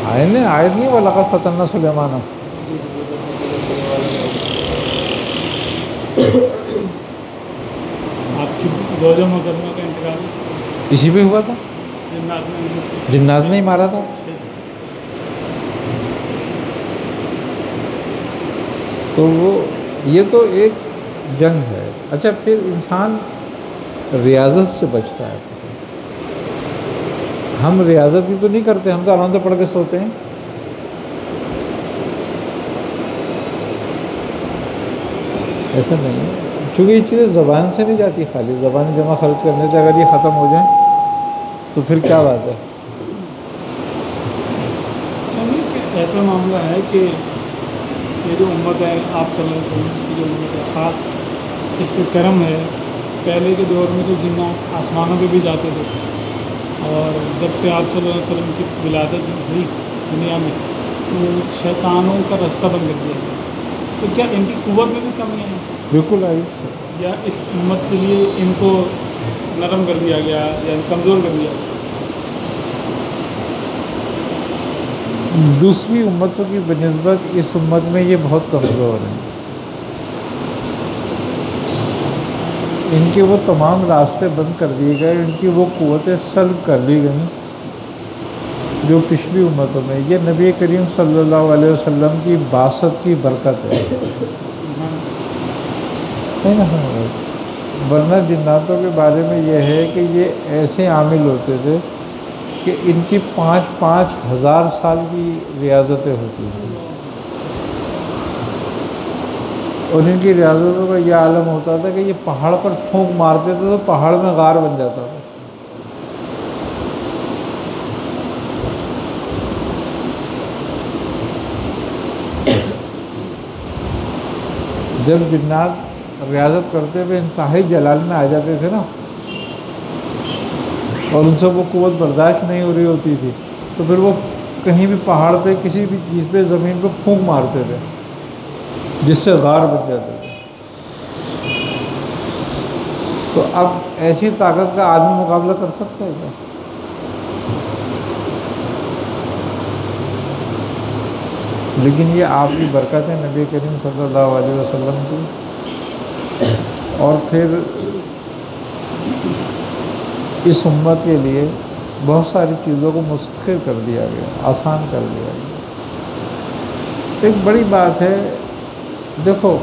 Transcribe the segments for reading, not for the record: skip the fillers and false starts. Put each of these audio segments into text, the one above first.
آئے نہیں وَلَقَدْ فَتَنَّا سُلَيْمَانَ. آپ کی زوجہ محترمہ کا انتقال اسی پہ ہوا تھا، جنات نے ہی مارا تھا. تو وہ یہ تو ایک جنگ ہے. اچھا پھر انسان ریاضت سے بچتا ہے. ہم ریاضت ہی تو نہیں کرتے، ہم تو آرام سے پڑھ کے سوتے ہیں. ایسا نہیں ہے، چونکہ یہ چیزیں زبان سے نہیں جاتی، خالی زبان جمع خرچ کرنے سے اگر یہ ختم ہو جائیں تو پھر کیا بات ہے. ایسا معاملہ ہے کہ یہ جو امت ہے آپ صلی اللہ علیہ وسلم کی جو امت ہے خاص اس پہ کرم ہے. پہلے کے دور میں تو جنات آسمانوں پہ بھی جاتے تھے، اور جب سے آپ صلی اللہ علیہ وسلم کی ولادت ہوئی دنیا میں تو شیطانوں کا راستہ بند کر دیا گیا. تو کیا ان کی قوت میں بھی کمیاں ہیں؟ بالکل آئی سے یا اس امت کے لیے ان کو نرم کر دیا گیا یا کمزور کر دیا گیا؟ دوسری امتوں کی بنسبت اس امت میں یہ بہت کمزور ہیں. ان کے وہ تمام راستے بند کر دیے گئے، ان کی وہ قوتیں سلب کر لی گئیں جو پچھلی امتوں میں. یہ نبی کریم صلی اللہ علیہ وسلم کی بعثت کی برکت ہے. نہیں نا سمجھ، ورنہ جناتوں کے بارے میں یہ ہے کہ یہ ایسے عامل ہوتے تھے کہ ان کی 5,000 سال کی ریاضتیں ہوتی تھیں، اور ان کی ریاضتوں کا یہ عالم ہوتا تھا کہ یہ پہاڑ پر پھونک مارتے تھے تو پہاڑ میں غار بن جاتا تھا. جب جنات ریاضت کرتے ہوئے انتہائی جلال میں آ جاتے تھے نا، اور ان سے وہ قوت برداشت نہیں ہو رہی ہوتی تھی، تو پھر وہ کہیں بھی پہاڑ پہ کسی بھی چیز پہ زمین پہ پھونک مارتے تھے جس سے غار بن جاتے تھے. تو اب ایسی طاقت کا آدمی مقابلہ کر سکتا ہے کیا؟ لیکن یہ آپ کی برکت ہے نبی کریم صلی اللہ علیہ وسلم کی. اور پھر اس امت کے لیے بہت ساری چیزوں کو مسخر کر دیا گیا، آسان کر دیا گیا. ایک بڑی بات ہے، دیکھو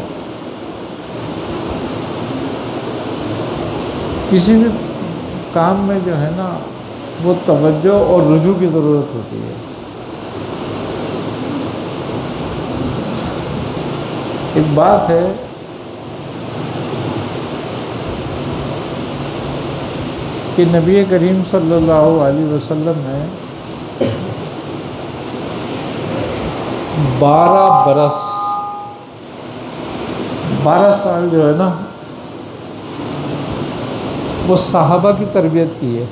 کسی بھی کام میں جو ہے نا وہ توجہ اور رجوع کی ضرورت ہوتی ہے. ایک بات ہے کہ نبی کریم صلی اللہ علیہ وسلم نے 12 سال جو ہے نا وہ صحابہ کی تربیت کی ہے.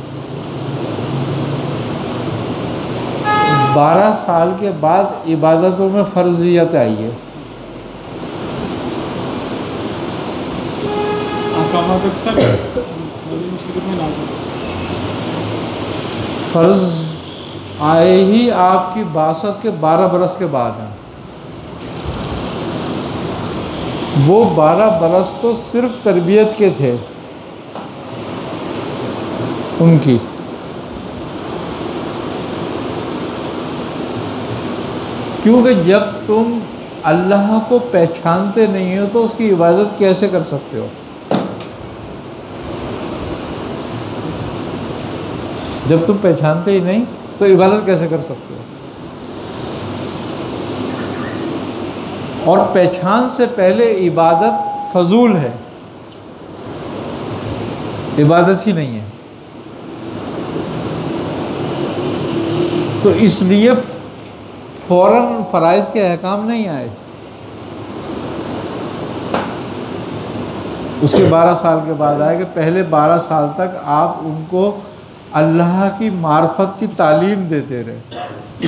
12 سال کے بعد عبادتوں میں فرضیت آئی ہے. فرض آئے ہی آپ کی بعثت کے 12 برس کے بعد ہیں. وہ 12 برس تو صرف تربیت کے تھے ان کی. کیونکہ جب تم اللہ کو پہچانتے نہیں ہو تو اس کی عبادت کیسے کر سکتے ہو؟ جب تم پہچانتے ہی نہیں تو عبادت کیسے کر سکتے ہو؟ اور پہچان سے پہلے عبادت فضول ہے، عبادت ہی نہیں ہے. تو اس لیے فوراً فرائض کے احکام نہیں آئے. اس کے 12 سال کے بعد آئے کہ پہلے 12 سال تک آپ ان کو اللہ کی معرفت کی تعلیم دیتے رہے،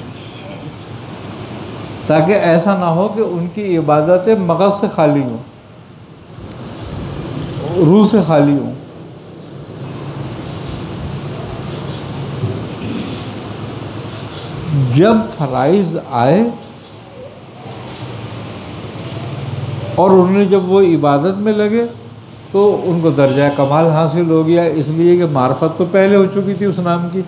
تاکہ ایسا نہ ہو کہ ان کی عبادتیں مغز سے خالی ہوں، روح سے خالی ہوں. جب فرائض آئے اور انہوں نے جب وہ عبادت میں لگے تو ان کو درجہ کمال حاصل ہو گیا، اس لیے کہ معرفت تو پہلے ہو چکی تھی اس نام کی۔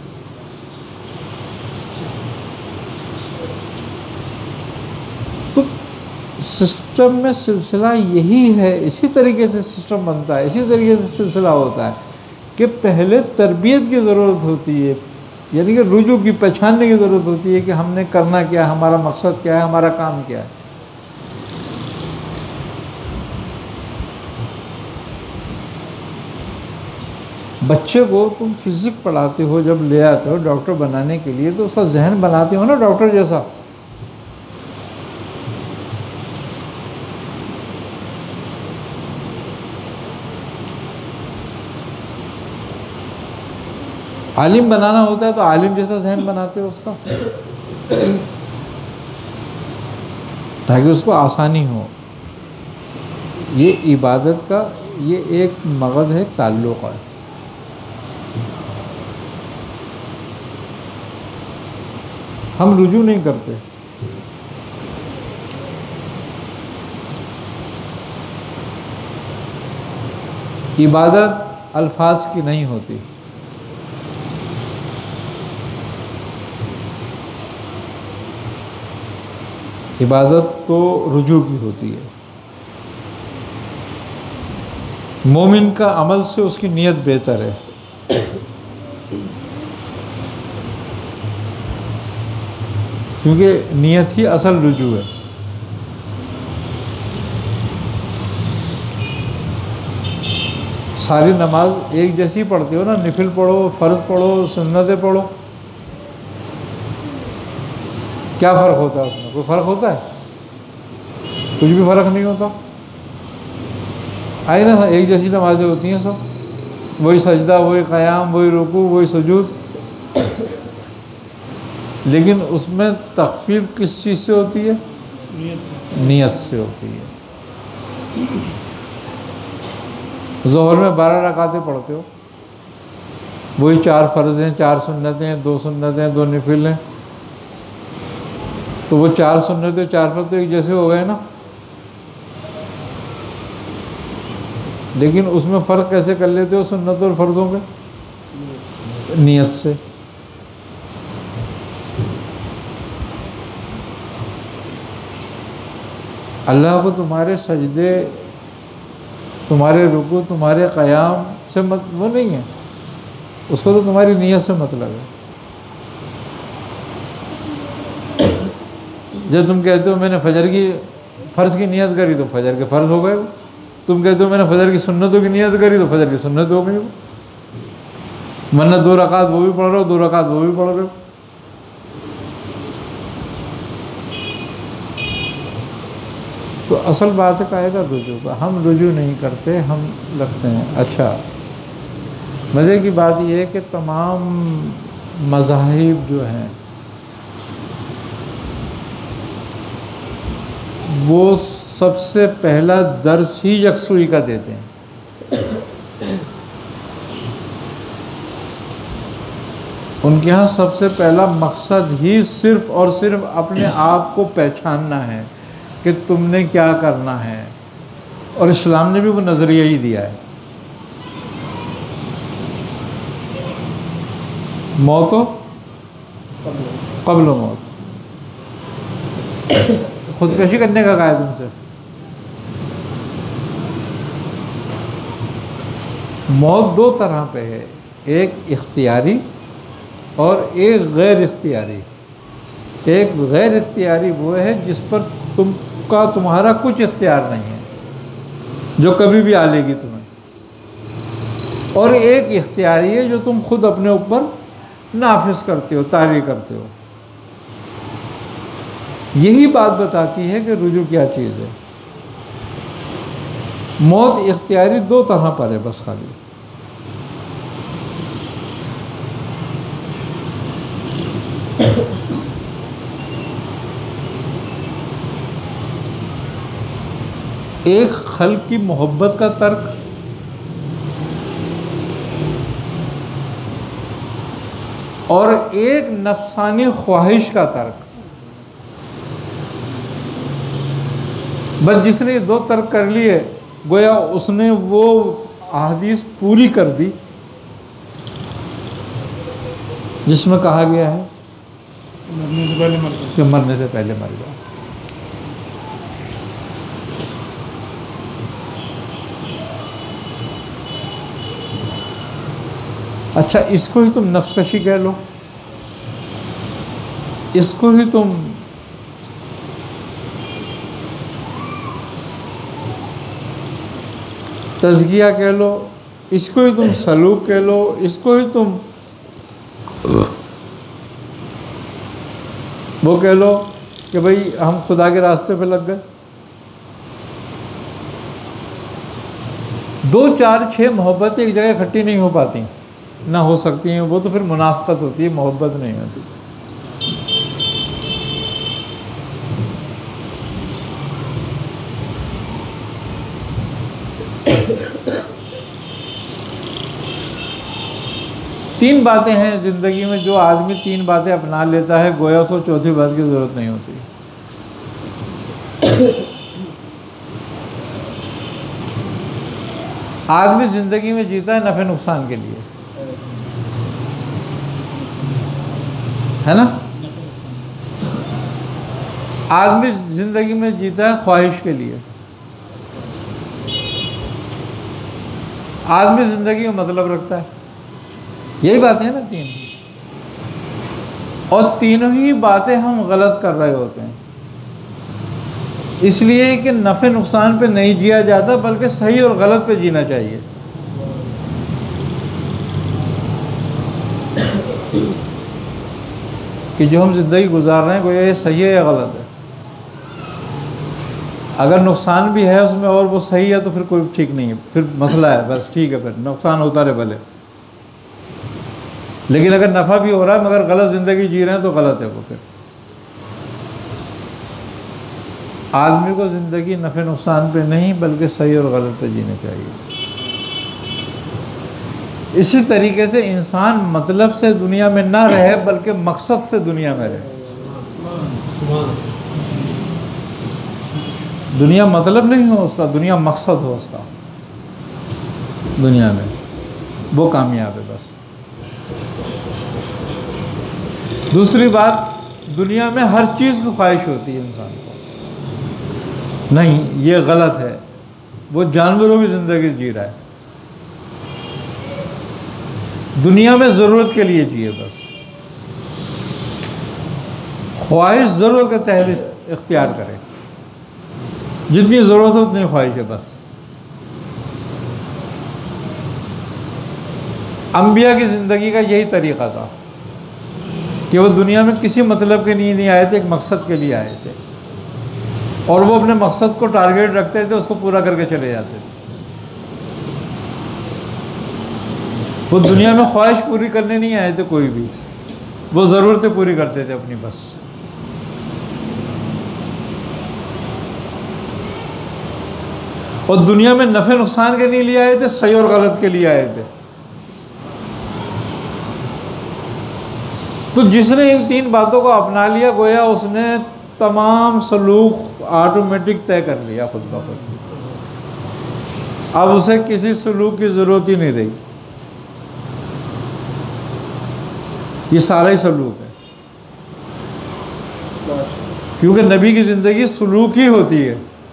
تو سسٹم میں سلسلہ یہی ہے، اسی طریقے سے سسٹم بنتا ہے، اسی طریقے سے سلسلہ ہوتا ہے کہ پہلے تربیت کی ضرورت ہوتی ہے، یعنی کہ رجوع کی، پہچاننے کی ضرورت ہوتی ہے کہ ہم نے کرنا کیا ہے، ہمارا مقصد کیا ہے، ہمارا کام کیا ہے۔ بچے کو تم فزکس پڑھاتے ہو، جب لے آتے ہو ڈاکٹر بنانے کے لیے، تو اس کا ذہن بناتے ہو نا ڈاکٹر جیسا۔ عالم بنانا ہوتا ہے تو عالم جیسا ذہن بناتے ہو اس کا، تاکہ اس کو آسانی ہو۔ یہ عبادت کا یہ ایک مغز ہے، تعلق ہے۔ ہم رجوع نہیں کرتے، عبادت الفاظ کی نہیں ہوتی، عبادت تو رجوع کی ہوتی ہے۔ مومن کا عمل سے اس کی نیت بہتر ہے، کیونکہ نیت ہی اصل رجوع ہے۔ ساری نماز ایک جیسی پڑھتے ہو نا، نفل پڑھو، فرض پڑھو، سنتیں پڑھو، کیا فرق ہوتا ہے اس میں؟ کوئی فرق ہوتا ہے؟ کچھ بھی فرق نہیں ہوتا۔ آئی نا، ایک جیسی نمازیں ہوتی ہیں سب، وہی سجدہ، وہی قیام، وہی رکوع، وہی سجود، لیکن اس میں تخفیف کس چیز سے ہوتی ہے؟ نیت سے ہوتی ہے۔ ظہر میں 12 رکعتیں پڑھتے ہو، وہی 4 فرض ہیں، 4 سنتیں، 2 سنتیں، 2 نفل ہیں، تو وہ 4 سنتیں 4 فرض تو ایک جیسے ہو گئے نا، لیکن اس میں فرق کیسے کر لیتے ہو سنت اور فرضوں کے؟ نیت سے۔ اللہ کو تمہارے سجدے، تمہارے رکوع، تمہارے قیام سے وہ نہیں ہے، اس کو تو تمہاری نیت سے مطلب ہے۔ جب تم کہتے ہو میں نے فجر کی فرض کی نیت کری تو فجر کے فرض ہو گئے، تم کہتے ہو میں نے فجر کی سنتوں کی نیت کری تو فجر کی سنت ہو گئی، ورنہ 2 رکعت وہ بھی پڑھ رہے ہو، 2 رکعت وہ بھی پڑھ رہے ہو۔ تو اصل بات ہے قاعدہ رجوع کا، ہم رجوع نہیں کرتے، ہم لگتے ہیں۔ اچھا، مزے کی بات یہ ہے کہ تمام مذاہب جو ہیں وہ سب سے پہلا درس ہی یکسوئی کا دیتے ہیں۔ ان کے ہاں سب سے پہلا مقصد ہی صرف اور صرف اپنے آپ کو پہچاننا ہے کہ تم نے کیا کرنا ہے، اور اسلام نے بھی وہ نظریہ ہی دیا ہے۔ موت ہو قبل موت، خودکشی کرنے کا کہا ہے تم سے۔ موت 2 طرح پہ ہے، ایک اختیاری اور ایک غیر اختیاری۔ ایک غیر اختیاری وہ ہے جس پر تمہارا کچھ اختیار نہیں ہے، جو کبھی بھی آ لے گی تمہیں، اور ایک اختیاری ہے جو تم خود اپنے اوپر نافذ کرتے ہو، طاری کرتے ہو۔ یہی بات بتاتی ہے کہ رجوع کیا چیز ہے۔ موت اختیاری 2 طرح پر ہے بس خالی۔ ایک خلق کی محبت کا ترک، اور ایک نفسانی خواہش کا ترک. بس جس نے یہ 2 ترک کر لیے گویا اس نے وہ احادیث پوری کر دی جس میں کہا گیا ہے مرنے سے پہلے مر جائے. کہ مرنے سے پہلے مر جاؤ. اچھا اس کو ہی تم نفس کشی کہہ لو، اس کو ہی تم تزکیہ کہہ لو، اس کو ہی تم سلوک کہہ لو، اس کو ہی تم وہ کہہ لو کہ بھئی ہم خدا کے راستے پہ لگ گئے. 2 4 6 محبتیں ایک جگہ اکٹھی نہیں ہو پاتی، نہ ہو سکتی ہیں. وہ تو پھر منافقت ہوتی ہے، محبت نہیں ہوتی. تین باتیں ہیں زندگی میں، جو آدمی 3 باتیں اپنا لیتا ہے گویا اس کو چوتھی بات کی ضرورت نہیں ہوتی. آدمی زندگی میں جیتا ہے نفع نقصان کے لیے، ہے نا؟ آدمی زندگی میں جیتا ہے خواہش کے لیے، آدمی زندگی میں مطلب رکھتا ہے. یہی باتیں ہیں نا 3، اور تینوں ہی باتیں ہم غلط کر رہے ہوتے ہیں. اس لیے کہ نفع نقصان پہ نہیں جیا جاتا بلکہ صحیح اور غلط پہ جینا چاہیے. کہ جو ہم زندگی گزار رہے ہیں گویا یہ صحیح ہے یا غلط ہے. اگر نقصان بھی ہے اس میں اور وہ صحیح ہے تو پھر کوئی ٹھیک نہیں ہے، پھر مسئلہ ہے، بس ٹھیک ہے، پھر نقصان ہوتا رہے بھلے. لیکن اگر نفع بھی ہو رہا ہے مگر غلط زندگی جی رہے ہیں تو غلط ہے وہ. پھر آدمی کو زندگی نفع نقصان پہ نہیں بلکہ صحیح اور غلط پہ جینا چاہیے. اسی طریقے سے انسان مطلب سے دنیا میں نہ رہے بلکہ مقصد سے دنیا میں رہے. دنیا مطلب نہیں ہو اس کا، دنیا مقصد ہو اس کا. دنیا میں وہ کامیاب ہے بس. دوسری بات، دنیا میں ہر چیز کی خواہش ہوتی ہے انسان کو. نہیں یہ غلط ہے، وہ جانوروں کی زندگی جی رہا ہے. دنیا میں ضرورت کے لیے جیے بس. خواہش ضرورت کے تحت اختیار کرے، جتنی ضرورت ہو اتنی خواہش ہے بس. انبیاء کی زندگی کا یہی طریقہ تھا کہ وہ دنیا میں کسی مطلب کے لیے نہیں آئے تھے، ایک مقصد کے لیے آئے تھے، اور وہ اپنے مقصد کو ٹارگیٹ رکھتے تھے، اس کو پورا کر کے چلے جاتے تھے. وہ دنیا میں خواہش پوری کرنے نہیں آئے تھے کوئی بھی، وہ ضرورتیں پوری کرتے تھے اپنی بس. اور دنیا میں نفع نقصان کے نہیں لیے آئے تھے، صحیح اور غلط کے لیے آئے تھے. تو جس نے ان 3 باتوں کو اپنا لیا گویا اس نے تمام سلوک آٹومیٹک طے کر لیا خود بخود. اب اسے کسی سلوک کی ضرورت ہی نہیں رہی. یہ سارا ہی سلوک ہے، کیونکہ نبی کی زندگی سلوک ہی ہوتی ہے.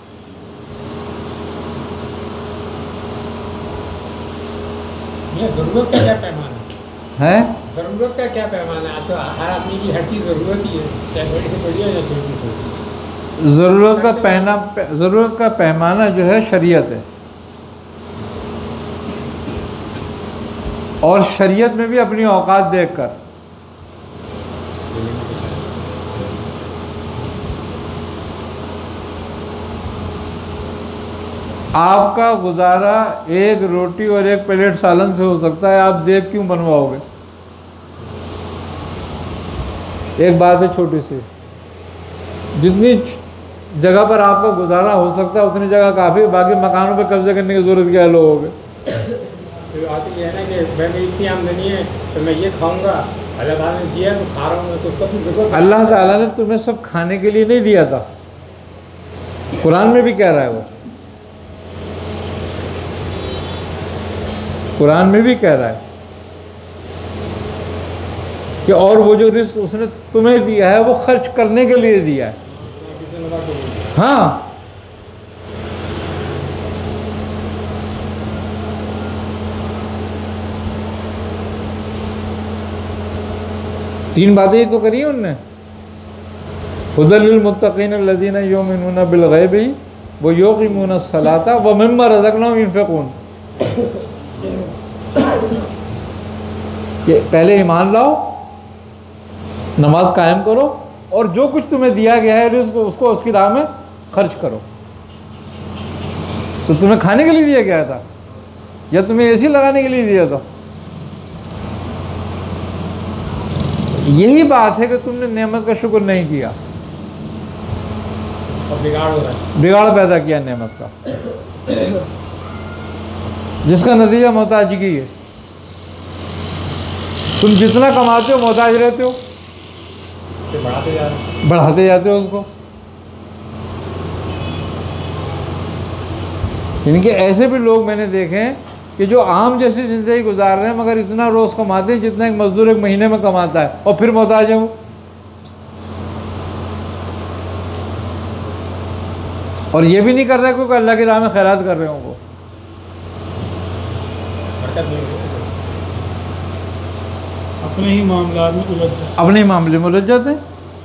ضرورت کا کیا پیمانہ ہے؟ ضرورت کا کیا پیمانہ ہے؟ تو ہر آدمی کی ہر چیز ضرورت ہی ہے، چاہے بڑی سے بڑی ہو یا چھوٹی سے چھوٹی. ضرورت کا پیمانہ جو ہے شریعت ہے، اور شریعت میں بھی اپنی اوقات دیکھ کر. آپ کا گزارا 1 روٹی اور 1 پلیٹ سالن سے ہو سکتا ہے، آپ دیکھ کیوں بنواؤ گے؟ ایک بات ہے چھوٹی سی، جتنی جگہ پر آپ کا گزارا ہو سکتا ہے اتنی جگہ کافی ہے، باقی مکانوں پہ قبضہ کرنے کی ضرورت کیا ہے لوگوں کے؟ بات یہ ہے نا کہ میں اتنی آمدنی ہے تو میں یہ کھاؤں گا اللہ تعالیٰ نے دیا تو کھا رہا ہوں تو اس کا بھی ضرورت. اللہ تعالیٰ نے تمہیں سب کھانے کے لیے نہیں دیا تھا. قرآن میں بھی کہہ رہا ہے وہ, قرآن میں بھی کہہ رہا ہے کہ اور وہ جو رزق اس نے تمہیں دیا ہے وہ خرچ کرنے کے لیے دیا ہے. ہاں تین باتیں ہی تو کری ہیں ان نے. ہدی للمتقین الذین یؤمنون بالغیب ویقیمون الصلاۃ ومما رزقناہم ینفقون. کہ پہلے ایمان لاؤ, نماز قائم کرو, اور جو کچھ تمہیں دیا گیا ہے رزق اس کو اس کی راہ میں خرچ کرو. تو تمہیں کھانے کے لیے دیا گیا تھا یا تمہیں اے سی لگانے کے لیے دیا تھا؟ یہی بات ہے کہ تم نے نعمت کا شکر نہیں کیا, بگاڑ ہو رہا ہے, بگاڑ پیدا کیا نعمت کا, جس کا نتیجہ محتاجگی ہے. تم جتنا کماتے ہو محتاج رہتے ہو, بڑھاتے جاتے ہو اس کو. یعنی کہ ایسے بھی لوگ میں نے دیکھے ہیں کہ جو عام جیسی زندگی گزار رہے ہیں مگر اتنا روز کماتے ہیں جتنا ایک مزدور ایک مہینے میں کماتا ہے, اور پھر محتاج ہے وہ. اور یہ بھی نہیں کر رہے کیونکہ اللہ کی راہ میں خیرات کر رہے ہوں. وہ اپنے ہی معاملات میں الجھ جاتے, اپنے ہی معاملے میں الجھ جاتے ہیں.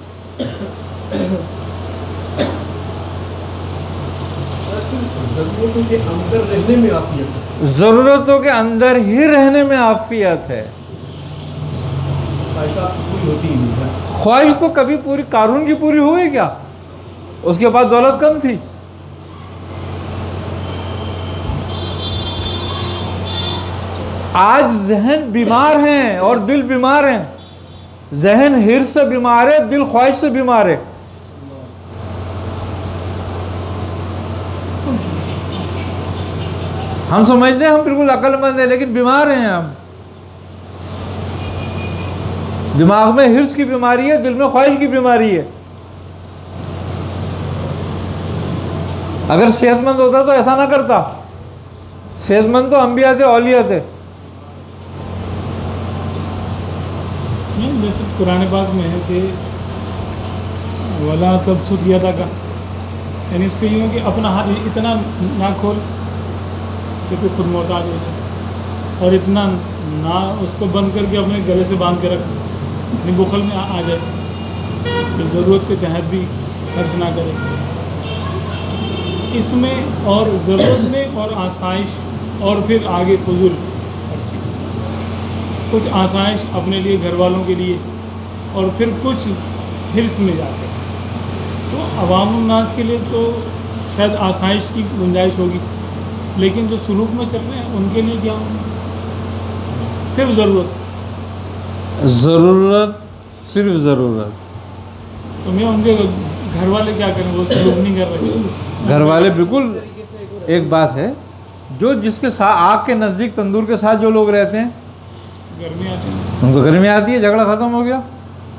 ضرورتوں کے اندر رہنے میں عافیت ہے, ضرورتوں کے اندر ہی رہنے میں عافیت ہے. خواہشات پوری ہوتی ہی نہیں ہے. خواہش تو کبھی پوری قارون کی پوری ہوئی کیا؟ اس کے پاس دولت کم تھی. آج ذہن بیمار ہیں اور دل بیمار ہیں. ذہن حرص سے بیمار ہے, دل خواہش سے بیمار ہے. ہم سمجھتے ہیں ہم بالکل عقل مند ہیں لیکن بیمار ہیں ہم. دماغ میں حرص کی بیماری ہے, دل میں خواہش کی بیماری ہے. اگر صحت مند ہوتا تو ایسا نہ کرتا. صحت مند تو انبیاء تھے, اولیاء تھے. جیسے قرآن پاک میں ہے کہ ولا تبسط یدک, یعنی اس کو یوں کہ اپنا ہاتھ اتنا نہ کھول کہ تو خود محتاج ہو جائے, اور اتنا نہ اس کو بند کر کے اپنے گلے سے باندھ کے رکھ, یعنی بخل میں آ جائے کہ ضرورت کے تحت بھی خرچ نہ کرے. اس میں اور ضرورت میں اور آسائش, اور پھر آگے فضول خرچی, کچھ آسائش اپنے لیے, گھر والوں کے لیے, اور پھر کچھ حرص میں جاتے ہیں. تو عوام الناس کے لیے تو شاید آسائش کی گنجائش ہوگی, لیکن جو سلوک میں چل رہے ہیں ان کے لیے کیا ہوگا؟ صرف ضرورت, صرف ضرورت. تو میں ان کے گھر والے کیا کریں, وہ سلوک نہیں کر رہے. گھر والے بالکل, ایک بات ہے, جو جس کے ساتھ آگ کے نزدیک تندور کے ساتھ جو لوگ رہتے ہیں گرمی آتی ہے, ان کو گرمی آتی ہے, جھگڑا ختم ہو گیا.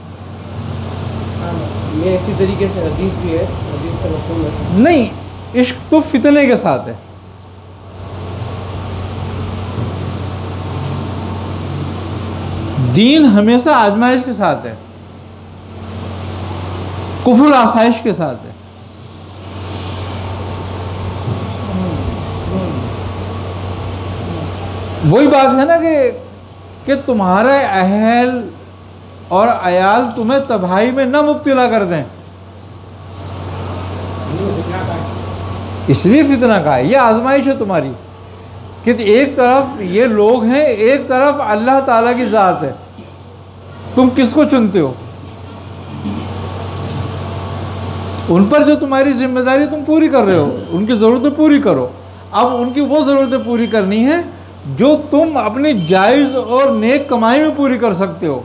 یہ اسی طریقے سے حدیث بھی ہے, حدیث کا مفہوم ہے. نہیں, عشق تو فتنے کے ساتھ ہے. دین ہمیشہ آزمائش کے ساتھ ہے, کفر آسائش کے ساتھ ہے. وہی بات ہے نا کہ تمہارے اہل اور عیال تمہیں تباہی میں نہ مبتلا کر دیں, اس لیے فتنہ کا ہے. یہ آزمائش ہے تمہاری کہ ایک طرف یہ لوگ ہیں, ایک طرف اللہ تعالیٰ کی ذات ہے. تم کس کو چنتے ہو؟ ان پر جو تمہاری ذمہ داری تم پوری کر رہے ہو, ان کی ضرورتیں پوری کرو. اب ان کی وہ ضرورتیں پوری کرنی ہے جو تم اپنی جائز اور نیک کمائی میں پوری کر سکتے ہو.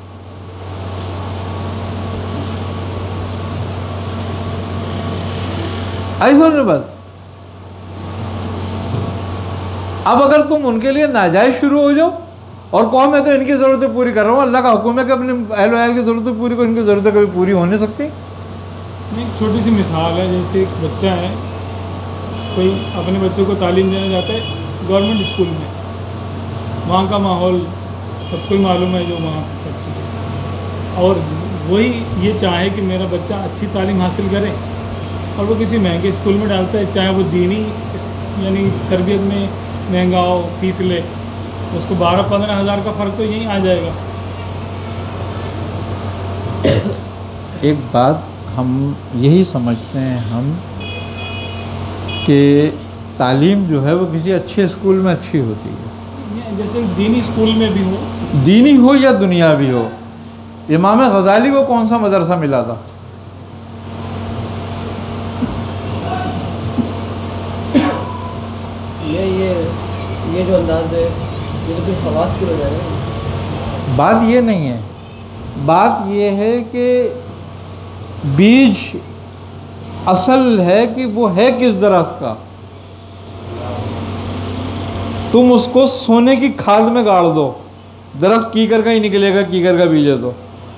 ایسا نہیں بات. اب اگر تم ان کے لیے ناجائز شروع ہو جاؤ اور قوم میں تو ان کی ضرورتیں پوری کر رہا ہوں، اللہ کا حکم ہے کہ اپنے اہل و عیال کی ضرورتیں پوری کو، ان کی ضرورتیں کبھی پوری ہو نہیں سکتی۔ ایک چھوٹی سی مثال ہے، جیسے ایک بچہ ہے، کوئی اپنے بچوں کو تعلیم دینا چاہتا ہے گورنمنٹ اسکول میں، وہاں کا ماحول سب کو ہی معلوم ہے جو وہاں کرتے ہیں، اور وہی یہ چاہے کہ میرا بچہ اچھی تعلیم حاصل کرے، اور وہ کسی مہنگے اسکول میں ڈالتا ہے، چاہے وہ دینی یعنی تربیت میں مہنگا ہو، فیس لے، اس کو 12-15 ہزار کا فرق تو یہیں آ جائے گا۔ ایک بات ہم یہی سمجھتے ہیں ہم کہ تعلیم جو ہے وہ کسی اچھے اسکول میں اچھی ہوتی ہے، جیسے دینی اسکول میں بھی ہو، دینی ہو یا دنیاوی ہو۔ امام غزالی کو کون سا مدرسہ ملا تھا؟ یہ جو انداز ہے یہ تو کوئی خواص کی وجہ ہے۔ بات یہ نہیں ہے، بات یہ ہے کہ بیج اصل ہے کہ وہ ہے کس درخت کا، تم اس کو سونے کی کھاد میں گاڑ دو، درخت کیکر کا ہی نکلے گا، کیکر کا بیج ہے تو۔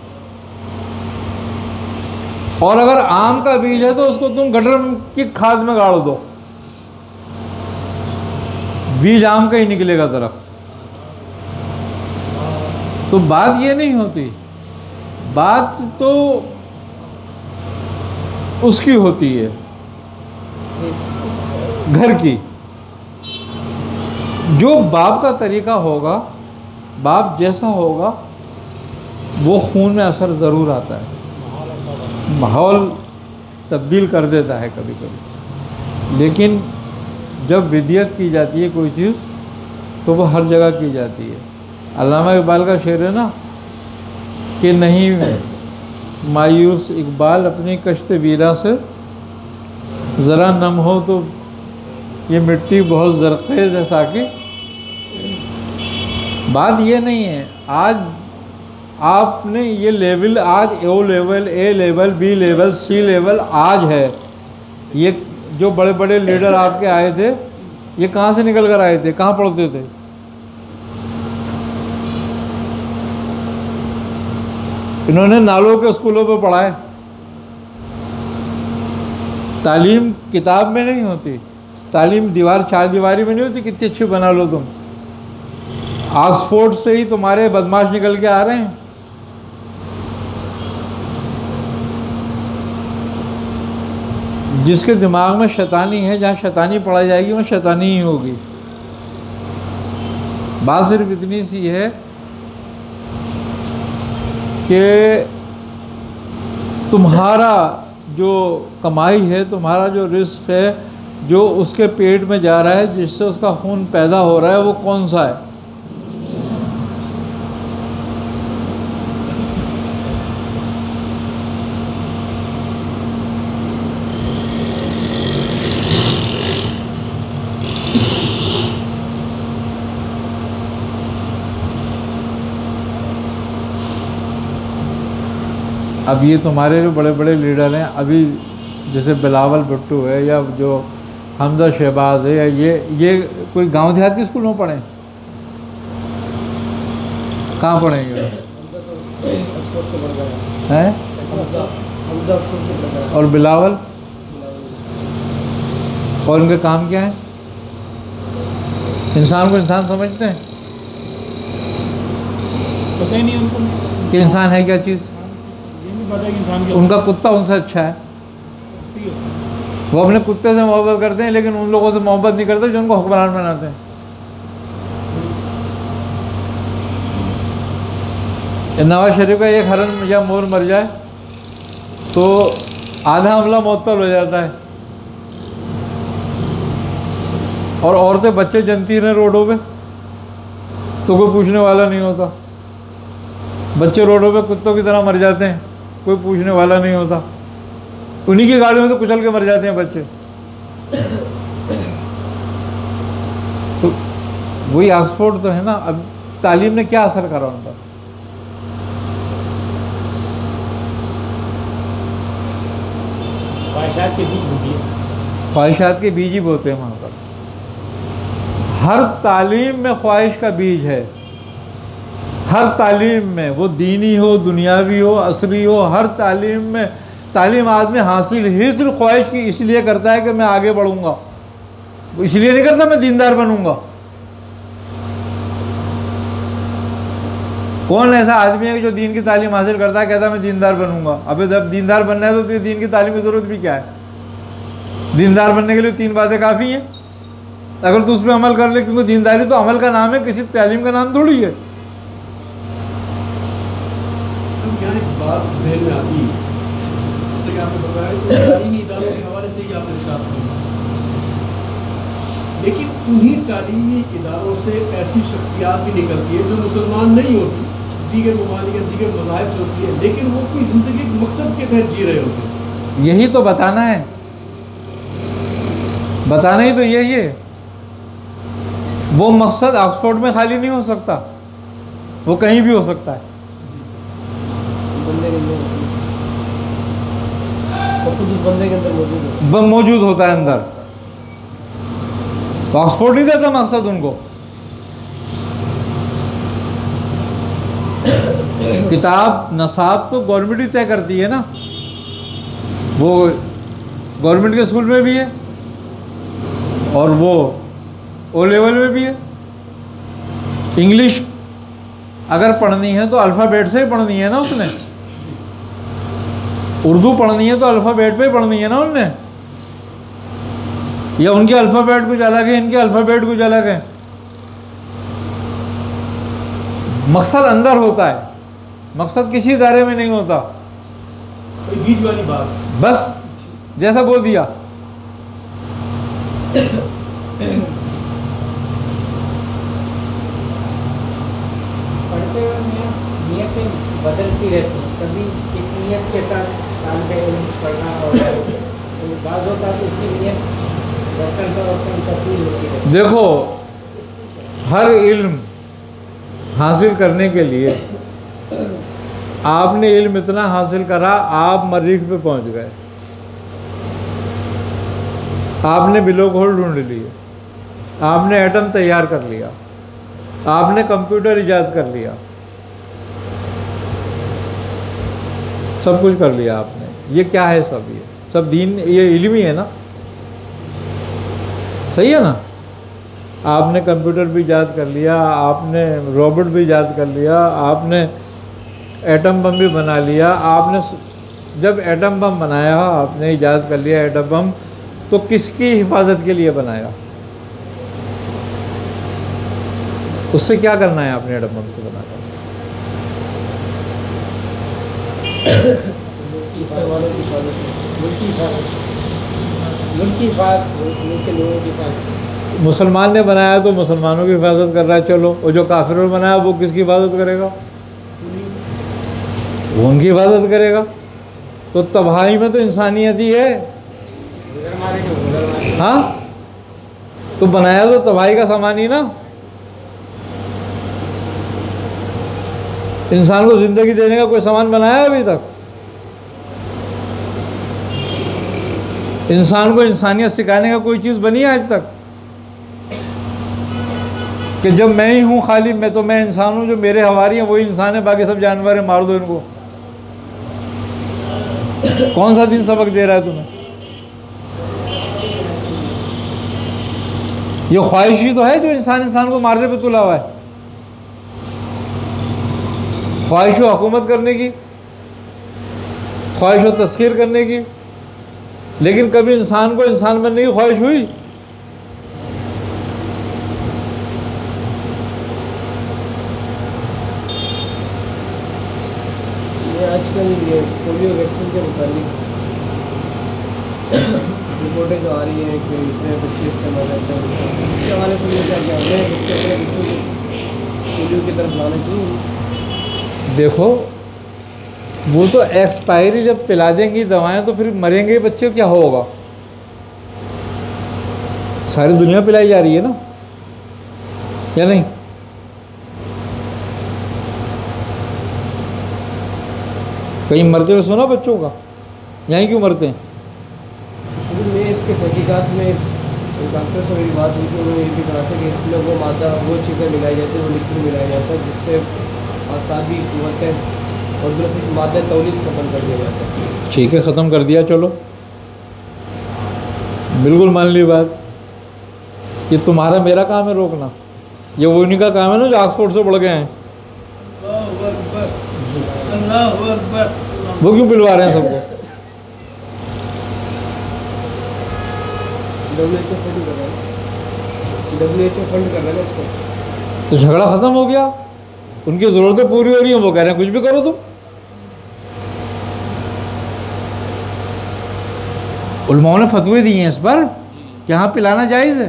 اور اگر آم کا بیج ہے تو اس کو تم گٹر کی کھاد میں گاڑ دو، بیج آم کا ہی نکلے گا درخت۔ تو بات یہ نہیں ہوتی، بات تو اس کی ہوتی ہے، گھر کی۔ جو باپ کا طریقہ ہوگا، باپ جیسا ہوگا، وہ خون میں اثر ضرور آتا ہے، ماحول تبدیل کر دیتا ہے کبھی کبھی، لیکن جب ودیت کی جاتی ہے کوئی چیز تو وہ ہر جگہ کی جاتی ہے۔ علامہ اقبال کا شعر ہے نا کہ نہیں مایوس اقبال اپنی کشت ویراں سے، ذرا نم ہو تو یہ مٹی بہت زرخیز ہے ساقی۔ بات یہ نہیں ہے، آج آپ نے یہ لیول، آج O level, A level, B level, C level آج ہے۔ یہ جو بڑے بڑے لیڈر آپ کے آئے تھے، یہ کہاں سے نکل کر آئے تھے، کہاں پڑھتے تھے؟ انہوں نے نالوں کے اسکولوں پہ پڑھا ہے۔ تعلیم کتاب میں نہیں ہوتی، تعلیم چار دیواری میں نہیں ہوتی، کتنی اچھی بنا لو تم۔ آکسفورڈ سے ہی تمہارے بدماش نکل کے آ رہے ہیں۔ جس کے دماغ میں شیطانی ہے، جہاں شیطانی پڑھائی جائے گی وہاں شیطانی ہی ہوگی۔ بات صرف اتنی سی ہے کہ تمہارا جو کمائی ہے، تمہارا جو رزق ہے، جو اس کے پیٹ میں جا رہا ہے، جس سے اس کا خون پیدا ہو رہا ہے، وہ کون سا ہے؟ اب یہ تمہارے جو بڑے بڑے لیڈر ہیں، ابھی جیسے بلاول بھٹو ہے یا جو حمزہ شہباز ہے، یا یہ کوئی گاؤں دیہات کے اسکول میں پڑھیں؟ کہاں پڑھیں گے؟ ہیں؟ اور بلاول؟ اور ان کے کام کیا ہے؟ انسان کو انسان سمجھتے ہیں؟ پتہ ہی نہیں ان کو کہ انسان ہے کیا چیز؟ ان کا کتا ان سے اچھا ہے، وہ اپنے کتے سے محبت کرتے ہیں، لیکن ان لوگوں سے محبت نہیں کرتے جو ان کو حکمران بناتے ہیں۔ نواز شریف کا ایک ہرن یا مور مر جائے تو آدھا عملہ معطل ہو جاتا ہے، اور عورتیں بچے جنتی رہیں روڈوں پہ تو کوئی پوچھنے والا نہیں ہوتا۔ بچے روڈوں پہ کتوں کی طرح مر جاتے ہیں، کوئی پوچھنے والا نہیں ہوتا۔ انہی کی گاڑیوں سے کچل کے مر جاتے ہیں بچے۔ تو وہی آکسفورڈ تو ہے نا۔ اب تعلیم نے کیا اثر کرا ان پر؟ خواہشات کے بیج ہی بوتے ہیں وہاں پر۔ ہر تعلیم میں خواہش کا بیج ہے، ہر تعلیم میں، وہ دینی ہو، دنیاوی ہو، عصری ہو، ہر تعلیم میں تعلیم آدمی حاصل ہی صرف خواہش کی اس لیے کرتا ہے کہ میں آگے بڑھوں گا، اس لیے نہیں کرتا میں دیندار بنوں گا۔ کون ایسا آدمی ہے کہ جو دین کی تعلیم حاصل کرتا ہے کہتا ہے میں دیندار بنوں گا؟ ابھی جب دیندار بننا ہے تو دین کی تعلیم کی ضرورت بھی کیا ہے؟ دیندار بننے کے لیے 3 باتیں کافی ہیں، اگر تو اس پہ عمل کر لے، کیونکہ دینداری تو عمل کا نام ہے، کسی تعلیم کا نام تھوڑی ہے۔ یہاں ایک بات ذہن میں آتی ہے، جیسے کہ آپ نے بتایا کہ تعلیمی اداروں کے حوالے سے ہی آپ نے ارشاد فرمایا، لیکن انہی تعلیمی اداروں سے ایسی شخصیات بھی نکلتی ہے جو مسلمان نہیں ہوتی، دیگر ممالک دیگر مذاہب سے ہوتی ہے، لیکن وہ اپنی زندگی ایک مقصد کے تحت جی رہے ہوتے ہیں۔ یہی تو بتانا ہے، بتانا ہی تو یہی ہے۔ وہ مقصد آکسفورڈ میں خالی نہیں ہو سکتا، وہ کہیں بھی ہو سکتا ہے، بندے کے اندر اور خود اس بندے کے اندر موجود ہے، موجود ہوتا ہے اندر۔ آکسفورڈ نہیں دیتا مقصد ان کو۔ کتاب نصاب تو گورنمنٹ ہی طے کرتی ہے نا، وہ گورنمنٹ کے اسکول میں بھی ہے اور وہ او لیول میں بھی ہے۔ انگلش اگر پڑھنی ہے تو الفابیٹ سے ہی پڑھنی ہے نا اس نے، اردو پڑھنی ہے تو الفابیٹ پہ ہی پڑھنی ہے نا ان نے، یا ان کے الفابیٹ کچھ الگ ہے، ان کے الفابیٹ کچھ الگ ہے۔ مقصد اندر ہوتا ہے، مقصد کسی ادارے میں نہیں ہوتا۔ بیچ والی بات بس جیسا بول دیا۔ پڑھتے ہوئے نیتیں بدلتی رہتی ہیں، کبھی اس نیت کے ساتھ طالب علم پڑھنا اور بعض ہوتا ہے تو اس کی نیت وقتاً فوقتاً تبدیل ہوتی رہتی ہے۔ دیکھو، ہر علم حاصل کرنے کے لیے آپ نے علم اتنا حاصل کرا، آپ مریخ پہ پہنچ گئے، آپ نے بلیک ہول ڈھونڈ لیے، آپ نے ایٹم تیار کر لیا، آپ نے کمپیوٹر ایجاد کر لیا، سب کچھ کر لیا آپ نے۔ یہ کیا ہے؟ سب یہ سب دین، یہ علم ہی ہے نا، صحیح ہے نا؟ آپ نے کمپیوٹر بھی ایجاد کر لیا، آپ نے روبوٹ بھی ایجاد کر لیا، آپ نے ایٹم بم بھی بنا لیا۔ آپ نے جب ایٹم بم بنایا، آپ نے ایجاد کر لیا ایٹم بم، تو کس کی حفاظت کے لیے بنایا؟ اس سے کیا کرنا ہے آپ نے ایٹم بم سے بنا کر؟ مسلمان نے بنایا تو مسلمانوں کی حفاظت کر رہا ہے، چلو، اور جو کافروں نے بنایا وہ کس کی حفاظت کرے گا؟ وہ ان کی حفاظت کرے گا۔ تو تباہی میں تو انسانیت ہی ہے۔ ہاں، تو بنایا تو تباہی کا سامان ہی نا۔ انسان کو زندگی دینے کا کوئی سامان بنایا ابھی تک؟ انسان کو انسانیت سکھانے کا کوئی چیز بنی ہے آج تک؟ کہ جب میں ہی ہوں خالی، میں تو میں انسان ہوں، جو میرے حواری ہیں وہی انسان ہے، باقی سب جانور ہیں، مار دو ان کو۔ کون سا دن سبق دے رہا ہے تمہیں؟ یہ خواہش ہی تو ہے جو انسان کو مارنے پہ تلا ہوا ہے، خواہش و حکومت کرنے کی، خواہش و تسخیر کرنے کی، لیکن کبھی انسان کو انسان بننے کی خواہش ہوئی؟ آج کل یہ پولیو ویکسین کے متعلق رپورٹیں جو آ رہی ہیں کہ اتنے بچے اس سے مر جاتے ہیں، اس کے حوالے سے یہ کیا کیا ہمیں اپنے بچوں کو پولیو کی طرف لانا چاہیے؟ دیکھو، وہ تو ایکسپائری جب پلا دیں گی دوائیں تو پھر مریں گے بچے، کیا ہوگا؟ ساری دنیا پلائی جا رہی ہے نا، یا نہیں؟ کہیں مرتے ہوئے سنا بچوں کا؟ یہیں کیوں مرتے ہیں؟ میں اس کے تحقیقات میں ڈاکٹر سے میری بات ہوئی کہ انہوں نے یہ بھی کہا تھا کہ اس میں وہ مادہ، وہ چیزیں ملائی جاتی ہیں، وہ لکوڈ ملایا جاتا ہے جس سے आसाबी कुव्वतें और बिलखुसूस मादे तौलीद ख़त्म कर दिया जाता है। ٹھیک ہے ختم کر دیا, چلو بالکل مان لی بات. یہ تمہارا میرا کام ہے روکنا, یہ وہ انہیں کا کام ہے نا جو آکسفورڈ سے پڑھ گئے ہیں. اللہ اکبر. وہ کیوں پلوا رہے ہیں سب کو؟ WHO فنڈ کر رہا ہے, WHO فنڈ کر رہا ہے نا اس کو. تو جھگڑا ختم ہو گیا, ان کی ضرورتیں پوری ہو رہی ہیں, وہ کہہ رہے ہیں کچھ بھی کرو تم. علماء نے فتوے دیے ہیں اس پر کہ ہاں پلانا جائز ہے.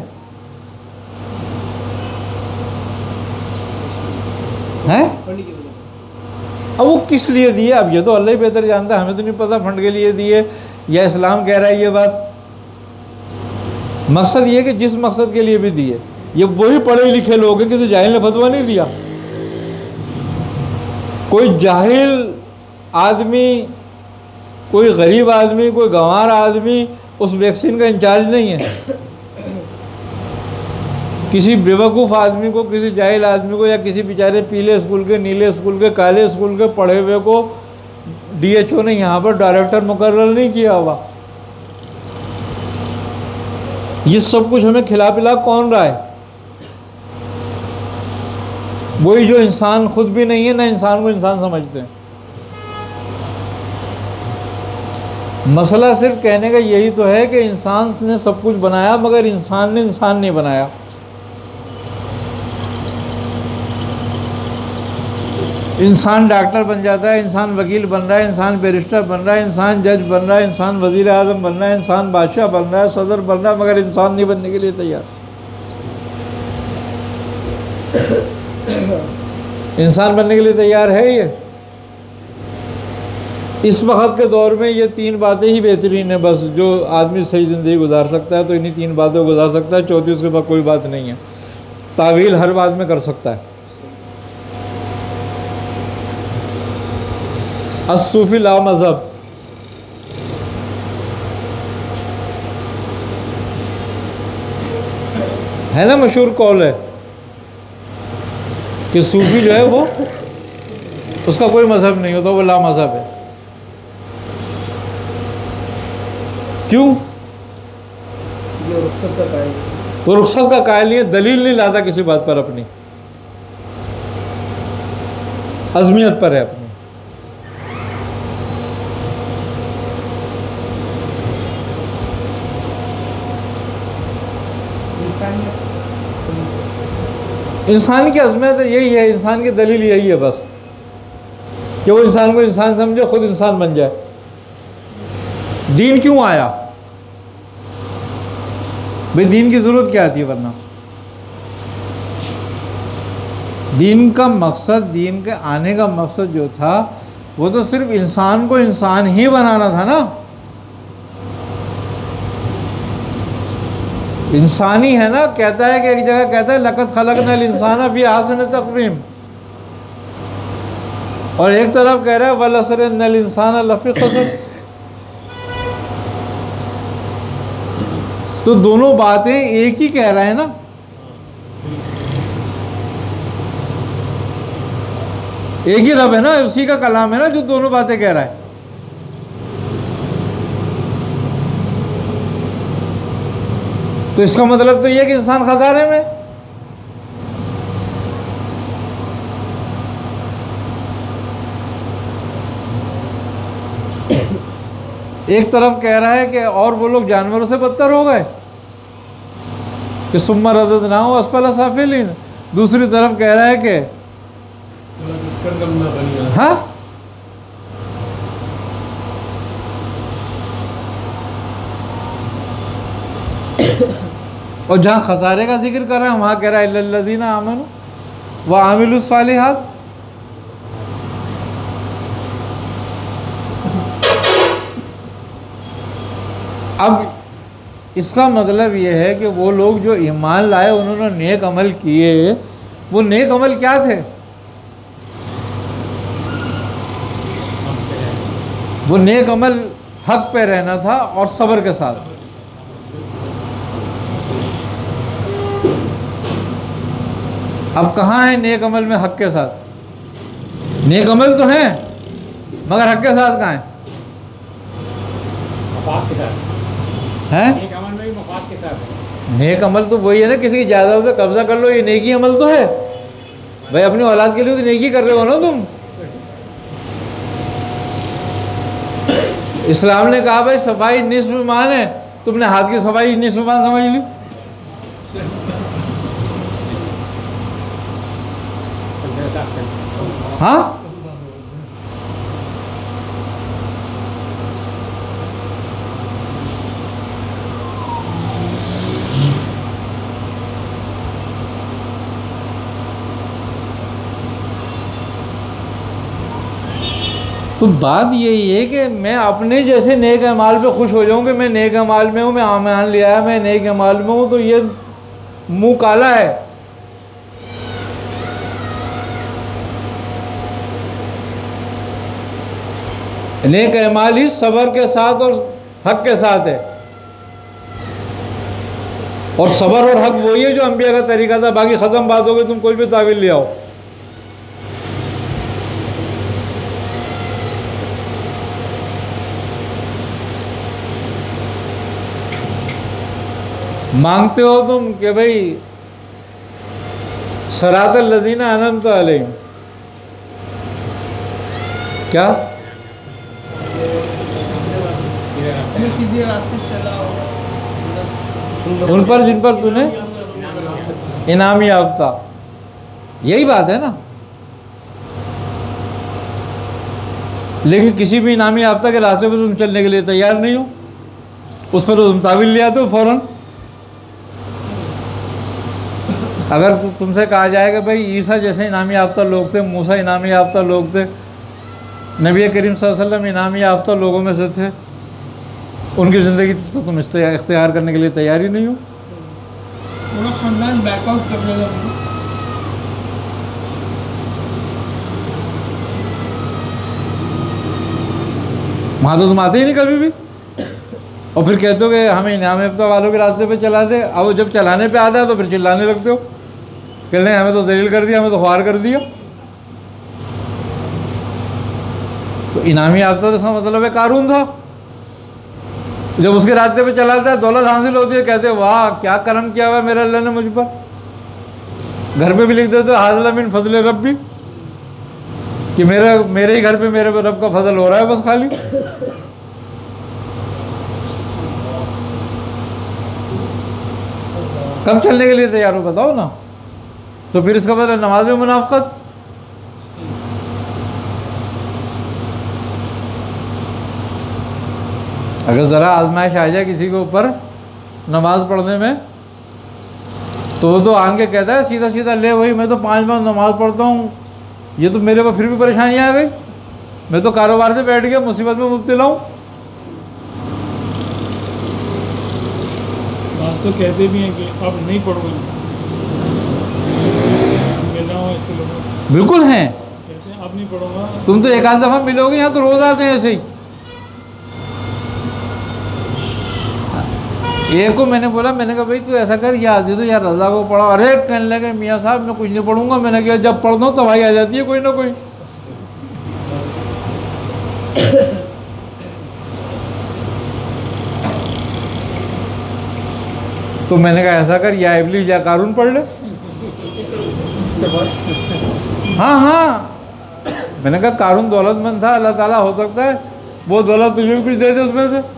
فنڈ کی وجہ سے. اب وہ کس لیے دیے, اب یہ تو اللہ ہی بہتر جانتا ہے, ہمیں تو نہیں پتہ فنڈ کے لیے دیے یا اسلام کہہ رہا ہے یہ بات. مقصد یہ کہ جس مقصد کے لیے بھی دیے, یہ وہی پڑھے لکھے لوگ ہیں, کسی جاہل نے فتویٰ نہیں دیا. کوئی جاہل آدمی, کوئی غریب آدمی, کوئی گنوار آدمی اس ویکسین کا انچارج نہیں ہے. کسی بیوقوف آدمی کو, کسی جاہل آدمی کو, یا کسی بیچارے پیلے اسکول کے, نیلے اسکول کے, کالے اسکول کے پڑھے ہوئے کو DHO نے یہاں پر ڈائریکٹر مقرر نہیں کیا ہوا. یہ سب کچھ ہمیں کھلا پلا کون رہا ہے؟ وہی جو انسان خود بھی نہیں ہے, نہ انسان کو انسان سمجھتے ہیں. مسئلہ صرف کہنے کا یہی تو ہے کہ انسان نے سب کچھ بنایا, مگر انسان نے انسان نہیں بنایا. انسان ڈاکٹر بن جاتا ہے, انسان وکیل بن رہا ہے, انسان بیرسٹر بن رہا ہے, انسان جج بن رہا ہے, انسان وزیر اعظم بن رہا ہے, انسان بادشاہ بن رہا ہے, صدر بن رہا ہے, مگر انسان نہیں بننے کے لیے تیار. انسان بننے کے لیے تیار ہے یہ؟ اس وقت کے دور میں یہ 3 باتیں ہی بہترین ہیں بس, جو آدمی صحیح زندگی گزار سکتا ہے تو انہی 3 باتیں گزار سکتا ہے. چوتھی اس کے بعد کوئی بات نہیں ہے. تعویل ہر بات میں کر سکتا ہے. الصوفی لا مذہب, ہے نا مشہور قول ہے کہ صوفی جو ہے وہ, اس کا کوئی مذہب نہیں ہوتا, وہ لا مذہب ہے. کیوں؟ یہ رخصت کا قائل. وہ رخصت کا قائل نہیں ہے, دلیل نہیں لاتا کسی بات پر, اپنی عزمیت پر ہے اپنی. انسان کی عظمت یہی ہے, انسان کی دلیل یہی ہے بس, کہ وہ انسان کو انسان سمجھے, خود انسان بن جائے. دین کیوں آیا بھئی؟ دین کی ضرورت کیا آتی ہے ورنہ؟ دین کا مقصد, دین کے آنے کا مقصد جو تھا وہ تو صرف انسان کو انسان ہی بنانا تھا نا. انسانی ہے نا, کہتا ہے کہ ایک جگہ کہتا ہے لَقَدْ خَلَقْنَا الْإِنسَانَ فِي أَحْسَنِ تَقْوِيمٍ, اور ایک طرف کہہ رہا ہے وَالْعَصْرِ إِنَّ الْإِنسَانَ لَفِي خُسْرٍ. تو دونوں باتیں ایک ہی کہہ رہا ہے نا. ایک ہی رب ہے نا, اسی کا کلام ہے نا جو دونوں باتیں کہہ رہا ہے. تو اس کا مطلب تو یہ کہ انسان خسارے میں. ایک طرف کہہ رہا ہے کہ اور وہ لوگ جانوروں سے بدتر ہو گئے کہ ثم رددناہ اسفل سافلین. دوسری طرف کہہ رہا ہے کہ ہاں اور جہاں خسارے کا ذکر کر رہا ہے وہاں کہہ رہا ہے الا الذین آمنوا وعملوا الصالحات. اب اس کا مطلب یہ ہے کہ وہ لوگ جو ایمان لائے, انہوں نے نیک عمل کیے, وہ نیک عمل کیا تھے؟ وہ نیک عمل حق پہ رہنا تھا اور صبر کے ساتھ. اب کہاں ہے نیک عمل میں حق کے ساتھ؟ نیک عمل تو ہیں مگر حق کے ساتھ کہاں ہیں؟ مفاد کے ساتھ ہیں ایک عمل میں بھی مفاد کے ساتھ ہے. نیک عمل تو وہی ہے نا، کسی کی جائیداد پہ قبضہ کر لو، یہ نیکی عمل تو ہے بھائی. اپنی اولاد کے لیے تو نیکی کر رہے ہو نا تم. اسلام نے کہا بھائی صفائی نصف ایمان ہے، تم نے ہاتھ کی صفائی نصف ایمان سمجھ لی. ہاں تو بات یہی ہے کہ میں اپنے جیسے نیک اعمال پہ خوش ہو جاؤں کہ میں نیک اعمال میں ہوں، میں ایمان لیا ہے، میں نیک اعمال میں ہوں، تو یہ منہ کالا ہے. نیک اعمال ہی صبر کے ساتھ اور حق کے ساتھ ہے، اور صبر اور حق وہی ہے جو انبیاء کا طریقہ تھا. باقی ختم بات ہو گئی، تم کوئی بھی تعویل لے آؤ. مانگتے ہو تم کہ بھئی صراط الذین انعمت علیہم، کیا سیدھے راستے چلاؤ ان پر جن پر تو نے انعام یافتہ. یہی بات ہے نا. لیکن کسی بھی انعام یافتہ کے راستے پہ تم چلنے کے لیے تیار نہیں ہو، اس پر تم تعویل لے آتے ہو فوراً. اگر تم سے کہا جائے کہ بھائی عیسیٰ جیسے انعام یافتہ لوگ تھے، موسیٰ انعام یافتہ لوگ تھے، نبی کریم صلی اللہ علیہ وسلم انعام یافتہ لوگوں میں سے تھے، ان کی زندگی تو تم اختیار کرنے کے لیے تیار ہی نہیں ہو. پورا خاندان بیک آؤٹ کر دے گا. وہاں تو تم آتے ہی نہیں کبھی بھی، اور پھر کہتے ہو کہ ہمیں انعام یافتہ والوں کے راستے پہ چلا دے. اب وہ جب چلانے پہ آتا ہے تو پھر چلانے لگتے ہو کہ نہیں ہمیں تو ذلیل کر دیا، ہمیں تو خوار کر دیا. تو انعام یافتہ تو اس کا مطلب ہے قارون تھا. جب اس کے راستے پہ چلاتا ہے دولت حاصل ہوتی ہے، کہتے ہیں واہ کیا کرم کیا ہوا ہے میرے اللہ نے مجھ پر. گھر پہ بھی لکھ دیتے حاضل من فضل ربی، کہ میرے ہی گھر پہ میرے رب کا فضل ہو رہا ہے بس خالی. کب چلنے کے لیے تیار ہو بتاؤ نا. تو پھر اس کا مطلب نماز میں منافقت. اگر ذرا آزمائش آ جائے کسی کے اوپر نماز پڑھنے میں تو وہ تو آن کے کہتا ہے سیدھا سیدھا لے وہی میں تو 5 بار نماز پڑھتا ہوں، یہ تو میرے پاس پھر بھی پریشانیاں آ گئی، میں تو کاروبار سے بیٹھ گیا مصیبت میں مبتلا ہوں. بعض تو کہتے بھی ہیں کہ اب نہیں پڑھو گے، ملنا ہو ایسے لوگوں سے بالکل ہیں، کہتے ہیں اب نہیں پڑھوں گا. تم تو ایک آدھ دفعہ ملو گے، یہاں تو روز آتے ہیں ایسے ہی. ایک کو میں نے بولا، میں نے کہا بھائی تو ایسا کر یا عزیز تو یا رضا کو پڑھا. ارے کہنے لگے میاں صاحب میں کچھ نہیں پڑھوں گا. میں نے کہا جب پڑھ دو تباہی آ جاتی ہے کوئی نہ کوئی. تو میں نے کہا ایسا کر یا ابلیس یا قارون پڑھ لے. ہاں ہاں میں نے کہا قارون دولت مند تھا، اللہ تعالیٰ ہو سکتا ہے وہ دولت تجھے بھی کچھ دے دے اس میں سے.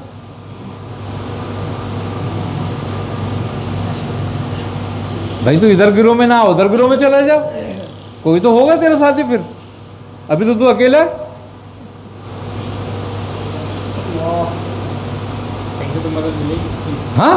بھائی تو ادھر گروہ میں نہ ادھر گروہ میں چلا جا، کوئی تو ہوگا تیرے ساتھی. پھر ابھی تو اکیلا ہے. ہاں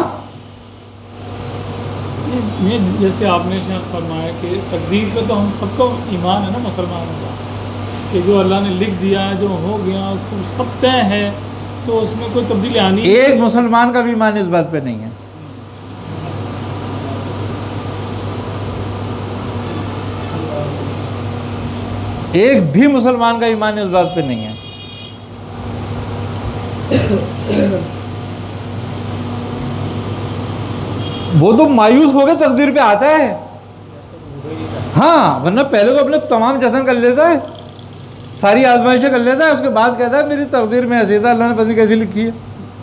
میں جیسے آپ نے شاید فرمایا کہ تقدیر پہ تو ہم سب کو ایمان ہے نا مسلمانوں کا، کہ جو اللہ نے لکھ دیا ہے جو ہو گیا سب طے ہے، تو اس میں کوئی تبدیلی آنی ہے. ایک مسلمان کا بھی ایمان اس بات پہ نہیں ہے. ایک بھی مسلمان کا ایمان اس بات پہ نہیں ہے. وہ تو مایوس ہو کے تقدیر پہ آتا ہے. ہاں ورنہ پہلے تو اپنے تمام جشن کر لیتا ہے. ساری آزمائشیں کر لیتا ہے، اس کے بعد کہتا ہے میری تقدیر میں ایسی تھا، اللہ نے پتہ نہیں کیسی لکھی ہے۔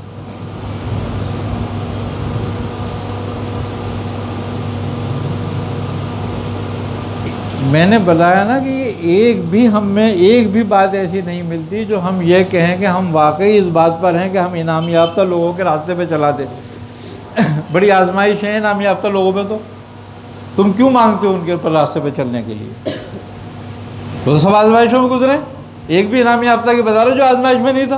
میں نے بتایا نا کہ ایک بھی ہم میں ایک بھی بات ایسی نہیں ملتی جو ہم یہ کہیں کہ ہم واقعی اس بات پر ہیں کہ ہم انعام یافتہ لوگوں کے راستے پہ چلاتے۔ بڑی آزمائش ہے انعام یافتہ لوگوں پہ، تو تم کیوں مانگتے ہو ان کے اوپر راستے پہ چلنے کے لیے؟ وہ تو سب آزمائشوں میں گزرے، ایک بھی انعام یافتہ کی بتا رہا جو آزمائش میں نہیں تھا۔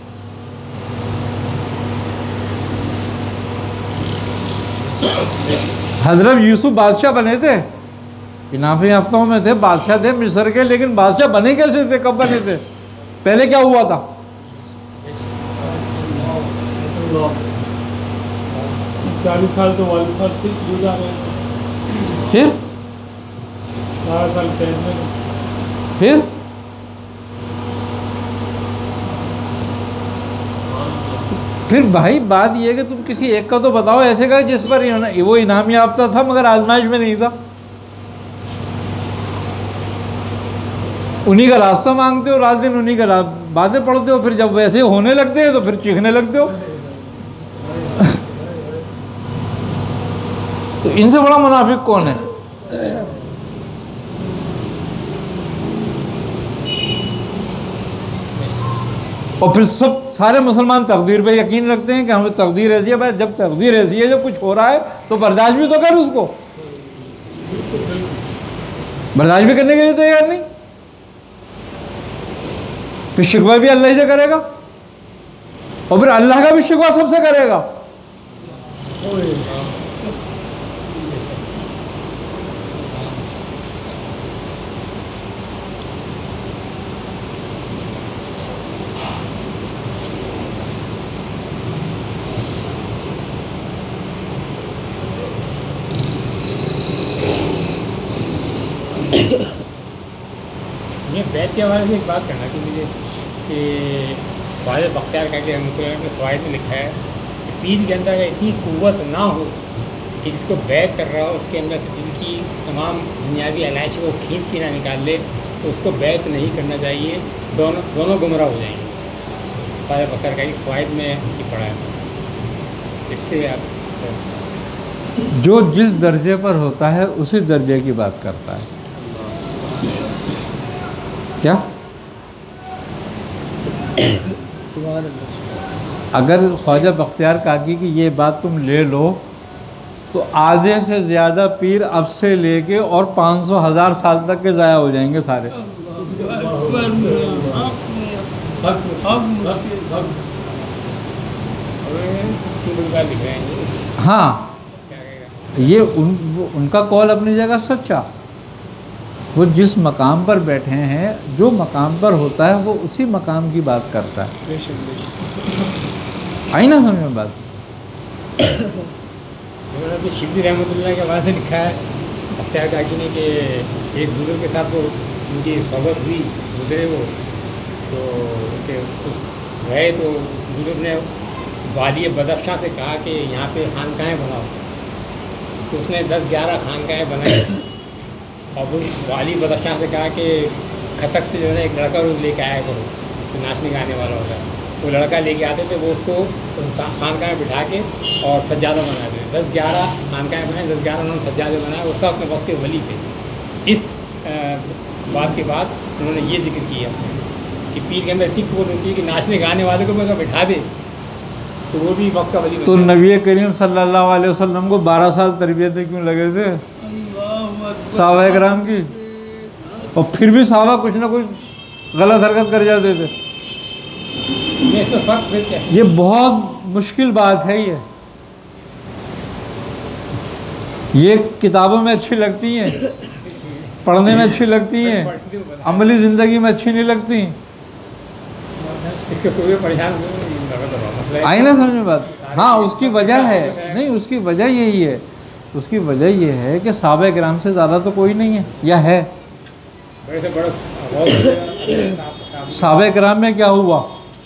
حضرت یوسف بادشاہ بنے تھے، انعام یافتوں میں تھے، بادشاہ تھے مصر کے، لیکن بادشاہ بنے کیسے تھے، کب بنے تھے، پہلے کیا ہوا تھا؟ 40 سال تو والد صاحب سے گزار رہے ہیں، پھر 12 سال قید میں، پھر بھائی بات یہ ہے کہ تم کسی ایک کا تو بتاؤ ایسے کا جس پر وہ انعام یافتہ تھا مگر آزمائش میں نہیں تھا۔ انہی کا راستہ مانگتے ہو، رات دن انہی کا باتیں پڑھتے ہو، پھر جب ویسے ہونے لگتے ہیں تو پھر چیخنے لگتے ہو۔ تو ان سے بڑا منافق کون ہے؟ اور پھر سارے مسلمان تقدیر پہ یقین رکھتے ہیں کہ ہمیں تقدیر ایسی ہے۔ بھائی جب تقدیر ایسی ہے، جب کچھ ہو رہا ہے تو برداشت بھی تو کر، اس کو برداشت بھی کرنے کے لیے تیار نہیں، پھر شکوہ بھی اللہ ہی سے کرے گا، اور پھر اللہ کا بھی شکوہ سب سے کرے گا۔ یہ بیت کے حوالے سے ایک بات کرنا کہ مجھے کہ خواجہ بختیار کا کہ مسلم کے فوائد میں لکھا ہے کہ پیر کے اندر اگر اتنی قوت نہ ہو کہ جس کو بیت کر رہا ہو اس کے اندر سے دل کی تمام دنیاوی علائش کو کھینچ کے نہ نکال لے تو اس کو بیت نہیں کرنا چاہیے، دونوں گمراہ ہو جائیں گے۔ خواجہ بختیار کا فوائد میں یہ پڑھا ہے، اس سے آپ جو جس درجے پر ہوتا ہے اسی درجے کی بات کرتا ہے۔ کیا اگر خواجہ بختیار کاکی کی یہ بات تم لے لو تو آدھے سے زیادہ پیر اب سے لے کے اور 500,000 سال تک کے ضائع ہو جائیں گے سارے۔ ہاں یہ ان کا قول اپنی جگہ سچا، وہ جس مقام پر بیٹھے ہیں، جو مقام پر ہوتا ہے وہ اسی مقام کی بات کرتا ہے۔ آئی نا سمجھ میں بات؟ شبلی رحمۃ اللہ کے حوالے سے لکھا ہے بختیار کاکی نے کہ ایک بزرگ کے ساتھ وہ ان کی صحبت ہوئی، گزرے وہ تو گئے تو اس بزرگ نے والی بدخشاں سے کہا کہ یہاں پہ خانقاہیں بناؤ، تو اس نے 10-11 خانقاہیں بنائی، اور اس والی بدخشاں سے کہا کہ کھتک سے جو ہے نا ایک لڑکا روز لے کے آیا کرو جو ناچنے گانے والا ہوتا ہے، وہ لڑکا لے کے آتے تھے، وہ اس کو خانقاہ میں بٹھا کے اور سجادہ بناتے تھے۔ 10-11 خانقاہیں بنائے، 10-11 انہوں نے سجادے بنائے، وہ سب اپنے وقت کے ولی تھے۔ اس بات کے بعد انہوں نے یہ ذکر کیا کہ پیر کے اندر اتنی قوت ہوتی ہے کہ ناچنے گانے والے کو بھی اگر بٹھا دے تو وہ بھی وقت کا ولی بن تو جائے۔ نبی کریم صلی اللہ علیہ وسلم کو 12 سال تربیت میں کیوں لگے تھے صحابہ کرام کی، اور پھر بھی صحابہ کچھ نہ کچھ غلط حرکت کر جاتے تھے۔ اس میں فرق پھر کیا ہے؟ یہ بہت مشکل بات ہے، یہ کتابوں میں اچھی لگتی ہیں، پڑھنے میں اچھی لگتی ہیں، عملی زندگی میں اچھی نہیں لگتی۔ اس کے پورے پریشان ہوئے، آئی نا سمجھ میں بات؟ ہاں اس کی وجہ ہے، نہیں اس کی وجہ یہی ہے، اس کی وجہ یہ ہے کہ صحابہ کرام سے زیادہ تو کوئی نہیں ہے، یا ہے؟ بڑے سے بڑا صحابہ کرام میں کیا ہوا؟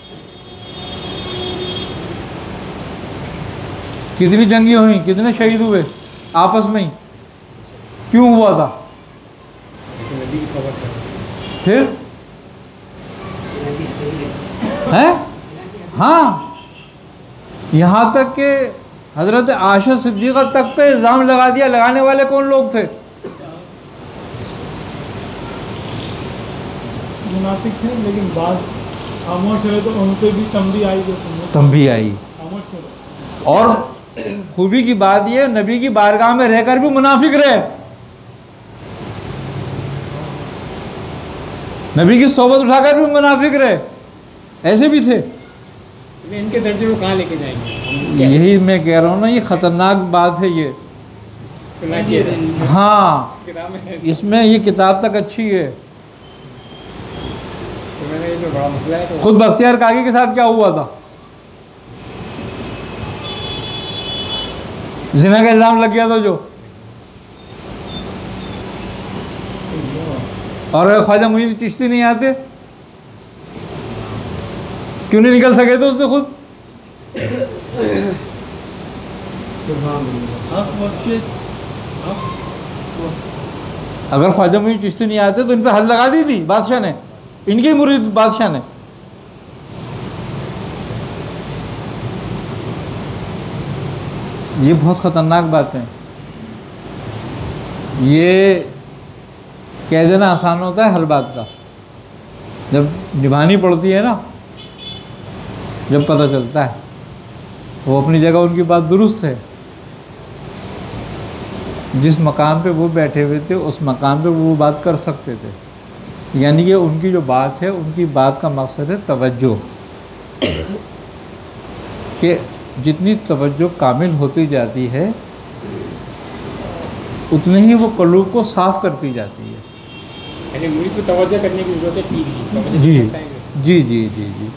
کتنی جنگیں ہوئیں، کتنے شہید ہوئے آپس میں ہی، کیوں ہوا تھا؟ پھر ہیں؟ ہاں، یہاں تک کہ حضرت عائشہ صدیقہ تک پہ الزام لگا دیا. لگانے والے کون لوگ تھے؟ منافق تھے، لیکن بعض خاموش رہے تو ان پہ بھی تنبیہ آئی. تنبیہ آئی. خاموش رہے. اور خوبی کی بات یہ نبی کی بارگاہ میں رہ کر بھی منافق رہے. نبی کی صحبت اٹھا کر بھی منافق رہے. ایسے بھی تھے. ان کے درجے کو کہاں لے کے جائیں گے؟ یہی میں کہہ رہا ہوں نا، یہ خطرناک بات ہے یہ. ہاں، اس میں یہ کتاب تک اچھی ہے. بڑا مسئلہ ہے. خود بختیار کاکی کے ساتھ کیا ہوا تھا؟ زنا کا الزام لگ گیا تھا جو. اور اگر خواجہ معین الدین چشتی نہیں آتے، کیوں نہیں نکل سکے تھے اس سے خود؟ اگر خواجہ معین الدین چشتی نہیں آتے تو ان پہ حد لگا دی تھی بادشاہ نے، ان کے مرید بادشاہ نے. یہ بہت خطرناک بات ہے. یہ کہہ دینا آسان ہوتا ہے ہر بات کا، جب نبھانی پڑتی ہے نا، جب پتہ چلتا ہے. وہ اپنی جگہ ان کی بات درست ہے. جس مقام پہ وہ بیٹھے ہوئے تھے اس مقام پہ وہ بات کر سکتے تھے. یعنی کہ ان کی جو بات ہے، ان کی بات کا مقصد ہے توجہ، کہ جتنی توجہ کامل ہوتی جاتی ہے اتنی ہی وہ قلوب کو صاف کرتی جاتی ہے. یعنی مرید کو توجہ کرنے کی ضرورت ہے. جی جی جی جی جی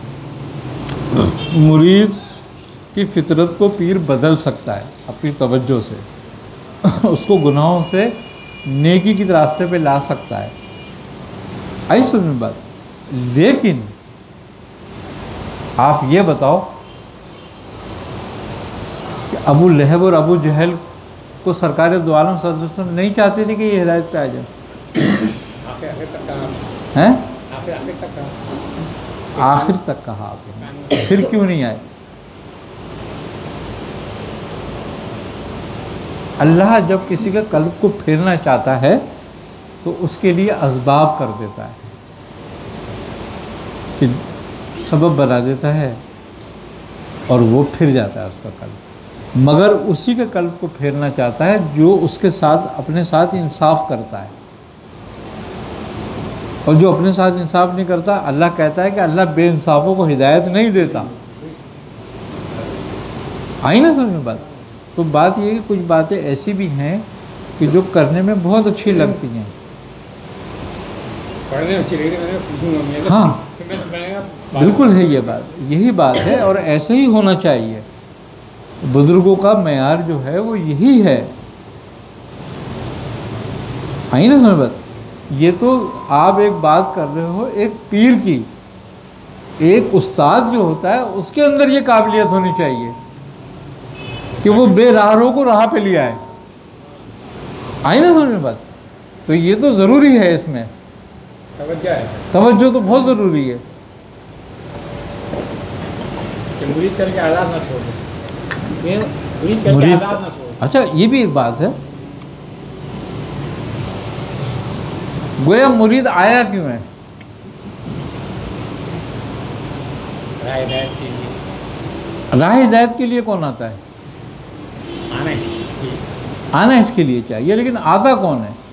مرید کی فطرت کو پیر بدل سکتا ہے اپنی توجہ سے. اس کو گناہوں سے نیکی کی راستے پہ لا سکتا ہے. آئی سمجھ میں بات. لیکن آپ یہ بتاؤ کہ ابو لہب اور ابو جہل کو سرکار دو عالم صلی اللہ علیہ وسلم نہیں چاہتے تھے کہ یہ ہدایت پہ آ جائے ہیں؟ آخر تک کہا آپ نے، پھر کیوں نہیں آئے؟ اللہ جب کسی کے قلب کو پھیرنا چاہتا ہے تو اس کے لیے اسباب کر دیتا ہے، کہ سبب بنا دیتا ہے اور وہ پھر جاتا ہے اس کا قلب. مگر اسی کے قلب کو پھیرنا چاہتا ہے جو اس کے ساتھ اپنے ساتھ انصاف کرتا ہے. اور جو اپنے ساتھ انصاف نہیں کرتا، اللہ کہتا ہے کہ اللہ بے انصافوں کو ہدایت نہیں دیتا. آئی نا سمجھ میں بات. تو بات یہ کہ کچھ باتیں ایسی بھی ہیں کہ جو کرنے میں بہت اچھی لگتی ہیں. ہاں بالکل ہے یہ بات، یہی بات ہے اور ایسے ہی ہونا چاہیے. بزرگوں کا معیار جو ہے وہ یہی ہے. آئی نا سمجھ بات. یہ تو آپ ایک بات کر رہے ہو ایک پیر کی. ایک استاد جو ہوتا ہے اس کے اندر یہ قابلیت ہونی چاہیے کہ وہ بے راہروں کو راہ پہ لے آئے. آئی نا سمجھ میں بات. تو یہ تو ضروری ہے، اس میں توجہ تو بہت ضروری ہے. مرید کر کے آزاد نہ چھوڑ دیں. مرید اچھا یہ بھی ایک بات ہے. گویا مرید آیا کیوں ہے؟ راہ ہدایت کے لیے کون آتا ہے؟ آنا اس کے لیے چاہیے، لیکن آتا کون ہے؟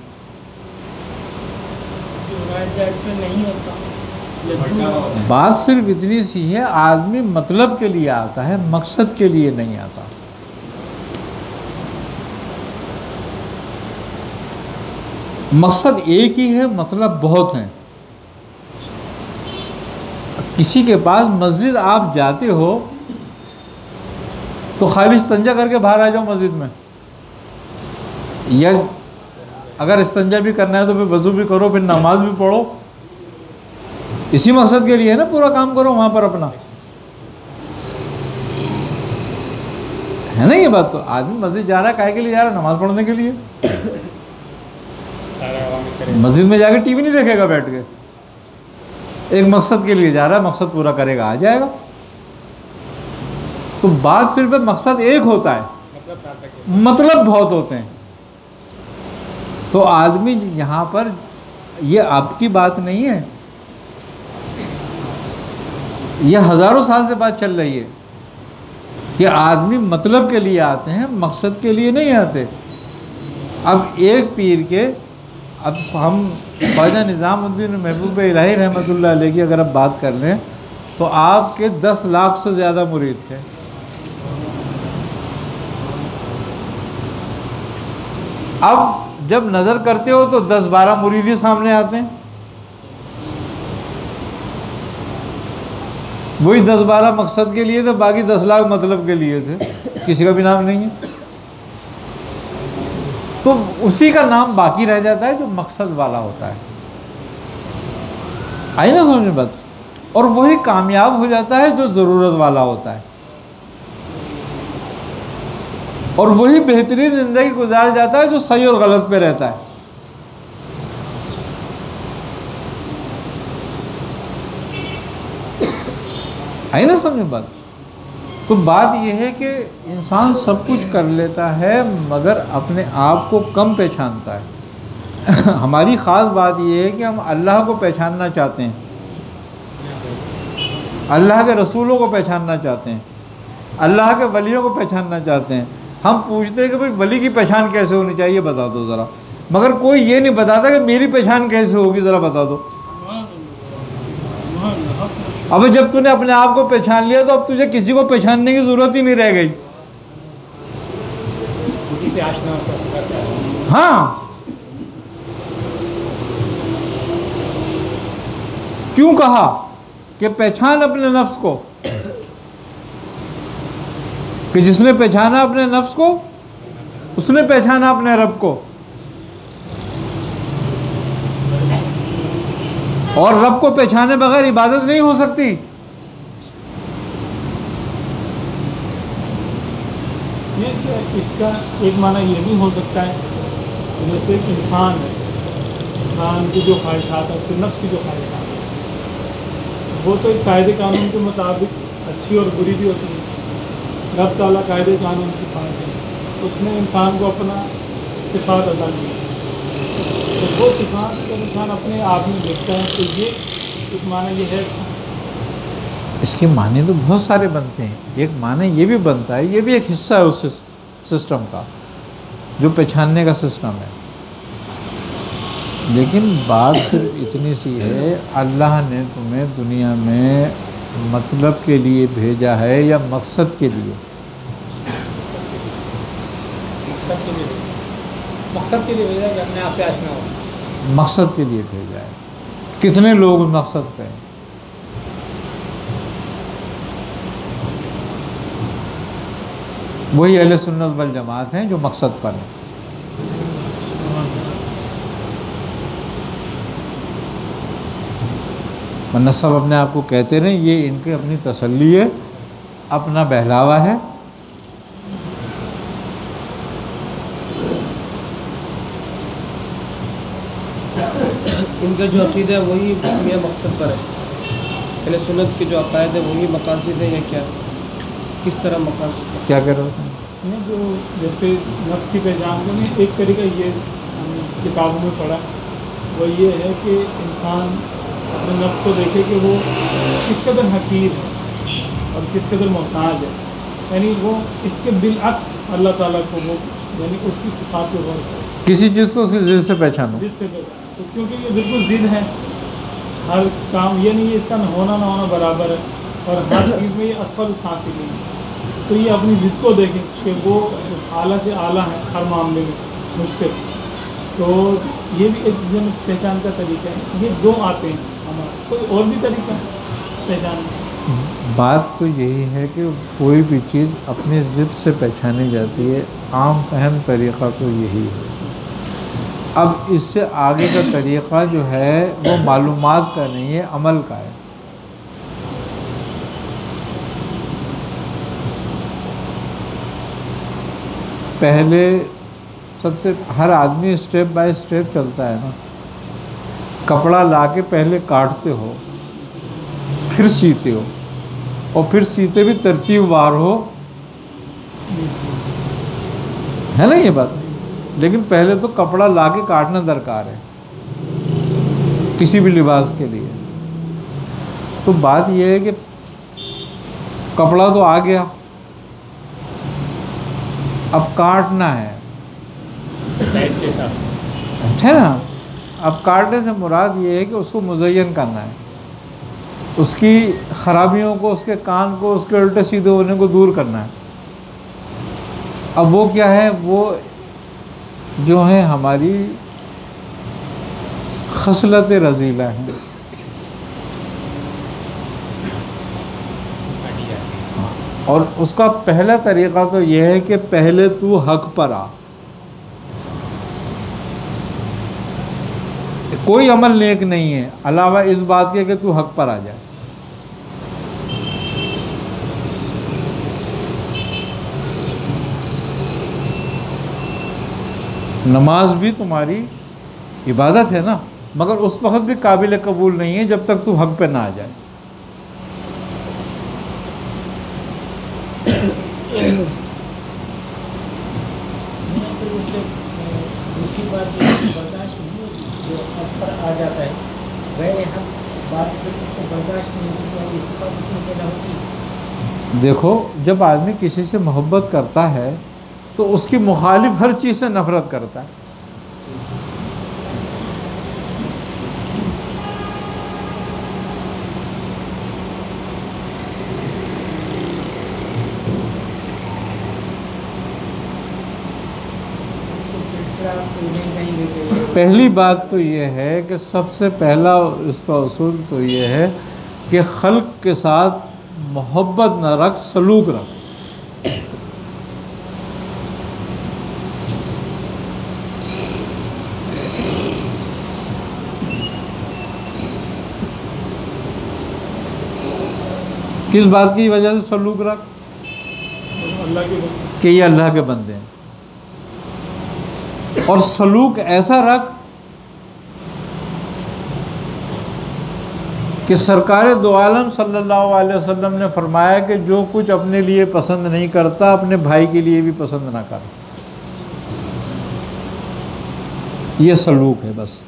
بات صرف اتنی سی ہے، آدمی مطلب کے لیے آتا ہے، مقصد کے لیے نہیں آتا. مقصد ایک ہی ہے، مطلب بہت ہیں. کسی کے پاس مسجد آپ جاتے ہو تو خالی استنجا کر کے باہر آ جاؤ مسجد میں، یا اگر استنجا بھی کرنا ہے تو پھر وضو بھی کرو، پھر نماز بھی پڑھو. اسی مقصد کے لیے ہے نا، پورا کام کرو وہاں پر اپنا، ہے نا یہ بات. تو آدمی مسجد جا رہا ہے کاہے کے لیے جا رہا ہے؟ نماز پڑھنے کے لیے. مسجد میں جا کے ٹی وی نہیں دیکھے گا بیٹھ کے. ایک مقصد کے لیے جا رہا ہے، مقصد پورا کرے گا آ جائے گا. تو بات صرف مقصد ایک ہوتا ہے، مطلب بہت ہوتے ہیں. تو آدمی یہاں پر یہ آپ کی بات نہیں ہے، یہ ہزاروں سال سے بات چل رہی ہے کہ آدمی مطلب کے لیے آتے ہیں، مقصد کے لیے نہیں آتے. اب ایک پیر کے، اب ہم خواجہ نظام الدین محبوب الہی رحمۃ اللہ علیہ کی اگر اب بات کر لیں تو آپ کے 10 لاکھ سے زیادہ مرید تھے. اب جب نظر کرتے ہو تو 10-12 مرید ہی سامنے آتے ہیں. وہی 10-12 مقصد کے لیے تھے، باقی 10 لاکھ مطلب کے لیے تھے، کسی کا بھی نام نہیں ہے. تو اسی کا نام باقی رہ جاتا ہے جو مقصد والا ہوتا ہے. آئی نا سمجھ بات؟ اور وہی کامیاب ہو جاتا ہے جو ضرورت والا ہوتا ہے، اور وہی بہترین زندگی گزار جاتا ہے جو صحیح اور غلط پہ رہتا ہے. آئی نا سمجھ بات؟ تو بات یہ ہے کہ انسان سب کچھ کر لیتا ہے مگر اپنے آپ کو کم پہچانتا ہے. ہماری خاص بات یہ ہے کہ ہم اللہ کو پہچاننا چاہتے ہیں، اللہ کے رسولوں کو پہچاننا چاہتے ہیں، اللہ کے ولیوں کو پہچاننا چاہتے ہیں. ہم پوچھتے ہیں کہ بھئی ولی کی پہچان کیسے ہونی چاہیے بتا دو ذرا، مگر کوئی یہ نہیں بتاتا کہ میری پہچان کیسے ہوگی ذرا بتا دو. اب جب تو نے اپنے آپ کو پہچان لیا تو اب تجھے کسی کو پہچاننے کی ضرورت ہی نہیں رہ گئی. ہاں، کیوں کہا کہ پہچان اپنے نفس کو، کہ جس نے پہچانا اپنے نفس کو اس نے پہچانا اپنے رب کو. اور رب کو پہچانے بغیر عبادت نہیں ہو سکتی. اس کا ایک معنی یہ بھی ہو سکتا ہے جیسے ایک انسان ہے، انسان کی جو خواہشات ہیں، اس کے نفس کی جو خواہشات ہیں، وہ تو ایک قاعدے قانون کے مطابق اچھی اور بری بھی ہوتی ہے. رب تعالیٰ قاعدے قانون صفات ہے، اس نے انسان کو اپنا صفات عطا کی. تو وہ صفات جب انسان اپنے آپ میں دیکھتا ہے تو یہ ایک معنی یہ ہے. اس کے معنی تو بہت سارے بنتے ہیں. ایک معنی یہ بھی بنتا ہے، یہ بھی ایک حصہ ہے اس سسٹم کا جو پہچاننے کا سسٹم ہے. لیکن بات صرف اتنی سی ہے، اللہ نے تمہیں دنیا میں مطلب کے لیے بھیجا ہے یا مقصد کے لیے؟ مقصد کے لیے بھیجا کہ اپنے آپ سے آشنا ہو. مقصد کے لیے بھیجا ہے. کتنے لوگ اس مقصد پہ ہیں؟ وہی اہل سنت والجماعت ہیں جو مقصد پر ہیں. ورنہ سب اپنے آپ کو کہتے رہیں، یہ ان کی اپنی تسلی ہے، اپنا بہلاوا ہے. ان کا جو عقیدہ ہے وہی مقصد پر ہے، اہل سنت کے جو عقائد ہیں وہی مقاصد ہیں یا کیا؟ کس طرح مقاصد؟ کیا کہہ رہے ہیں؟ جو جیسے نفس کی پہچان کو میں ایک طریقہ یہ ہم نے کتابوں میں پڑھا، وہ یہ ہے کہ انسان اپنے نفس کو دیکھے کہ وہ کس قدر حقیر ہے اور کس قدر محتاج ہے. یعنی وہ اس کے بالعکس اللہ تعالیٰ کو وہ یعنی اس کی صفات کو غور کرے، کسی چیز کو اس کی ضد سے پہچانو. ضد سے پہچانے. تو کیونکہ یہ بالکل ضد ہے، ہر کام یہ نہیں ہے اس کا ہونا نہ ہونا برابر ہے، اور ہر چیز میں یہ اسفل سافل ہے. تو یہ اپنی ضد کو دیکھیں کہ وہ اعلیٰ سے اعلیٰ ہیں ہر معاملے میں مجھ سے. تو یہ بھی ایک پہچان کا طریقہ ہے. یہ دو آتے ہیں ہمارا، کوئی اور بھی طریقہ پہچان کا؟ بات تو یہی ہے کہ کوئی بھی چیز اپنی ضد سے پہچانی جاتی ہے. عام فہم طریقہ تو یہی ہے. اب اس سے آگے کا طریقہ جو ہے وہ معلومات کا نہیں ہے، عمل کا ہے. پہلے سب سے ہر آدمی اسٹیپ بائی اسٹیپ چلتا ہے نا. کپڑا لا کے پہلے کاٹتے ہو، پھر سیتے ہو، اور پھر سیتے بھی ترتیب وار ہو، ہے نا یہ بات. لیکن پہلے تو کپڑا لا کے کاٹنا درکار ہے کسی بھی لباس کے لیے. تو بات یہ ہے کہ کپڑا تو آ گیا، اب کاٹنا ہے، سائز کے حساب سے ہے نا. اب کاٹنے سے مراد یہ ہے کہ اس کو مزین کرنا ہے، اس کی خرابیوں کو، اس کے کان کو، اس کے الٹے سیدھے ہونے کو دور کرنا ہے. اب وہ کیا ہے، وہ جو ہیں ہماری خصلت رذیلہ ہیں. اور اس کا پہلا طریقہ تو یہ ہے کہ پہلے تو حق پر آ. کوئی عمل نیک نہیں ہے علاوہ اس بات کے کہ تو حق پر آ جائے. نماز بھی تمہاری عبادت ہے نا، مگر اس وقت بھی قابل قبول نہیں ہے جب تک تو حق پہ نہ آ جائے. دوسری بات یہ برداشت نہیں ہوتی جو حق پر آ جاتا ہے، غیر حق بات پھر اس سے برداشت نہیں ہوتی اور اسی بات اس میں پیدا ہوتی ہے. دیکھو، جب آدمی کسی سے محبت کرتا ہے تو اس کی مخالف ہر چیز سے نفرت کرتا ہے. پہلی بات تو یہ ہے کہ سب سے پہلا اس کا اصول تو یہ ہے کہ خلق کے ساتھ محبت نہ رکھ، سلوک رکھ. کس بات کی وجہ سے سلوک رکھ؟ اللہ کے کہ یہ اللہ کے بندے ہیں. اور سلوک ایسا رکھ کہ سرکار دو عالم صلی اللہ علیہ وسلم نے فرمایا کہ جو کچھ اپنے لیے پسند نہیں کرتا اپنے بھائی کے لیے بھی پسند نہ کر. یہ سلوک ہے بس.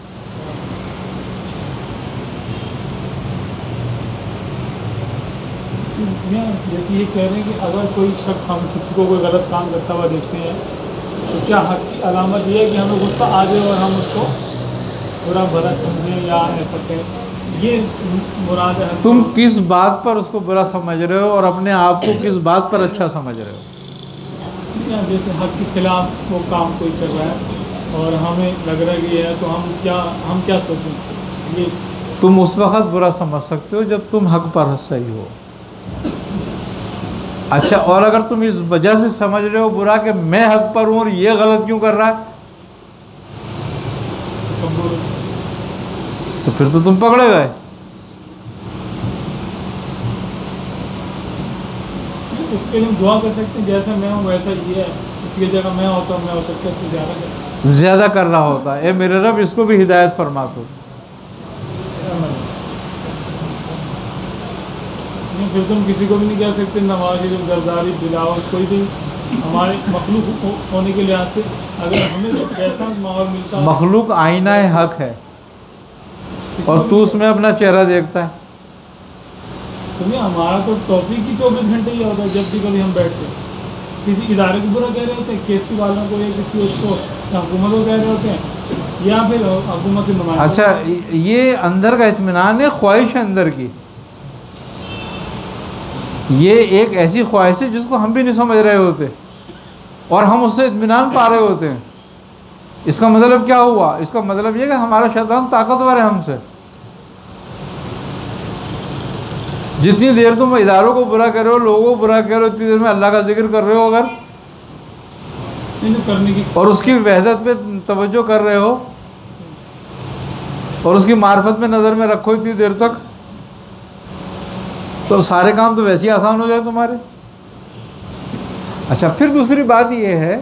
جیسے یہ کہہ رہے ہیں کہ اگر کوئی شخص ہم کسی کو کوئی غلط کام کرتا ہوا دیکھتے ہیں تو کیا حق کی علامت یہ ہے کہ ہمیں غصہ آ جائے اور ہم اس کو برا بھلا سمجھیں یا ایسا کہیں؟ یہ مراد ہے. تم کس بات پر اس کو برا سمجھ رہے ہو اور اپنے آپ کو کس بات پر اچھا سمجھ رہے ہو؟ جیسے حق کے خلاف وہ کام کوئی کر رہا ہے اور ہمیں لگ رہا ہے کہ یہ ہے تو ہم کیا سوچیں اس کو؟ یہ تم اس وقت برا سمجھ سکتے ہو جب تم حق پر صحیح ہو. اچھا، اور اگر تم اس وجہ سے سمجھ رہے ہو برا کہ میں حق پر ہوں اور یہ غلط کیوں کر رہا ہے، تو پھر تو تم پکڑے گئے. اس کے لیے دعا کر سکتے ہیں جیسا میں ہوں ویسا یہ ہے، اس کی جگہ میں ہوتا ہوں میں ہو سکتا ہے اس سے زیادہ کر رہا ہوتا ہے. اے میرے رب اس کو بھی ہدایت فرما دو. پھر تم کسی کو بھی نہیں کہہ سکتے نوازی زرداری بلاؤ کوئی بھی ہمارے مخلوق ہونے کے لحاظ سے اگر ہمیں جیسا ماحول ملتا ہے. مخلوق آئینہ حق ہے اور تو اس میں اپنا چہرہ دیکھتا ہے. تمہیں ہمارا تو ٹاپک ہی 24 گھنٹے ہی ہوتا ہے. جب بھی کبھی ہم بیٹھتے ہیں کسی ادارے کو برا کہہ رہے ہوتے ہیں، کیسی والوں کو یا کسی اس کو حکومت کو کہہ رہے ہوتے ہیں یا پھر حکومت کے نمائندے. اچھا، یہ اندر کا اطمینان ہے، خواہش ہے اندر کی. یہ ایک ایسی خواہش ہے جس کو ہم بھی نہیں سمجھ رہے ہوتے اور ہم اس سے اطمینان پا رہے ہوتے ہیں. اس کا مطلب کیا ہوا؟ اس کا مطلب یہ کہ ہمارا شیطان طاقتور ہے ہم سے. جتنی دیر تم اداروں کو برا کر رہے ہو، لوگوں کو برا کر رہے ہو، اتنی دیر میں اللہ کا ذکر کر رہے ہو اگر کرنے کی اور اس کی وحدت پہ توجہ کر رہے ہو اور اس کی معرفت میں نظر میں رکھو اتنی دیر تک، تو سارے کام تو ویسے ہی آسان ہو جائے تمہارے. اچھا، پھر دوسری بات یہ ہے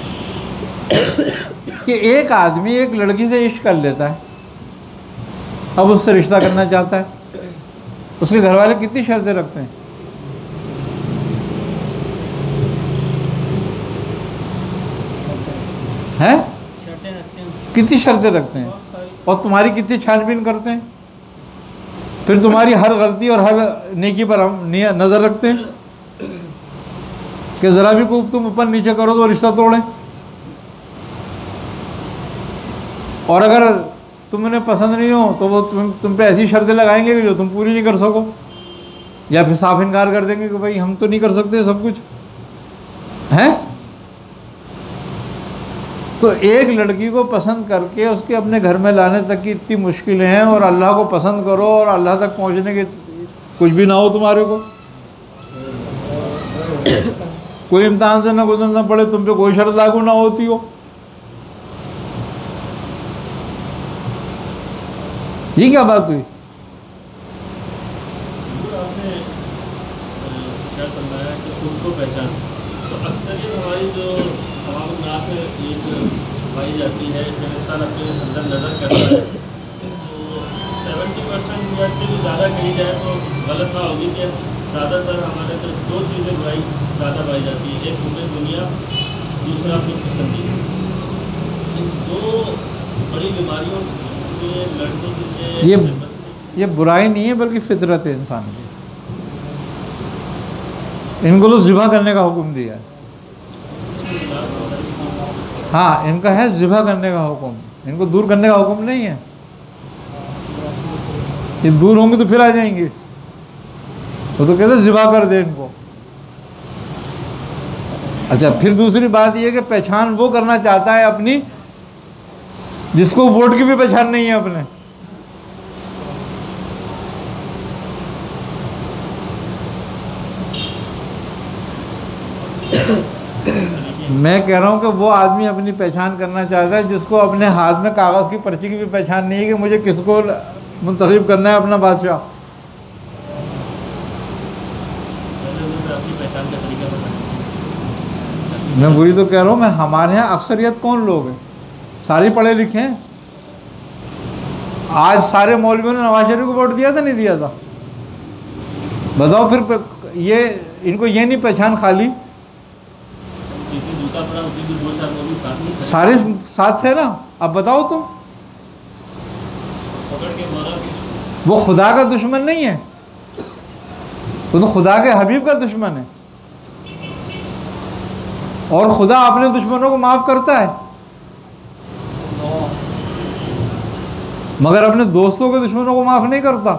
کہ ایک آدمی ایک لڑکی سے عشق کر لیتا ہے اب اس سے رشتہ کرنا چاہتا ہے، اس کے گھر والے کتنی شرطیں رکھتے ہیں، ہیں کتنی شرطیں رکھتے ہیں، اور تمہاری کتنی چھان بین کرتے ہیں، پھر تمہاری ہر غلطی اور ہر نیکی پر ہم نظر رکھتے ہیں کہ ذرا بھی کو تم اوپر نیچے کرو تو رشتہ توڑیں، اور اگر تم انہیں پسند نہیں ہو تو وہ تم پہ ایسی شرطیں لگائیں گے کہ جو تم پوری نہیں کر سکو، یا پھر صاف انکار کر دیں گے کہ بھائی ہم تو نہیں کر سکتے سب کچھ ہیں۔ تو ایک لڑکی کو پسند کر کے اس کے اپنے گھر میں لانے تک کی اتنی مشکلیں ہیں، اور اللہ کو پسند کرو اور اللہ تک پہنچنے کے کچھ بھی نہ ہو تمہارے کو، کوئی امتحان سے نہ گزرنا پڑے، تم پہ کوئی شرط لاگو نہ ہوتی ہو، یہ کیا بات ہوئی؟ آپ نے شاید فرمایا کہ خود کو پہچان، تو اکثریت ہماری جو عوام الناس میں ایک پائی جاتی ہے جب انسان اپنے اندر نظر کرتا ہے تو 70% یا اس سے بھی زیادہ کہی جائے تو غلط نہ ہوگی کہ زیادہ تر ہمارے طرف دو چیزیں برائی زیادہ پائی جاتی ہے، ایک حب دنیا، دوسرا اپنی پسندیدہ۔ ان دو بڑی بیماریوں سے لڑنے کے لیے یہ برائی نہیں ہے بلکہ فطرت ہے انسان کی، ان کو تو ذبح کرنے کا حکم دیا ہے، ہاں ان کا ہے ذبح کرنے کا حکم، ان کو دور کرنے کا حکم نہیں ہے، یہ دور ہوں گے تو پھر آ جائیں گے، وہ تو کہتے ہیں ذبح کر دے ان کو۔ اچھا پھر دوسری بات یہ کہ پہچان وہ کرنا چاہتا ہے اپنی جس کو ووٹ کی بھی پہچان نہیں ہے اپنے، میں کہہ رہا ہوں کہ وہ آدمی اپنی پہچان کرنا چاہتا ہے جس کو اپنے ہاتھ میں کاغذ کی پرچی کی بھی پہچان نہیں ہے کہ مجھے کس کو منتخب کرنا ہے اپنا بادشاہ۔ میں وہی تو کہہ رہا ہوں، میں ہمارے یہاں اکثریت کون لوگ ہیں، سارے پڑھے لکھے ہیں۔ آج سارے مولویوں نے نواز شریف کو ووٹ دیا تھا نہیں دیا تھا؟ بتاؤ پھر یہ ان کو یہ نہیں پہچان خالی، سارے ساتھ تھے نا، اب بتاؤ تم، وہ خدا کا دشمن نہیں ہے، وہ تو خدا کے حبیب کا دشمن ہے، اور خدا اپنے دشمنوں کو معاف کرتا ہے مگر اپنے دوستوں کے دشمنوں کو معاف نہیں کرتا۔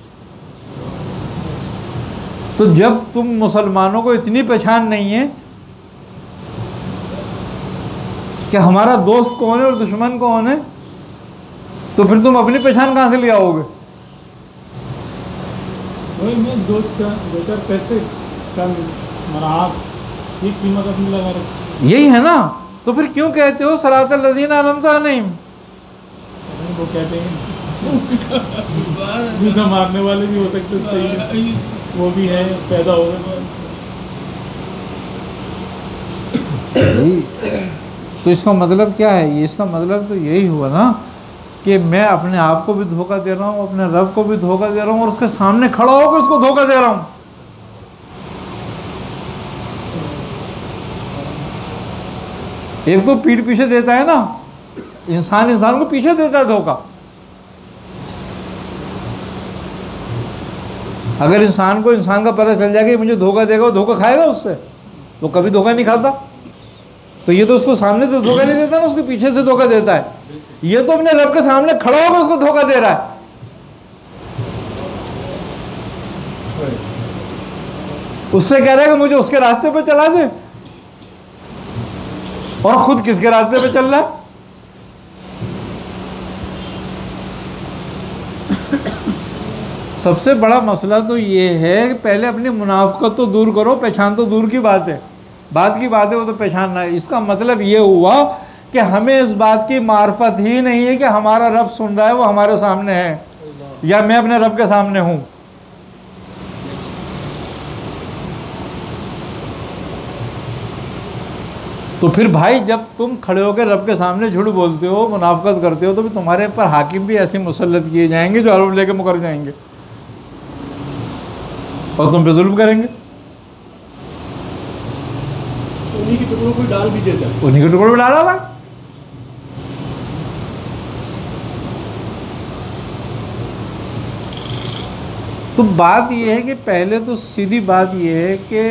تو جب تم مسلمانوں کو اتنی پہچان نہیں ہے کہ ہمارا دوست کون ہے اور دشمن کون ہے، تو پھر تم اپنی پہچان کہاں سے لے آؤ گے؟ وہی میں دو چار پیسے چند مراحت، یہ قیمت اپنی لگا رکھی، یہی ہے نا، تو پھر کیوں کہتے ہو صراط الذین انعمت علیہم؟ وہ کہتے ہیں جوتا مارنے والے بھی ہو سکتے، صحیح وہ بھی ہے، پیدا ہو گئے۔ تو اس کا مطلب کیا ہے؟ اس کا مطلب تو یہی ہوا نا کہ میں اپنے آپ کو بھی دھوکہ دے رہا ہوں، اپنے رب کو بھی دھوکہ دے رہا ہوں، اور اس کے سامنے کھڑا ہو کے اس کو دھوکہ دے رہا ہوں۔ ایک تو پیٹھ پیچھے دیتا ہے نا، انسان کو پیچھے دیتا ہے دھوکہ۔ اگر انسان کا پتہ چل جائے کہ مجھے دھوکہ دے گا، وہ دھوکہ کھائے گا اس سے؟ وہ کبھی دھوکہ نہیں کھاتا۔ تو یہ تو اس کو سامنے سے دھوکہ نہیں دیتا نا، اس کے پیچھے سے دھوکہ دیتا ہے۔ یہ تو اپنے رب کے سامنے کھڑا ہو کر اس کو دھوکہ دے رہا ہے۔ اس سے کہہ رہا ہے کہ مجھے اس کے راستے پہ چلا دے، اور خود کس کے راستے پہ چل رہا ہے؟ سب سے بڑا مسئلہ تو یہ ہے کہ پہلے اپنی منافقت تو دور کرو، پہچان تو دور کی بات ہے، بات کی بات ہے وہ تو پہچاننا ہے۔ اس کا مطلب یہ ہوا کہ ہمیں اس بات کی معرفت ہی نہیں ہے کہ ہمارا رب سن رہا ہے، وہ ہمارے سامنے ہے، یا میں اپنے رب کے سامنے ہوں۔ تو پھر بھائی جب تم کھڑے ہو کے رب کے سامنے جھوٹ بولتے ہو، منافقت کرتے ہو، تو پھر تمہارے پر حاکم بھی ایسے مسلط کیے جائیں گے جو حلف لے کے مکر جائیں گے اور تم پہ ظلم کریں گے. انہیں کے ٹکڑوں کو ڈال بھی دیتا ہے. انہیں کے ٹکڑوں میں ڈالا ہوا ہے. تو بات یہ ہے کہ پہلے تو سیدھی بات یہ ہے کہ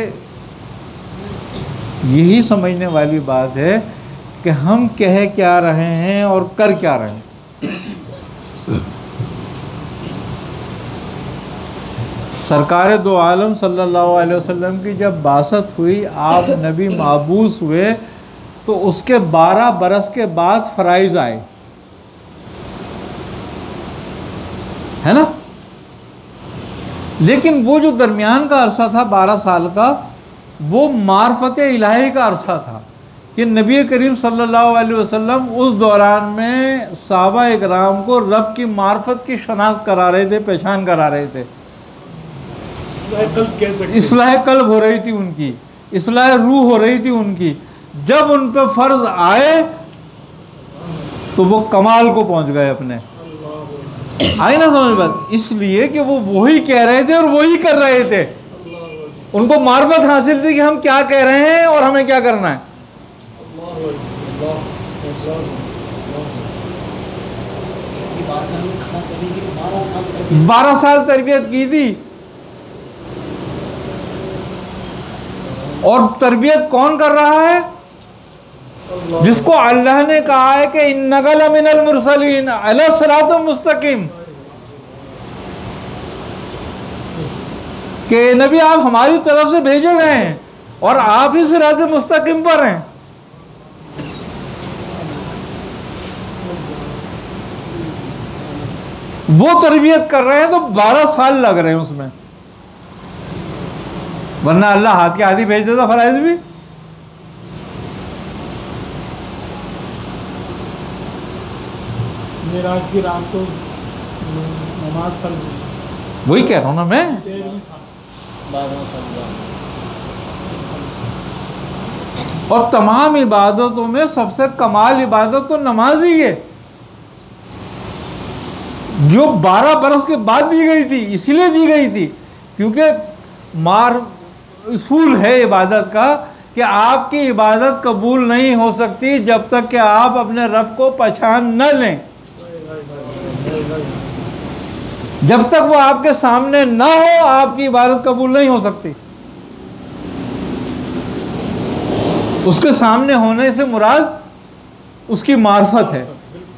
یہی سمجھنے والی بات ہے کہ ہم کہہ کیا رہے ہیں اور کر کیا رہے ہیں. سرکار دو عالم صلی اللہ علیہ وسلم کی جب بعثت ہوئی، آپ نبی مبعوث ہوئے، تو اس کے 12 برس کے بعد فرائض آئے، ہے نا. لیکن وہ جو درمیان کا عرصہ تھا 12 سال کا، وہ معرفت الہی کا عرصہ تھا کہ نبی کریم صلی اللہ علیہ وسلم اس دوران میں صحابہ اکرام کو رب کی معرفت کی شناخت کرا رہے تھے، پہچان کرا رہے تھے. اصلاح قلب ہو رہی تھی ان کی، اصلاح روح ہو رہی تھی ان کی. جب ان پہ فرض آئے تو وہ کمال کو پہنچ گئے اپنے. آئی نا سمجھ بات؟ اس لیے کہ وہ وہی کہہ رہے تھے اور وہی کر رہے تھے. ان کو معرفت حاصل تھی کہ ہم کیا کہہ رہے ہیں اور ہمیں کیا کرنا ہے. 12 سال تربیت کی تھی. اور تربیت کون کر رہا ہے؟ جس کو اللہ نے کہا ہے کہ اِنَّكَ لَمِنَ الْمُرْسَلِينَ عَلَىٰ صِرَاطٍ مُسْتَقِيمٍ، کہ نبی آپ ہماری طرف سے بھیجے گئے ہیں اور آپ ہی صراط مستقیم پر ہیں. وہ تربیت کر رہے ہیں تو 12 سال لگ رہے ہیں اس میں، ورنہ اللہ ہاتھ کے ہاتھ ہی بھیج دیتا فرائض بھی. معراج کی رات کو نماز فرض، وہی کہہ رہا ہوں نا میں. اور تمام عبادتوں میں سب سے کمال عبادت تو نماز ہی ہے، جو 12 برس کے بعد دی گئی تھی. اسی لیے دی گئی تھی کیونکہ اصول ہے عبادت کا کہ آپ کی عبادت قبول نہیں ہو سکتی جب تک کہ آپ اپنے رب کو پہچان نہ لیں. جب تک وہ آپ کے سامنے نہ ہو آپ کی عبادت قبول نہیں ہو سکتی. اس کے سامنے ہونے سے مراد اس کی معرفت ہے.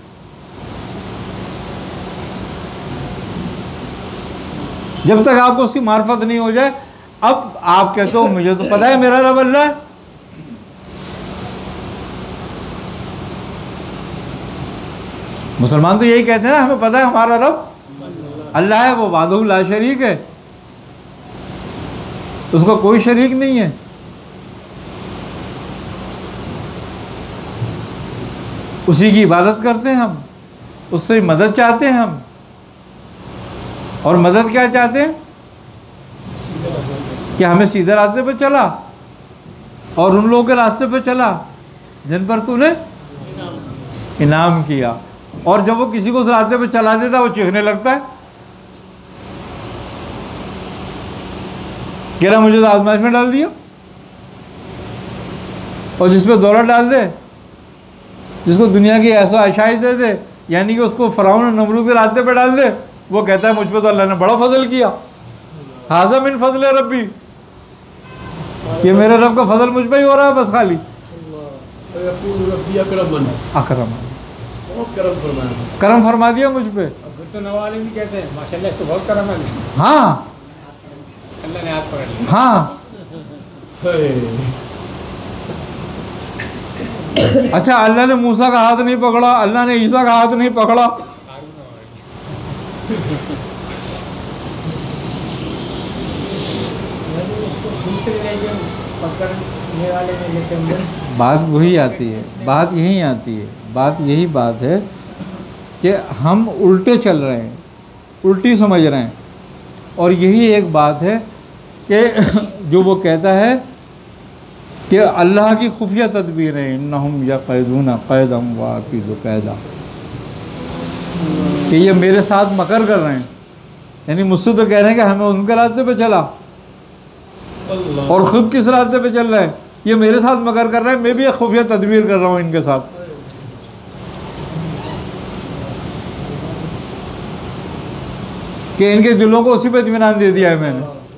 جب تک آپ کو اس کی معرفت نہیں ہو جائے، اب آپ کہتے ہو مجھے تو پتہ ہے میرا رب اللہ ہے. مسلمان تو یہی کہتے ہیں نا، ہمیں پتہ ہے ہمارا رب اللہ ہے، وہ وحدہ لا شریک ہے، اس کا کوئی شریک نہیں ہے. اسی کی عبادت کرتے ہیں ہم، اس سے مدد چاہتے ہیں ہم. اور مدد کیا چاہتے ہیں؟ کہ ہمیں سیدھے راستے پہ چلا اور ان لوگوں کے راستے پہ چلا جن پر تو نے انعام کیا. اور جب وہ کسی کو اس راستے پہ چلا دیتا وہ چیخنے لگتا ہے کہہ رہا مجھے تو آزمائش میں ڈال دیا. اور جس پہ دولت ڈال دے، جس کو دنیا کی ایسا عائشائی دے دے، یعنی کہ اس کو فرعون اور نمرود کے راستے پہ ڈال دے، وہ کہتا ہے مجھ پہ تو اللہ نے بڑا فضل کیا. ھذا من فضل ربی، یہ میرے رب کا فضل مجھ پہ ہی ہو رہا ہے بس خالی. اکرم، کرم فرما دیا مجھ پہ. تو نوالے بھی کہتے ہیں ماشاءاللہ اس کو بہت کرم ہے. ہاں اللہ نے ہاتھ پکڑ لیا. ہاں. اچھا اللہ نے موسیٰ کا ہاتھ نہیں پکڑا، اللہ نے عیسیٰ کا ہاتھ نہیں پکڑا. بات وہی آتی ہے، بات یہی آتی ہے، بات یہی بات ہے کہ ہم الٹے چل رہے ہیں، الٹی سمجھ رہے ہیں. اور یہی ایک بات ہے کہ جو وہ کہتا ہے کہ اللہ کی خفیہ تدبیریں، انہم یقیدون قیدا واکید قیدا، کہ یہ میرے ساتھ مکر کر رہے ہیں، یعنی مجھ سے تو کہہ رہے ہیں کہ ہمیں ان کے راستے پہ چلا اور خود کس راستے پہ چل رہے ہیں، یہ میرے ساتھ مکر کر رہے ہیں، میں بھی ایک خفیہ تدبیر کر رہا ہوں ان کے ساتھ۔ کہ ان کے دلوں کو اسی پہ اطمینان دے دیا ہے میں نے۔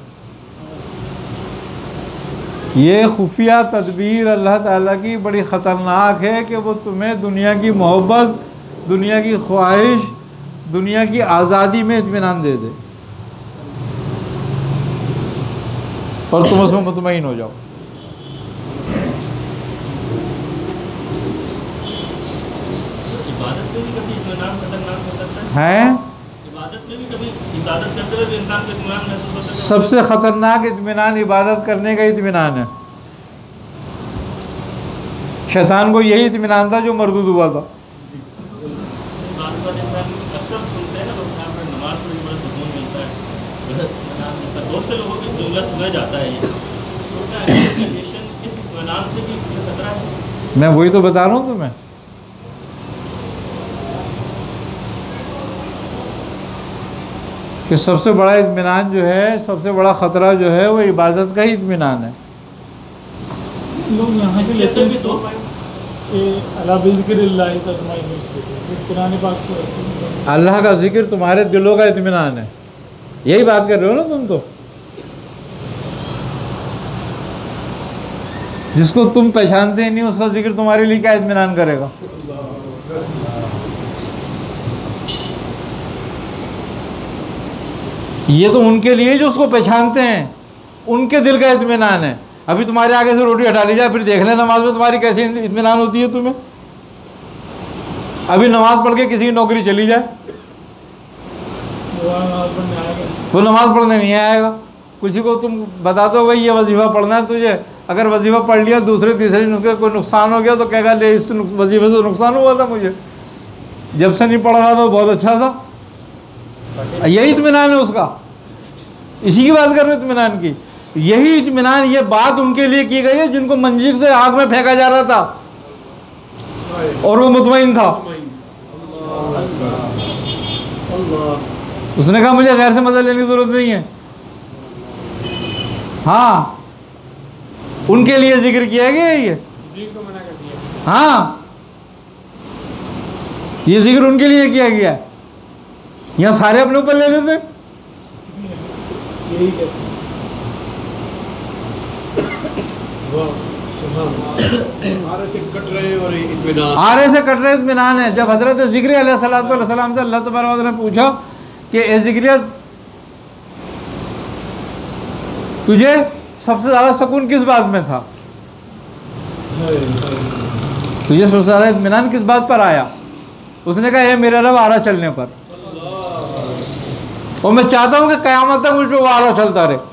یہ خفیہ تدبیر اللہ تعالیٰ کی بڑی خطرناک ہے کہ وہ تمہیں دنیا کی محبت، دنیا کی خواہش، دنیا کی آزادی میں اطمینان دے دے اور تم اس میں مطمئن ہو جاؤ۔ عبادت میں بھی کبھی اطمینان خطرناک ہو سکتا ہے؟ ہیں عبادت میں بھی کبھی عبادت کرتے ہوئے انسان کو اطمینان محسوس ہو سکتا ہے؟ سب سے خطرناک اطمینان عبادت کرنے کا اطمینان ہے۔ شیطان کو یہی اطمینان تھا جو مردود ہوا تھا۔ اکثر سنتے ہیں نا نماز میں بڑا سکون ملتا ہے، بہت سے لوگوں کے جملہ سنا جاتا ہے، یہ تو کیا اس اطمینان سے بھی خطرہ ہے؟ میں وہی تو بتا رہا ہوں تمہیں کہ سب سے بڑا اطمینان جو ہے، سب سے بڑا خطرہ جو ہے وہ عبادت کا ہی اطمینان ہے۔ لوگ یہاں سے لیتے ہیں تو کہ اللہ بذکر اللہ تطمئن القلوب، قرآن پاک کو ایسے اللہ کا ذکر تمہارے دلوں کا اطمینان ہے، یہی بات کر رہے ہو نا تم تو۔ جس کو تم پہچانتے ہی نہیں اس کا ذکر تمہارے لیے کیا اطمینان کرے گا؟ یہ تو ان کے لیے جو اس کو پہچانتے ہیں ان کے دل کا اطمینان ہے۔ ابھی تمہارے آگے سے روٹی ہٹا لی جائے پھر دیکھ لیں نماز میں تمہاری کیسی اطمینان ہوتی ہے تمہیں۔ ابھی نماز پڑھ کے کسی کی نوکری چلی جائے وہ نماز پڑھنے نہیں آئے گا۔ کسی کو تم بتا دو بھائی یہ وظیفہ پڑھنا ہے تجھے، اگر وظیفہ پڑھ لیا دوسرے تیسرے کوئی نقصان ہو گیا تو کہے گا لے اس وظیفے سے نقصان ہوا تھا مجھے، جب سے نہیں پڑھ رہا تھا بہت اچھا تھا۔ یہی اطمینان ہے اس کا، اسی کی بات کر رہے اطمینان کی۔ یہی اطمینان، یہ بات ان کے لیے کی گئی ہے جن کو منجیق سے آگ میں پھینکا جا رہا تھا اور وہ مطمئن تھا۔ اس نے کہا مجھے غیر سے مدد لینے کی ضرورت نہیں ہے۔ ہاں ان کے لیے ذکر کیا گیا یہ، ہاں یہ ذکر ان کے لیے کیا گیا ہے۔ یہاں سارے اپنے اوپر لے لیتے یہی کہتے ہیں۔ آرے سے کٹ رہے اور اطمینان، آرے سے کٹ رہے اطمینان ہے۔ جب حضرت ذکری علیہ السلام سے اللہ تبارک و تعالیٰ نے پوچھا کہ اے ذکریہ تجھے سب سے زیادہ سکون کس بات میں تھا، تجھے سب سے زیادہ اطمینان کس بات پر آیا؟ اس نے کہا اے میرا رب آرہ چلنے پر، اور میں چاہتا ہوں کہ قیامت تک مجھ پہ وہ آرہ چلتا رہے۔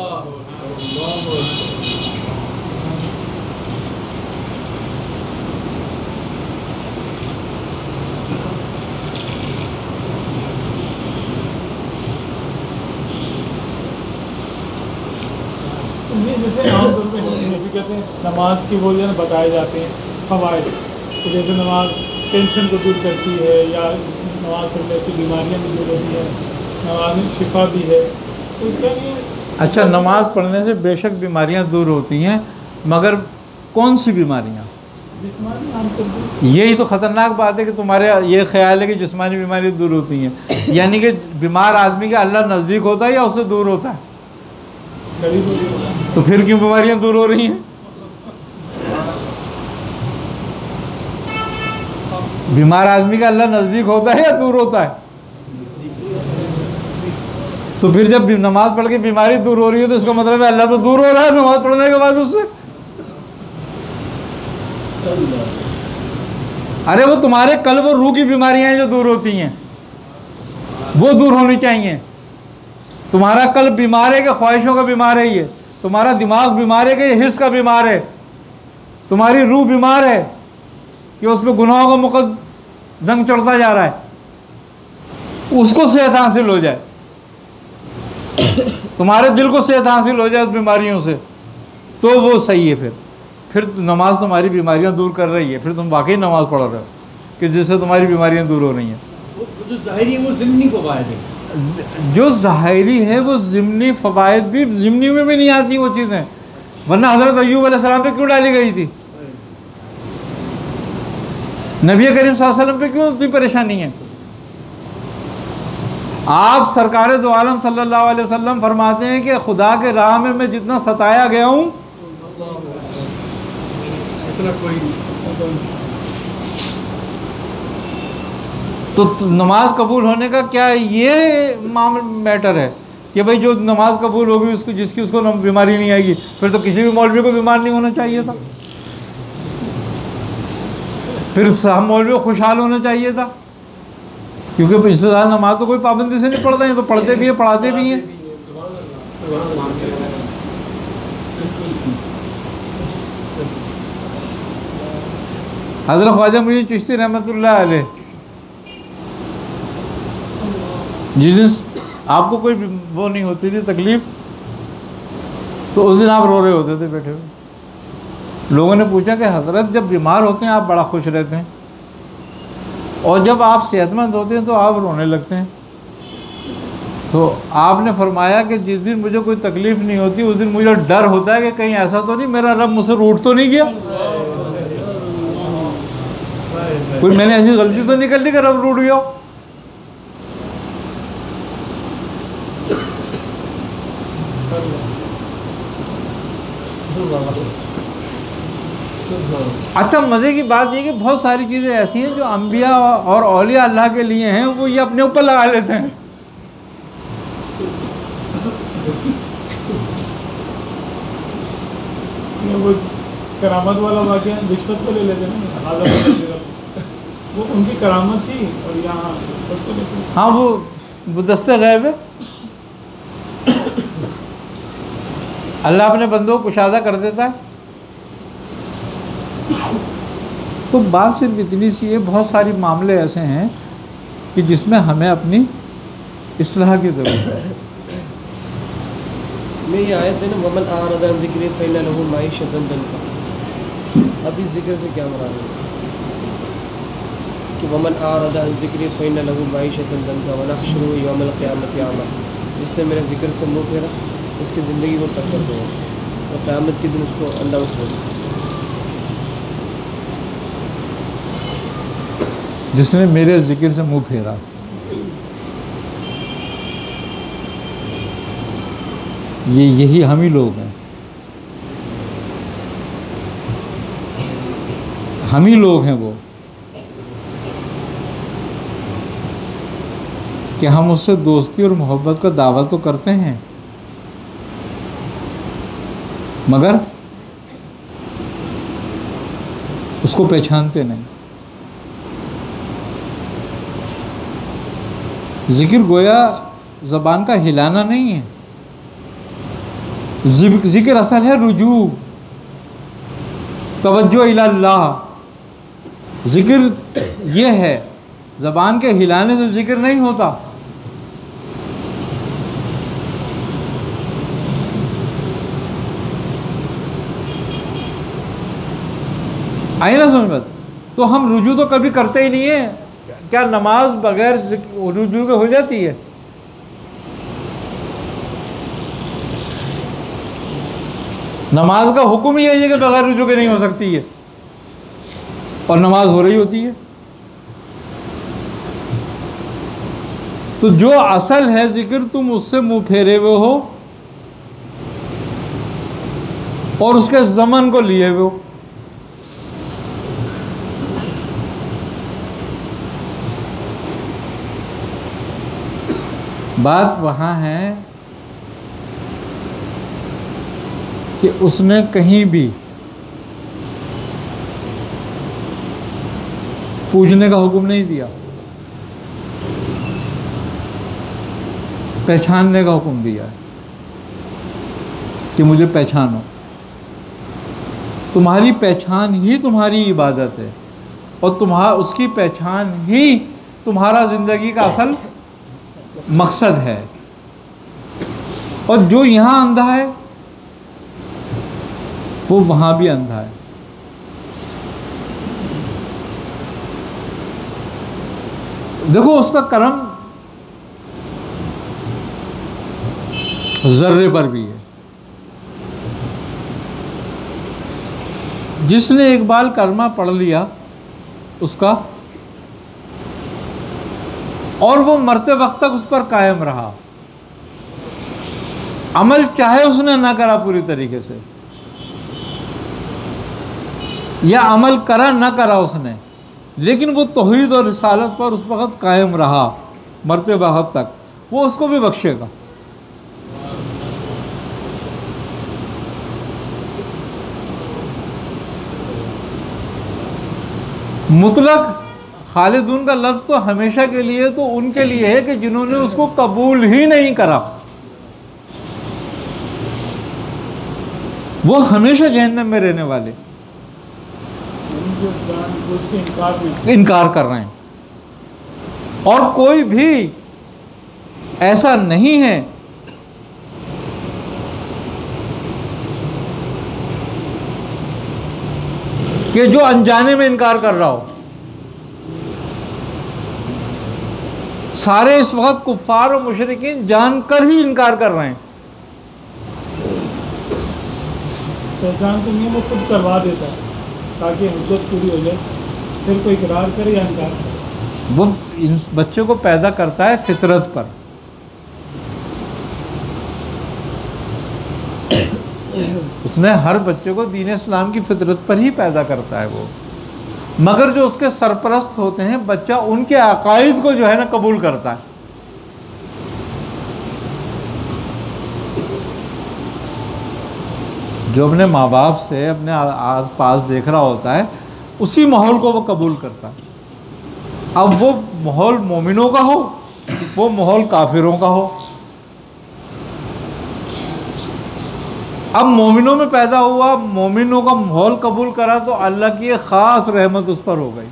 جیسے عام طور پہ بھی کہتے ہیں نماز کی وہ جو ہے بتائے جاتے ہیں فوائد، تو جیسے نماز ٹینشن کو دور کرتی ہے، یا نماز پڑھنے سے بیماریاں بھی دور ہوتی ہیں، نماز میں شفا بھی ہے، تو کیا یہ اچھا نماز پڑھنے سے بے شک بیماریاں دور ہوتی ہیں، مگر کون سی بیماریاں؟ جسمانی عام طور پہ یہی تو خطرناک بات ہے کہ تمہارے یہ خیال ہے کہ جسمانی بیماری دور ہوتی ہیں، یعنی کہ بیمار آدمی کا اللہ نزدیک ہوتا ہے یا اس سے دور ہوتا ہے؟ قریب ہو جاتا ہے۔ تو پھر کیوں بیماریاں دور ہو رہی ہیں؟ بیمار آدمی کا اللہ نزدیک ہوتا ہے یا دور ہوتا ہے؟ تو پھر جب نماز پڑھ کے بیماری دور ہو رہی ہے تو اس کا مطلب ہے اللہ تو دور ہو رہا ہے نماز پڑھنے کے بعد اس سے۔ ارے وہ تمہارے قلب اور روح کی بیماریاں ہیں جو دور ہوتی ہیں، وہ دور ہونی چاہیے۔ تمہارا قلب بیمار ہے کہ خواہشوں کا بیمار ہے، یہ تمہارا دماغ بیمار ہے کہ یہ حس کا بیمار ہے، تمہاری روح بیمار ہے کہ اس پہ گناہوں کا مقد زنگ چڑھتا جا رہا ہے، اس کو صحت حاصل ہو جائے، تمہارے دل کو صحت حاصل ہو جائے اس بیماریوں سے، تو وہ صحیح ہے۔ پھر پھر نماز تمہاری بیماریاں دور کر رہی ہے، پھر تم واقعی نماز پڑھ رہے ہو کہ جس سے تمہاری بیماریاں دور ہو رہی ہیں۔ وہ جو ظاہری ہے وہ ضمنی فوائد ہے، جو ظاہری ہے وہ ضمنی فوائد بھی ضمنی میں بھی نہیں آتی وہ چیزیں، ورنہ حضرت ایوب علیہ السلام پہ کیوں ڈالی گئی تھی؟ نبی کریم صلی اللہ علیہ وسلم پہ کیوں اتنی پریشانی ہے؟ آپ سرکار دو عالم صلی اللہ علیہ وسلم فرماتے ہیں کہ خدا کے راہ میں جتنا ستایا گیا ہوں اتنا کوئی تو نماز قبول ہونے کا کیا یہ میٹر ہے کہ بھئی جو نماز قبول ہوگی اس کو جس کی اس کو بیماری نہیں آئے گی، پھر تو کسی بھی مولوی کو بیمار نہیں ہونا چاہیے تھا، پھر ہم مولوی کو خوشحال ہونا چاہیے تھا، کیونکہ اس سے زیادہ نماز تو کوئی پابندی سے نہیں پڑھتا ہے، تو پڑھتے بھی ہیں پڑھاتے بھی ہیں۔ حضرت خواجہ معین چشتی رحمۃ اللہ علیہ جس دن آپ کو کوئی وہ نہیں ہوتی تھی تکلیف، تو اس دن آپ رو رہے ہوتے تھے بیٹھے ہوئے۔ لوگوں نے پوچھا کہ حضرت جب بیمار ہوتے ہیں آپ بڑا خوش رہتے ہیں، اور جب آپ صحت مند ہوتے ہیں تو آپ رونے لگتے ہیں۔ تو آپ نے فرمایا کہ جس دن مجھے کوئی تکلیف نہیں ہوتی اس دن مجھے ڈر ہوتا ہے کہ کہیں ایسا تو نہیں میرا رب مجھ سے روٹ تو نہیں گیا، کوئی میں نے ایسی غلطی تو نہیں کر لی کہ رب روٹ گیا ہو۔ اچھا مزے کی بات یہ کہ بہت ساری چیزیں ایسی ہیں جو انبیاء اور اولیاء اللہ کے لیے ہیں، وہ یہ اپنے اوپر لگا لیتے ہیں۔ وہ کرامت والا واقعہ رشوت کو لے لیتے نا، وہ ان کی کرامت تھی اور یہاں رشوت کو لیتے۔ ہاں وہ دست غیب ہے، اللہ اپنے بندوں کو کشادہ کر دیتا ہے۔ تو بات صرف اتنی سی ہے، بہت ساری معاملے ایسے ہیں کہ جس میں ہمیں اپنی اصلاح کی ضرورت ہے۔ میں یہ آیت ہے نا ومن اعرض عن ذکری فإن له معیشۃ ضنکا، اب اس ذکر سے کیا مراد ہے کہ ومن اعرض عن ذکری فإن له معیشۃ ضنکا ونحشره یوم القیامۃ اعمی، جس نے میرے ذکر سے منہ پھیرا اس کی زندگی کو تنگ کر دوں گا اور قیامت کے دن اس کو اندھا اٹھا دوں گا۔ جس نے میرے ذکر سے منہ پھیرا، یہی ہم ہی لوگ ہیں، ہم ہی لوگ ہیں وہ کہ ہم اس سے دوستی اور محبت کا دعویٰ تو کرتے ہیں مگر اس کو پہچانتے نہیں۔ ذکر گویا زبان کا ہلانا نہیں ہے، ذکر اصل ہے رجوع، توجہ الی اللہ۔ ذکر یہ ہے، زبان کے ہلانے سے ذکر نہیں ہوتا۔ آئی نا سمجھ بات؟ تو ہم رجوع تو کبھی کرتے ہی نہیں ہیں۔ کیا نماز بغیر رجوع کے ہو جاتی ہے؟ نماز کا حکم یہ ہے کہ بغیر رجوع کے نہیں ہو سکتی ہے، اور نماز ہو رہی ہوتی ہے۔ تو جو اصل ہے ذکر تم اس سے منہ پھیرے ہوئے ہو اور اس کے زمن کو لیے ہوئے ہو۔ بات وہاں ہے کہ اس نے کہیں بھی پوجنے کا حکم نہیں دیا، پہچاننے کا حکم دیا ہے کہ مجھے پہچانو۔ تمہاری پہچان ہی تمہاری عبادت ہے، اور اس کی پہچان ہی تمہارا زندگی کا اصل مقصد ہے۔ اور جو یہاں اندھا ہے وہ وہاں بھی اندھا ہے۔ دیکھو اس کا کرم ذرے پر بھی ہے. جس نے ایک بار کلمہ پڑھ لیا اس کا، اور وہ مرتے وقت تک اس پر قائم رہا، عمل چاہے اس نے نہ کرا پوری طریقے سے، یا عمل کرا نہ کرا اس نے، لیکن وہ توحید اور رسالت پر اس وقت قائم رہا مرتے وقت تک، وہ اس کو بھی بخشے گا. مطلق خالدون کا لفظ تو ہمیشہ کے لیے تو ان کے لیے ہے کہ جنہوں نے اس کو قبول ہی نہیں کرا، وہ ہمیشہ جہنم میں رہنے والے انکار کر رہے ہیں. اور کوئی بھی ایسا نہیں ہے کہ جو انجانے میں انکار کر رہا ہو. سارے اس وقت کفار و مشرکین جان کر ہی انکار کر رہے ہیں. پہچان تو نہیں، وہ خود کروا دیتا ہے تاکہ حجت پوری ہو جائے، پھر کوئی اقرار کرے یا انکار کرے. وہ ان بچے کو پیدا کرتا ہے فطرت پر. اس نے ہر بچے کو دین اسلام کی فطرت پر ہی پیدا کرتا ہے وہ، مگر جو اس کے سرپرست ہوتے ہیں بچہ ان کے عقائد کو جو ہے نا قبول کرتا ہے. جو اپنے ماں باپ سے اپنے آس پاس دیکھ رہا ہوتا ہے اسی ماحول کو وہ قبول کرتا ہے. اب وہ ماحول مومنوں کا ہو، وہ ماحول کافروں کا ہو. اب مومنوں میں پیدا ہوا، مومنوں کا ماحول قبول کرا تو اللہ کی ایک خاص رحمت اس پر ہو گئی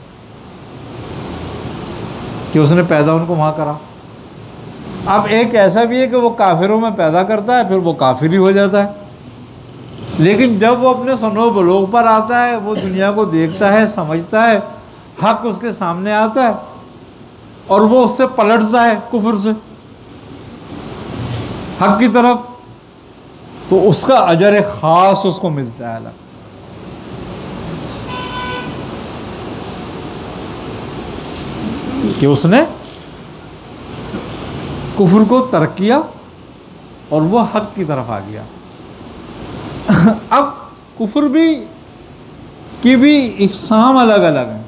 کہ اس نے پیدا ان کو وہاں کرا. اب ایک ایسا بھی ہے کہ وہ کافروں میں پیدا کرتا ہے پھر وہ کافر ہی ہو جاتا ہے، لیکن جب وہ اپنے سنو بلوغ پر آتا ہے، وہ دنیا کو دیکھتا ہے، سمجھتا ہے، حق اس کے سامنے آتا ہے اور وہ اس سے پلٹتا ہے کفر سے حق کی طرف، تو اس کا اجر خاص اس کو ملتا ہے الگ. کہ اس نے کفر کو ترک کیا اور وہ حق کی طرف آ گیا. اب کفر کی بھی اقسام الگ الگ ہیں.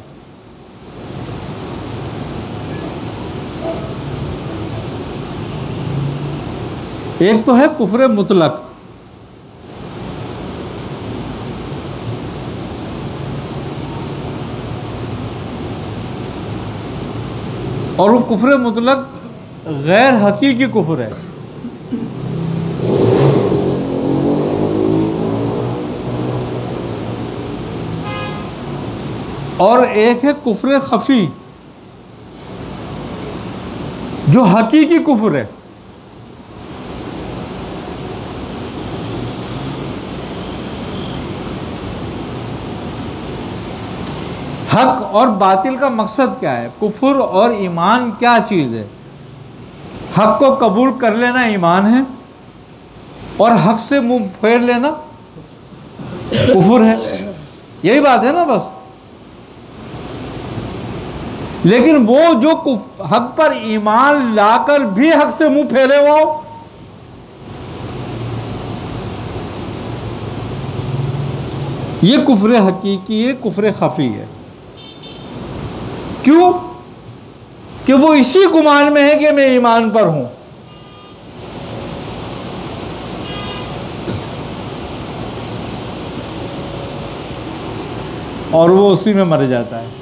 ایک تو ہے کفر مطلق، اور وہ کفر مطلق غیر حقیقی کفر ہے. اور ایک ہے کفر خفی جو حقیقی کفر ہے. حق اور باطل کا مقصد کیا ہے؟ کفر اور ایمان کیا چیز ہے؟ حق کو قبول کر لینا ایمان ہے اور حق سے منہ پھیر لینا کفر ہے. یہی بات ہے نا بس. لیکن وہ جو حق پر ایمان لا کر بھی حق سے منہ پھیرے ہوا ہو، یہ کفر حقیقی ہے، کفر خفی ہے. کیوں؟ کہ وہ اسی گمان میں ہے کہ میں ایمان پر ہوں، اور وہ اسی میں مر جاتا ہے،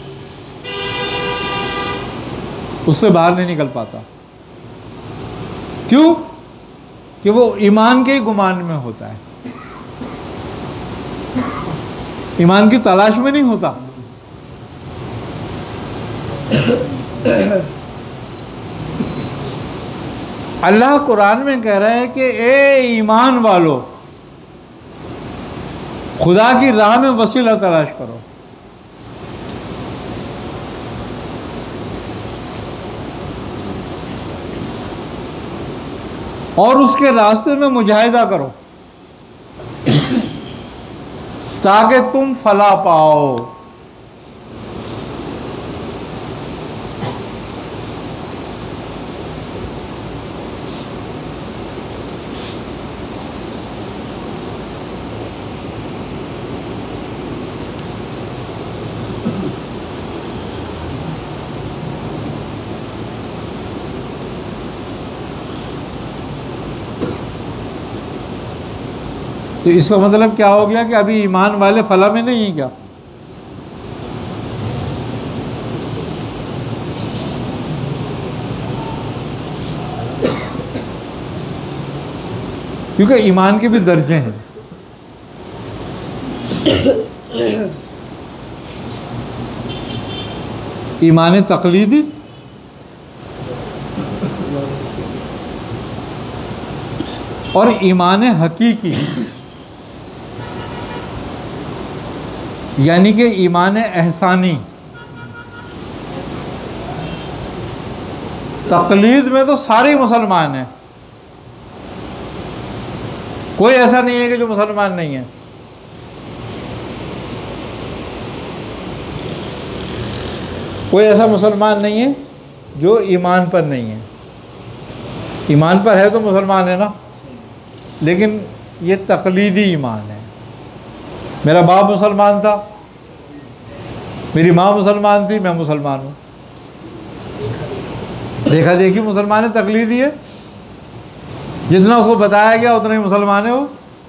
اس سے باہر نہیں نکل پاتا. کیوں؟ کہ وہ ایمان کے ہی گمان میں ہوتا ہے، ایمان کی تلاش میں نہیں ہوتا. اللہ قرآن میں کہہ رہا ہے کہ اے ایمان والو خدا کی راہ میں وسیلہ تلاش کرو. اور اس کے راستے میں مجاہدہ کرو تاکہ تم فلاح پاؤ۔ تو اس کا مطلب کیا ہو گیا کہ ابھی ایمان والے فلاح میں نہیں ہیں کیا؟ کیونکہ ایمان کے بھی درجے ہیں۔ ایمان تقلیدی اور ایمان حقیقی، یعنی کہ ایمان احسانی۔ تقلید میں تو سارے مسلمان ہیں، کوئی ایسا نہیں ہے کہ جو مسلمان نہیں ہے۔ کوئی ایسا مسلمان نہیں ہے جو ایمان پر نہیں ہے۔ ایمان پر ہے تو مسلمان ہے نا، لیکن یہ تقلیدی ایمان ہے۔ میرا باپ مسلمان تھا، میری ماں مسلمان تھی، میں مسلمان ہوں۔ دیکھا دیکھی مسلمان ہے، تقلیدی ہے۔ جتنا اس کو بتایا گیا اتنا ہی مسلمان ہے وہ۔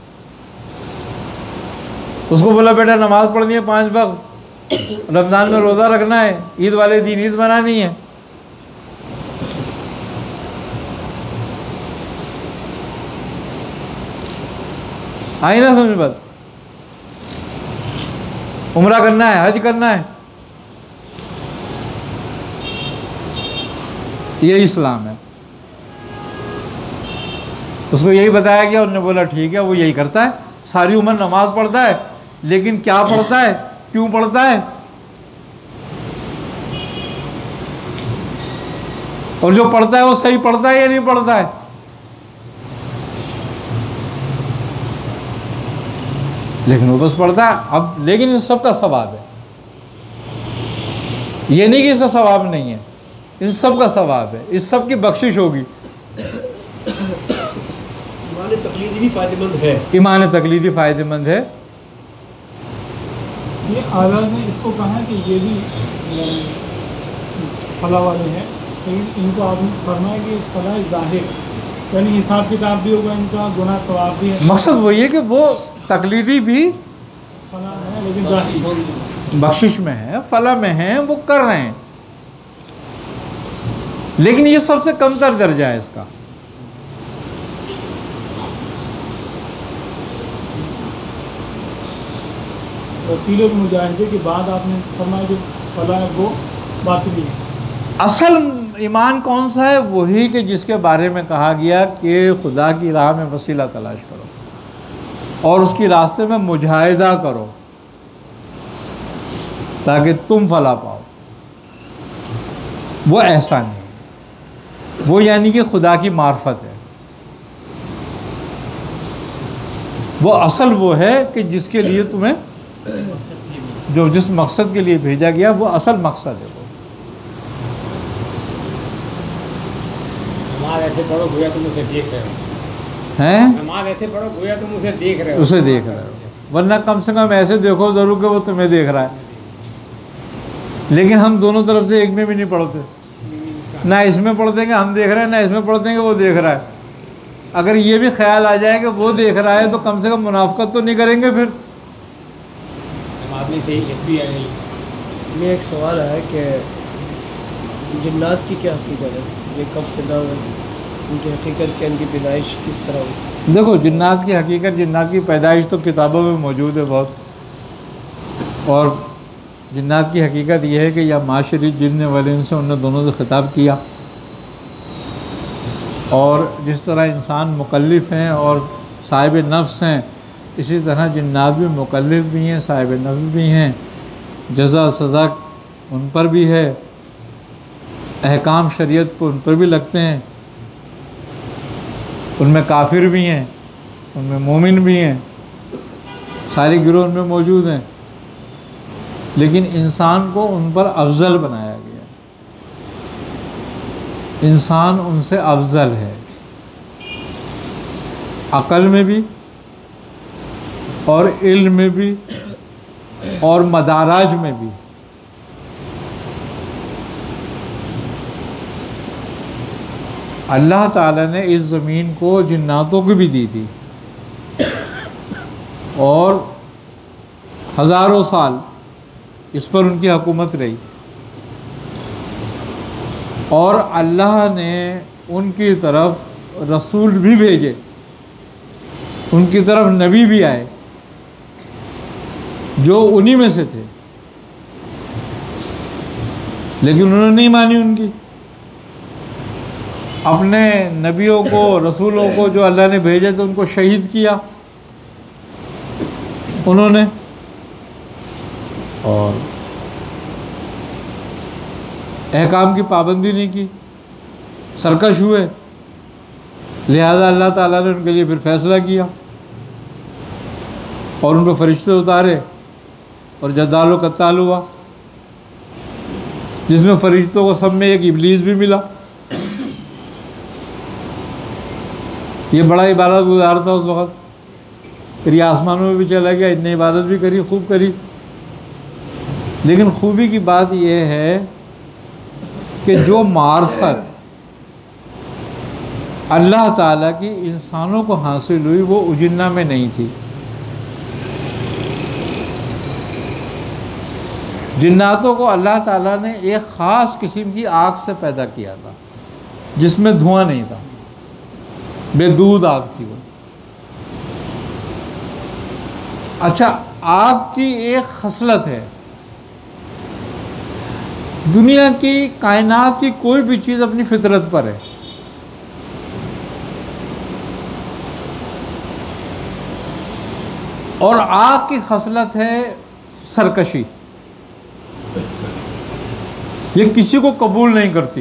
اس کو بولا بیٹا نماز پڑھنی ہے 5 وقت، رمضان میں روزہ رکھنا ہے، عید والے دن عید منانی ہے، آئی نا سمجھ بات؟ عمرہ کرنا ہے، حج کرنا ہے، یہ اسلام ہے۔ اس کو یہی بتایا گیا، انہوں نے بولا ٹھیک ہے، وہ یہی کرتا ہے، ساری عمر نماز پڑھتا ہے، لیکن کیا پڑھتا ہے، کیوں پڑھتا ہے، اور جو پڑھتا ہے وہ صحیح پڑھتا ہے یا نہیں پڑھتا ہے۔ لیکن وہ بس پڑھتا ہے۔ اب لیکن ان سب کا ثواب ہے، یہ نہیں کہ اس کا ثواب نہیں ہے، ان سب کا ثواب ہے، اس سب کی بخشش ہوگی۔ ایمان تقلیدی بھی فائدہ مند ہے، ایمان تقلیدی فائدہ مند ہے۔ یہ اعلیٰ نے اس کو کہا کہ یہ بھی فلاح والے ہیں، لیکن ان کو آپ نے فرمایا کہ فلاح ظاہر، یعنی حساب کتاب بھی ہوگا ان کا، گناہ ثواب بھی ہے۔ مقصد وہی ہے کہ وہ تقلیدی بھی فلاح ہے لیکن ظاہر بخشش میں ہے، فلاح میں ہیں، وہ کر رہے ہیں، لیکن یہ سب سے کم تر درجہ ہے اس کا۔ وسیلے مجاہدے کے بعد آپ نے فرمایا جو فلاح ہے وہ باطلی ہے۔ اصل ایمان کون سا ہے؟ وہی کہ جس کے بارے میں کہا گیا کہ خدا کی راہ میں وسیلہ تلاش کرو اور اس کی راستے میں مجاہدہ کرو تاکہ تم فلاح پاؤ۔ وہ احسان ہے، وہ یعنی کہ خدا کی معرفت ہے۔ وہ اصل وہ ہے کہ جس کے لیے تمہیں جو جس مقصد کے لیے بھیجا گیا وہ اصل مقصد ہے۔ وہ نماز ایسے پڑھو گویا تم اسے دیکھ رہے ہو، ہیں نماز ایسے پڑھو گویا تم اسے دیکھ رہے ہو، اسے دیکھ رہے ہو، ورنہ کم سے کم ایسے دیکھو ضرور کہ وہ تمہیں دیکھ رہا ہے۔ لیکن ہم دونوں طرف سے ایک میں بھی نہیں پڑھتے، نہ اس میں پڑھ دیں گے ہم دیکھ رہے ہیں، نہ اس میں پڑھ دیں گے وہ دیکھ رہا ہے۔ اگر یہ بھی خیال آ جائے کہ وہ دیکھ رہا ہے تو کم سے کم منافقت تو نہیں کریں گے پھر۔ نماز نہیں صحیح ایسی ہے نہیں۔ میں ایک سوال ہے کہ جنات کی کیا حقیقت ہے؟ یہ کب پیدا ہوئے، ان کی حقیقت کیا، ان کی پیدائش کس طرح ہوئی؟ دیکھو جنات کی حقیقت، جنات کی پیدائش تو کتابوں میں موجود ہے بہت، اور جنات کی حقیقت یہ ہے کہ یا معاشری جن والے ان سے انہوں نے دونوں سے خطاب کیا، اور جس طرح انسان مکلف ہیں اور صاحب نفس ہیں، اسی طرح جنات بھی مکلف بھی ہیں، صاحب نفس بھی ہیں، جزا سزا ان پر بھی ہے، احکام شریعت کو ان پر بھی لگتے ہیں۔ ان میں کافر بھی ہیں، ان میں مومن بھی ہیں، سارے گروہ ان میں موجود ہیں، لیکن انسان کو ان پر افضل بنایا گیا۔ انسان ان سے افضل ہے، عقل میں بھی اور علم میں بھی اور مدارج میں بھی۔ اللہ تعالیٰ نے اس زمین کو جناتوں کو بھی دی تھی، اور ہزاروں سال اس پر ان کی حکومت رہی، اور اللہ نے ان کی طرف رسول بھی بھیجے، ان کی طرف نبی بھی آئے جو انہی میں سے تھے، لیکن انہوں نے نہیں مانی ان کی۔ اپنے نبیوں کو، رسولوں کو جو اللہ نے بھیجے تھے ان کو شہید کیا انہوں نے، اور احکام کی پابندی نہیں کی، سرکش ہوئے، لہذا اللہ تعالیٰ نے ان کے لیے پھر فیصلہ کیا اور ان پہ فرشتے اتارے، اور جدال و قتال ہوا، جس میں فرشتوں کو سب میں ایک ابلیس بھی ملا۔ یہ بڑا عبادت گزار تھا اس وقت، پھر یہ آسمانوں میں بھی چلا گیا، اتنی عبادت بھی کری، خوب کری، لیکن خوبی کی بات یہ ہے کہ جو معرفت اللہ تعالیٰ کی انسانوں کو حاصل ہوئی وہ اجنہ میں نہیں تھی۔ جناتوں کو اللہ تعالیٰ نے ایک خاص قسم کی آگ سے پیدا کیا تھا جس میں دھواں نہیں تھا، بے دود آگ تھی وہ۔ اچھا، آگ کی ایک خصلت ہے، دنیا کی کائنات کی کوئی بھی چیز اپنی فطرت پر ہے، اور آگ کی خصلت ہے سرکشی، یہ کسی کو قبول نہیں کرتی۔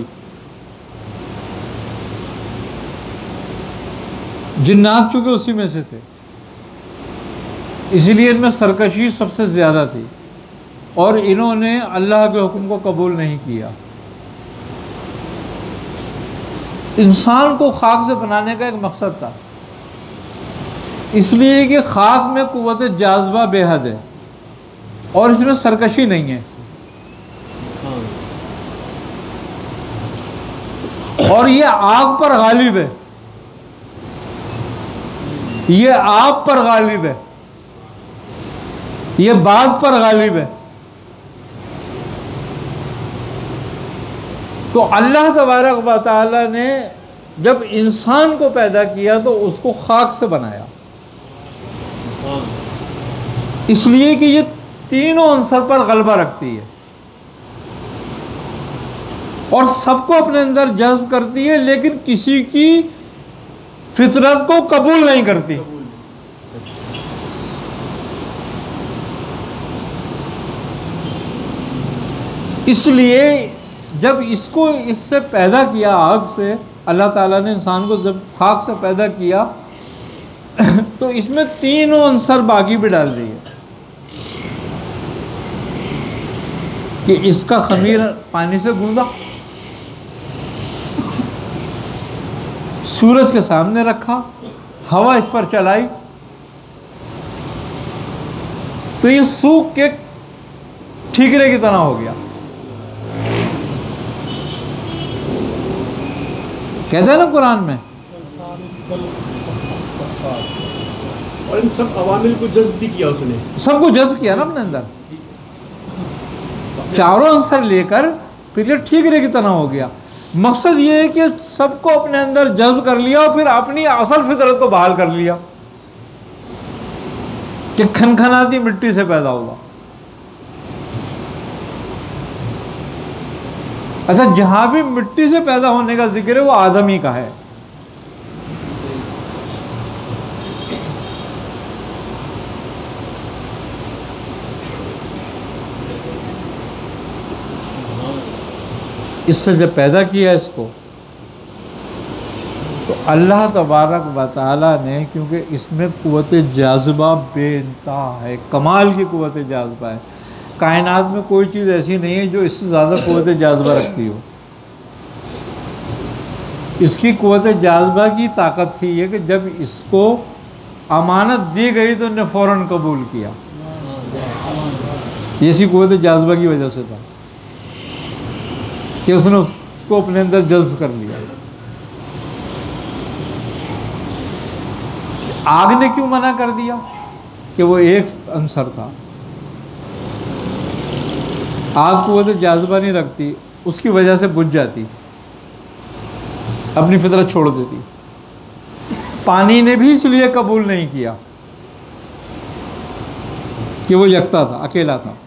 جنات چونکہ اسی میں سے تھے، اس لیے ان میں سرکشی سب سے زیادہ تھی، اور انہوں نے اللہ کے حکم کو قبول نہیں کیا۔ انسان کو خاک سے بنانے کا ایک مقصد تھا، اس لیے کہ خاک میں قوت جاذبہ بے حد ہے اور اس میں سرکشی نہیں ہے، اور یہ آگ پر غالب ہے، یہ آپ پر غالب ہے، یہ بات پر غالب ہے۔ تو اللہ تبارک و تعالی نے جب انسان کو پیدا کیا تو اس کو خاک سے بنایا، اس لیے کہ یہ تینوں عنصر پر غلبہ رکھتی ہے اور سب کو اپنے اندر جذب کرتی ہے، لیکن کسی کی فطرت کو قبول نہیں کرتی۔ اس لیے جب اس کو اس سے پیدا کیا، آگ سے، اللہ تعالیٰ نے انسان کو جب خاک سے پیدا کیا تو اس میں تینوں عنصر باقی بھی ڈال دیے کہ اس کا خمیر پانی سے گوندا، سورج کے سامنے رکھا، ہوا اس پر چلائی تو یہ سوکھ کے ٹھیکرے کی طرح ہو گیا۔ کہتا ہے نا قرآن میں، اور ان سب عوامل کو جذب بھی کیا، اس نے سب کو جذب کیا نا اپنے اندر، چاروں عنصر لے کر پھر یہ ٹھیکرے کی طرح ہو گیا۔ مقصد یہ ہے کہ سب کو اپنے اندر جذب کر لیا اور پھر اپنی اصل فطرت کو بحال کر لیا کہ کھنکھناتی مٹی سے پیدا ہوا۔ اچھا، جہاں بھی مٹی سے پیدا ہونے کا ذکر ہے وہ آدم ہی کا ہے، اس سے جب پیدا کیا اس کو تو اللہ تبارک و تعالیٰ نے، کیونکہ اس میں قوت جاذبہ بے انتہا ہے، کمال کی قوت جاذبہ ہے، کائنات میں کوئی چیز ایسی نہیں ہے جو اس سے زیادہ قوت جاذبہ رکھتی ہو۔ اس کی قوت جاذبہ کی طاقت تھی یہ کہ جب اس کو امانت دی گئی تو انہیں فوراً قبول کیا، یہ اسی قوت جاذبہ کی وجہ سے تھا کہ اس نے اس کو اپنے اندر جذب کر لیا۔ آگ نے کیوں منع کر دیا؟ کہ وہ ایک عنصر تھا، آگ قوت جاذبہ نہیں رکھتی، اس کی وجہ سے بجھ جاتی، اپنی فطرت چھوڑ دیتی۔ پانی نے بھی اس لیے قبول نہیں کیا کہ وہ یکتا تھا، اکیلا تھا۔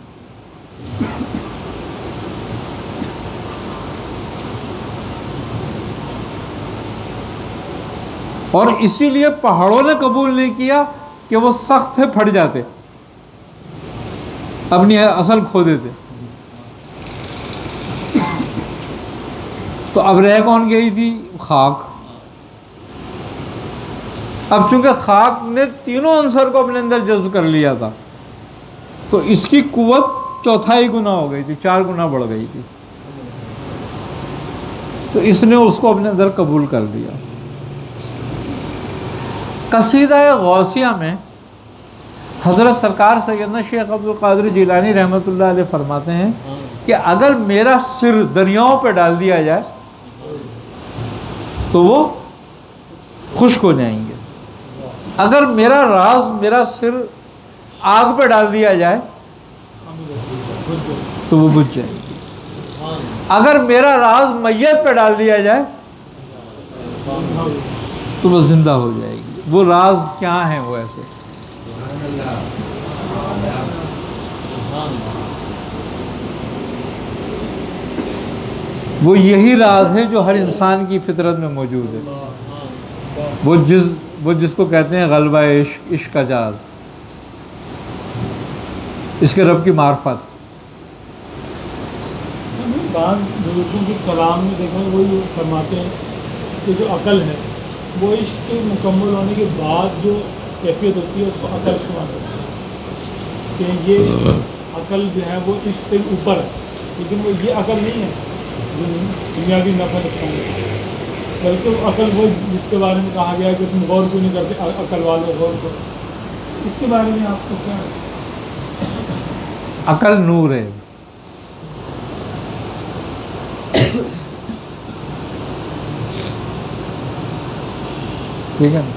اور اسی لیے پہاڑوں نے قبول نہیں کیا کہ وہ سخت تھے، پھٹ جاتے، اپنی اصل کھو دیتے۔ تو اب رہ کون گئی تھی؟ خاک۔ اب چونکہ خاک نے تینوں عنصر کو اپنے اندر جذب کر لیا تھا تو اس کی قوت 4 گنا ہو گئی تھی، 4 گنا بڑھ گئی تھی، تو اس نے اس کو اپنے اندر قبول کر لیا۔ قصیدہ غوثیہ میں حضرت سرکار سیدنا شیخ عبدالقادر جیلانی رحمۃ اللہ علیہ فرماتے ہیں کہ اگر میرا سر دریاؤں پہ ڈال دیا جائے تو وہ خشک ہو جائیں گے، اگر میرا راز، میرا سر آگ پہ ڈال دیا جائے تو وہ بجھ جائے گی، اگر میرا راز میت پہ ڈال دیا جائے تو وہ زندہ ہو جائے گی۔ وہ راز کیا ہیں؟ وہ ایسے وہ یہی راز ہے جو ہر انسان کی فطرت میں موجود ہے، وہ جس کو کہتے ہیں غلبہ عشق، عشق کا جاز، اس کے رب کی معرفت۔ بعض بزرگوں کے کلام میں دیکھیں وہی فرماتے ہیں کہ جو عقل ہے وہ عشق کے مکمل ہونے کے بعد جو کیفیت ہوتی ہے اس کو عقل شمار کرتے ہیں کہ یہ عقل جو ہے وہ عشق سے اوپر ہے، لیکن وہ یہ عقل نہیں ہے جو دنیاوی نفع نقصان ہے، بلکہ عقل وہ جس کے بارے میں کہا گیا ہے کہ تم غور کیوں نہیں کرتے، عقل والے غور کرو۔ اس کے بارے میں آپ کو کیا ہے؟ عقل نور ہے، ٹھیک ہے،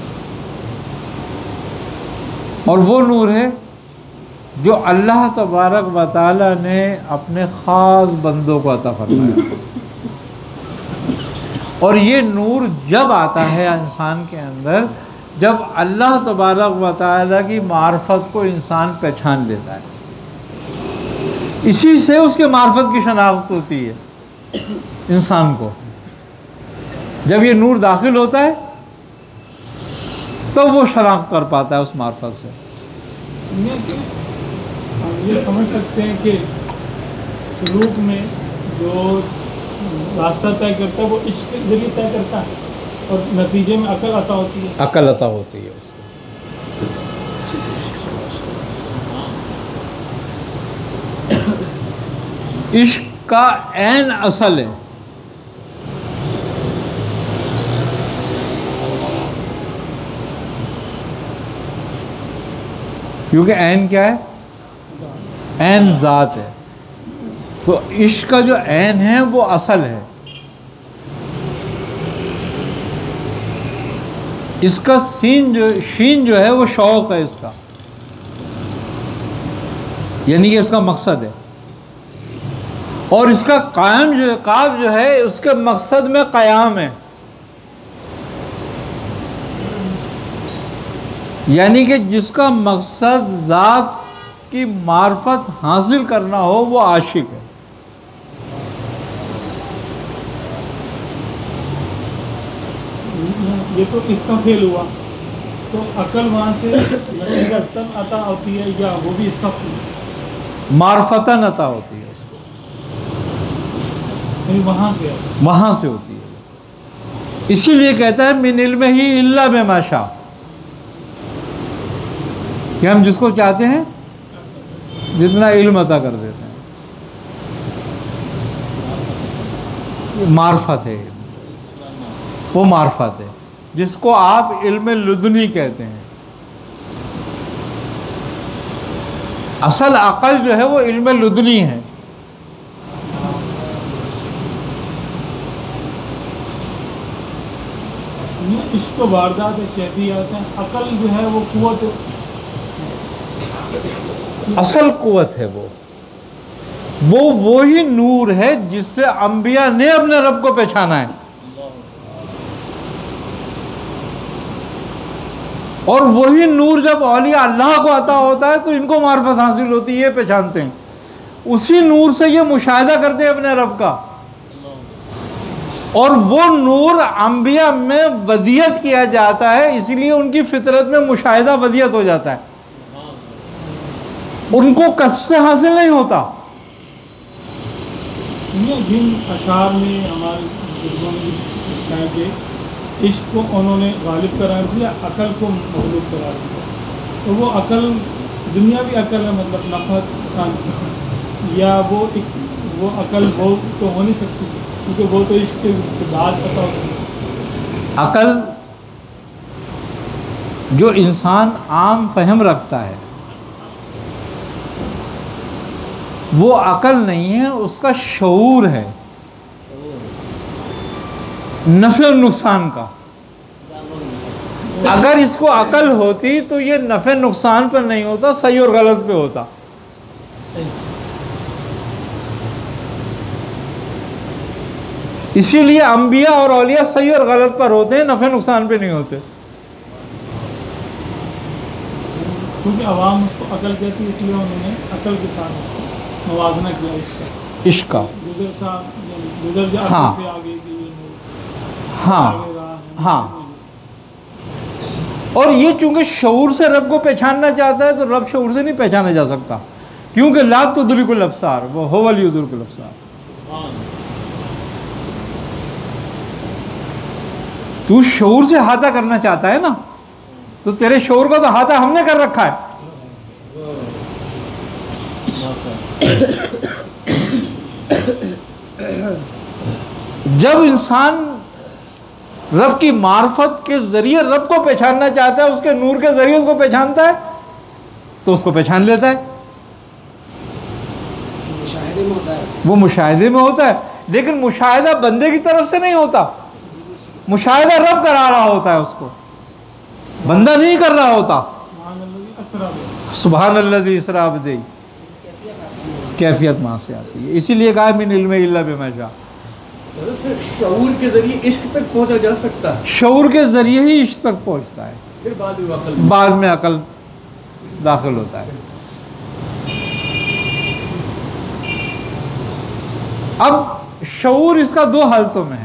اور وہ نور ہے جو اللہ تبارک و تعالی نے اپنے خاص بندوں کو عطا فرمایا، اور یہ نور جب آتا ہے انسان کے اندر جب اللہ تبارک و تعالی کی معرفت کو انسان پہچان لیتا ہے، اسی سے اس کے معرفت کی شناخت ہوتی ہے انسان کو۔ جب یہ نور داخل ہوتا ہے تو وہ شناخت کر پاتا ہے اس معرفت سے۔ یہ سمجھ سکتے ہیں کہ سلوک میں جو راستہ طے کرتا ہے وہ عشق کے ذریعے طے کرتا ہے اور نتیجے میں عقل عطا ہوتی ہے، عقل عطا ہوتی ہے اس کو۔ عشق کا عین اصل ہے، کیونکہ عین کیا ہے؟ عین ذات ہے، تو عشق کا جو عین ہے وہ اصل ہے۔ اس کا شین جو ہے وہ شوق ہے اس کا، یعنی کہ اس کا مقصد ہے، اور اس کا قائم جو ہے، قاف جو ہے اس کے مقصد میں قیام ہے، یعنی کہ جس کا مقصد ذات کی معرفت حاصل کرنا ہو وہ عاشق ہے۔ یہ تو اس کا فعل ہوا، تو عقل وہاں سے تب عطا ہوتی ہے یا وہ بھی اس کا فعل؟ معرفتاً عطا ہوتی ہے اس کو، یعنی وہاں سے وہاں سے ہوتی ہے۔ اسی لیے کہتا ہے من علم ہی الا بما شاء، کہ ہم جس کو چاہتے ہیں جتنا علم عطا کر دیتے ہیں. معرفت ہے، وہ معرفت ہے جس کو آپ علم لدنی کہتے ہیں. اصل عقل جو ہے وہ علم لدنی ہے. عشق و واردات کیفیات ہیں، عقل جو ہے وہ قوت، اصل قوت ہے وہ وہی نور ہے جس سے انبیاء نے اپنے رب کو پہچانا ہے. اور وہی نور جب اولیاء اللہ کو عطا ہوتا ہے تو ان کو معرفت حاصل ہوتی ہے، یہ پہچانتے ہیں. اسی نور سے یہ مشاہدہ کرتے ہیں اپنے رب کا. اور وہ نور انبیاء میں ودیت کیا جاتا ہے، اسی لیے ان کی فطرت میں مشاہدہ ودیت ہو جاتا ہے، ان کو کسب سے حاصل نہیں ہوتا. جن اشعار میں ہمارے بزرگوں نے کہا کہ عشق کو انہوں نے غالب قرار دیا، عقل کو مغلوب قرار دیا، تو وہ عقل دنیاوی عقل ہے، مطلب نفع نقصان، یا وہ عقل وہ تو ہو نہیں سکتی کیونکہ وہ تو عشق کے بعد پتہ ہوتی ہے. عقل جو انسان عام فہم رکھتا ہے وہ عقل نہیں ہے، اس کا شعور ہے نفع و نقصان کا. اگر اس کو عقل ہوتی تو یہ نفع نقصان پر نہیں ہوتا، صحیح اور غلط پہ ہوتا. اسی لیے انبیاء اور اولیاء صحیح اور غلط پر ہوتے ہیں، نفع نقصان پہ نہیں ہوتے. کیونکہ عوام اس کو عقل کہتی ہے، اس لیے انہوں نے عقل کے ساتھ موازنہ کیا عشق کا. ہاں ہاں ہاں. اور یہ چونکہ شعور سے رب کو پہچاننا چاہتا ہے تو رب شعور سے نہیں پہچانا جا سکتا، کیونکہ لا تدرک الابصار وہ هو یدرک الابصار. تو شعور سے احاطہ کرنا چاہتا ہے نا، تو تیرے شعور کا تو احاطہ ہم نے کر رکھا ہے. جب انسان رب کی معرفت کے ذریعے رب کو پہچاننا چاہتا ہے، اس کے نور کے ذریعے اس کو پہچانتا ہے تو اس کو پہچان لیتا ہے. مشاہدے میں ہوتا ہے، وہ مشاہدے میں ہوتا ہے، لیکن مشاہدہ بندے کی طرف سے نہیں ہوتا، مشاہدہ رب کرا رہا ہوتا ہے، اس کو بندہ نہیں کر رہا ہوتا. سبحان الذی اسریٰ بعبدہ، کیفیت وہاں سے آتی ہے. اسی لیے کہا من علم الا بما شاء. شعور کے ذریعے عشق تک پہنچا جا سکتا ہے، شعور کے ذریعے ہی عشق تک پہنچتا ہے، پھر بعد میں عقل داخل ہوتا ہے. اب شعور اس کا دو حالتوں میں ہے.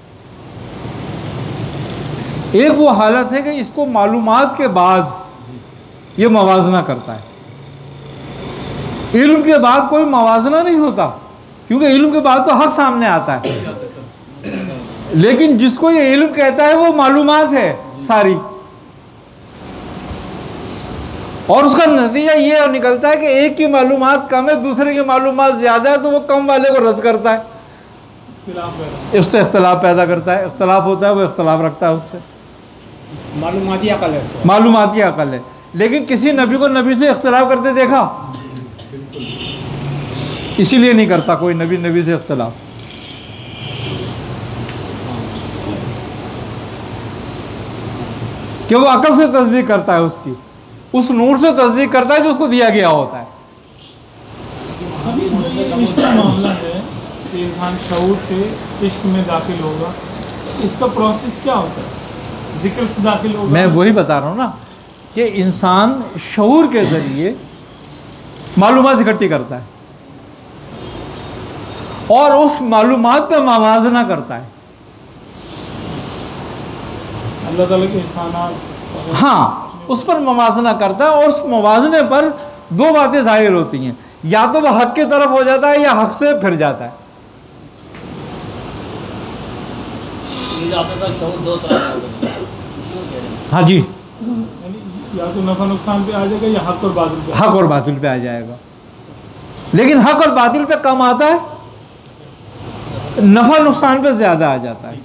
ایک وہ حالت ہے کہ اس کو معلومات کے بعد یہ موازنہ کرتا ہے. علم کے بعد کوئی موازنہ نہیں ہوتا، کیونکہ علم کے بعد تو حق سامنے آتا ہے. لیکن جس کو یہ علم کہتا ہے وہ معلومات ہے ساری، اور اس کا نتیجہ یہ نکلتا ہے کہ ایک کی معلومات کم ہے، دوسرے کی معلومات زیادہ ہے، تو وہ کم والے کو رد کرتا ہے، اس سے اختلاف پیدا کرتا ہے. اختلاف ہوتا ہے، وہ اختلاف رکھتا ہے اس سے. معلوماتی عقل ہے اس کو. معلوماتی عقل ہے. لیکن کسی نبی کو نبی سے اختلاف کرتے دیکھا؟ اسی لیے نہیں کرتا کوئی نبی سے اختلاف. کہ وہ عقل سے تصدیق کرتا ہے، اس کی اس نور سے تصدیق کرتا ہے جو اس کو دیا گیا ہوتا ہے. عشق کا معاملہ ہے کہ انسان شعور سے عشق میں داخل ہوگا، اس کا پروسیس کیا ہوتا ہے؟ ذکر سے داخل ہوگا. میں وہی بتا رہا ہوں نا کہ انسان شعور کے ذریعے معلومات اکٹھی کرتا ہے اور اس معلومات پہ موازنہ کرتا ہے. اللہ تعالیٰ کے احسانات، ہاں، اس پر موازنہ کرتا ہے، اور اس موازنے پر دو باتیں ظاہر ہوتی ہیں، یا تو وہ حق کی طرف ہو جاتا ہے یا حق سے پھر جاتا ہے. ہاں جی، یعنی یا تو نفع نقصان پہ آ جائے گا یا حق اور باطل پہ. حق اور باطل پہ آ جائے گا، لیکن حق اور باطل پہ کم آتا ہے، نفع نقصان پہ زیادہ آ جاتا ہے.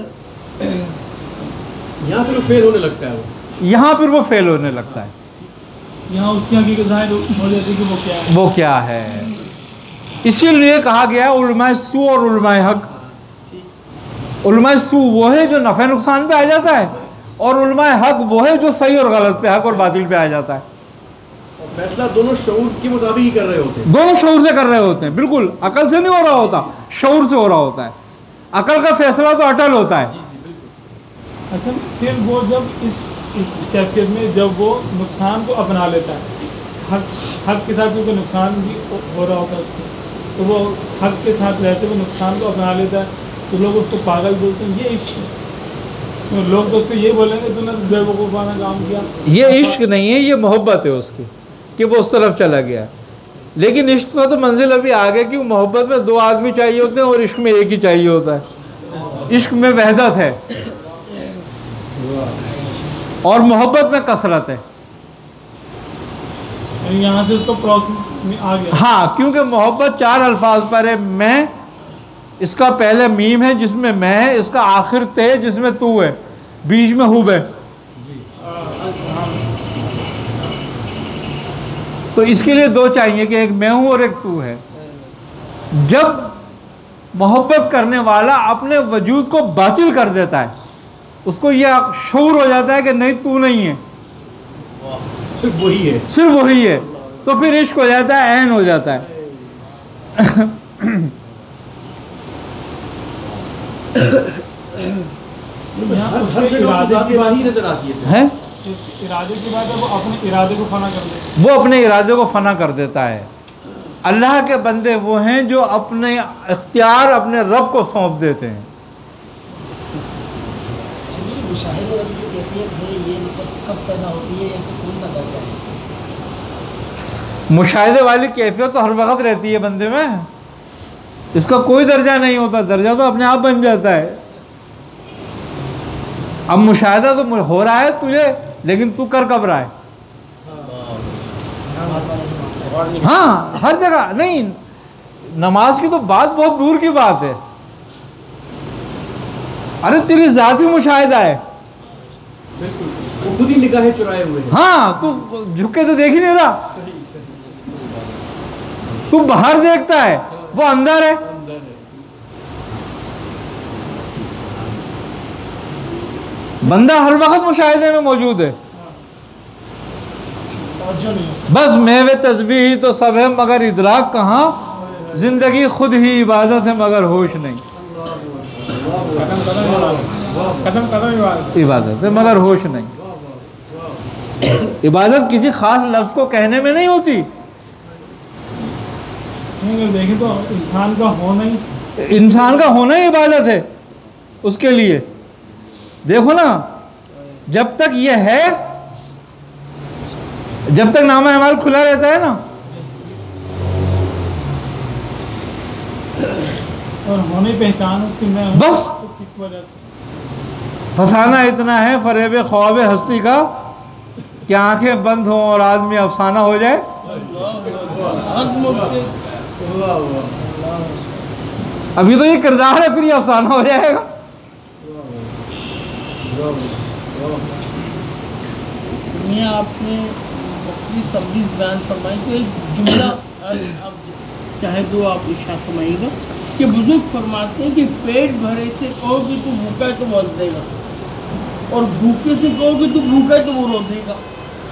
یہاں پھر فیل ہونے لگتا ہے، یہاں پھر وہ فیل ہونے لگتا ہے. یہاں اس کی حقیقت ظاہر ہو جاتی ہے کہ وہ کیا ہے. وہ کیا ہے، اسی لیے کہا گیا علماء سو اور علماء حق. علماء سو وہ ہے جو نفع نقصان پہ آ جاتا ہے، اور علماء حق وہ ہے جو صحیح اور غلط پہ، حق اور باطل پہ آ جاتا ہے. اور فیصلہ دونوں شعور کے مطابق ہی کر رہے ہوتے ہیں، دونوں شعور سے کر رہے ہوتے ہیں، بالکل عقل سے نہیں ہو رہا ہوتا، شعور سے ہو رہا ہوتا ہے. عقل کا فیصلہ تو اٹل ہوتا ہے. اصل پھر وہ جب اس کیفیت میں جب وہ نقصان کو اپنا لیتا ہے، حق کے ساتھ کیونکہ نقصان بھی ہو رہا ہوتا ہے اس کو، تو وہ حق کے ساتھ رہتے ہوئے نقصان کو اپنا لیتا ہے، تو لوگ اس کو پاگل بولتے ہیں. یہ عشق ہے. لوگ تو اس کو یہ بولیں گے تو نے بے وقوفانہ کام کیا. یہ عشق نہیں ہے، یہ محبت ہے اس کی کہ وہ اس طرف چلا گیا. لیکن عشق کا تو منزل ابھی آگے کی، محبت میں 2 آدمی چاہیے ہوتے ہیں اور عشق میں ایک ہی چاہیے ہوتا ہے. عشق میں وحدت ہے اور محبت میں کثرت ہے. یعنی یہاں سے اس کو پروسیس میں آ گیا. ہاں، کیونکہ محبت 4 الفاظ پر ہے. میں، اس کا پہلے میم ہے جس میں میں ہے، اس کا آخر تے جس میں تو ہے، بیچ میں ہوب ہے. تو اس کے لیے 2 چاہیے کہ ایک میں ہوں اور ایک تو ہے. جب محبت کرنے والا اپنے وجود کو باطل کر دیتا ہے، اس کو یہ شعور ہو جاتا ہے کہ نہیں تو نہیں ہے، صرف وہی ہے، صرف وہی ہے، تو پھر عشق ہو جاتا ہے، عین ہو جاتا ہے. ہر جگہ ذات الہی نظر آتی ہے. ارادے کی بات ہے، وہ اپنے ارادے کو فنا کر دیتا ہے. وہ اپنے ارادے کو فنا کر دیتا ہے. اللہ کے بندے وہ ہیں جو اپنے اختیار اپنے رب کو سونپ دیتے ہیں. مشاہدے والی جو کیفیت ہے یہ مطلب کب پیدا ہوتی ہے، ایسا کون سا درجہ ہے؟ مشاہدے والی کیفیت تو ہر وقت رہتی ہے بندے میں، اس کا کوئی درجہ نہیں ہوتا، درجہ تو اپنے آپ بن جاتا ہے. اب مشاہدہ تو ہو رہا ہے تجھے، لیکن تو کر کب رہا ہے؟ ہاں، ہر جگہ نہیں. نماز کی تو بات بہت دور کی بات ہے. ارے تیری ذاتی مشاہدہ ہے، وہ خود ہی نگاہیں چرائے ہوئے ہیں. ہاں، تو جھک کے تو دیکھ ہی نہیں رہا، تو باہر دیکھتا ہے، وہ اندر ہے. بندہ ہر وقت مشاہدے میں موجود ہے. بس محو تسبیح تو سب ہے مگر ادراک کہاں، زندگی خود ہی عبادت ہے مگر ہوش نہیں. قدم عبادت ہے مگر ہوش نہیں. عبادت کسی خاص لفظ کو کہنے میں نہیں ہوتی. دیکھیں تو انسان کا ہونا ہی، انسان کا ہونا ہی عبادت ہے اس کے لیے. دیکھو نا، جب تک یہ ہے، جب تک نامہ اعمال کھلا رہتا ہے نا، اور ہونے پہچان اس کی میں ہوں، بس تو کس وجہ سے. فسانہ اتنا ہے فریب خواب ہستی کا کہ آنکھیں بند ہوں اور آدمی افسانہ ہو جائے. ابھی تو یہ کردار ہے، پھر یہ افسانہ ہو جائے گا. آپ نے اپنی سروس بیان فرمائی تو ایک جملہ چاہے تو آپ ارشاد فرمائیے گا کہ بزرگ فرماتے ہیں کہ پیٹ بھرے سے کہو کہ تو بھوکا ہے تو وہ ہنس دے گا، اور بھوکے سے کہو کہ تو بھوکا ہے تو وہ رو دے گا.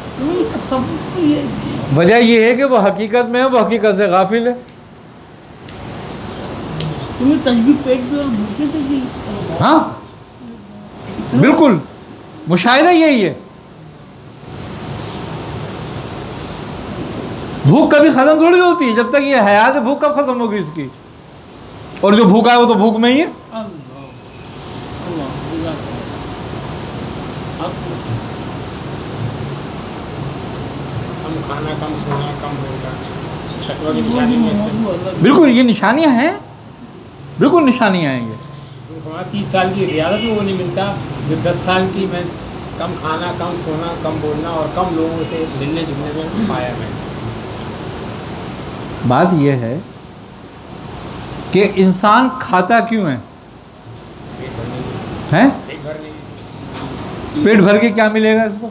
وجہ یہ ہے کہ وہ حقیقت میں ہے، وہ حقیقت سے غافل ہے. تمہیں تشبیہ پیٹ بھی اور بھوکے سے دی. ہاں بالکل، مشاہدہ یہی ہے. بھوک کبھی ختم تھوڑی ہوتی ہے، جب تک یہ حیات ہے بھوک کب ختم ہوگی اس کی؟ اور جو بھوکا ہے وہ تو بھوک میں ہی ہے. بالکل یہ نشانیاں ہیں، بالکل نشانیاں ہیں یہ. हमारा 30 साल की रियादत में वो नहीं मिलता जो 10 साल की मैं कम खाना, कम सोना, कम बोलना और कम लोगों से मिलने जुलने में पाया मैं। बात यह है کہ انسان کھاتا کیوں ہے؟ ہیں؟ پیٹ بھر کے کیا ملے گا اس کو؟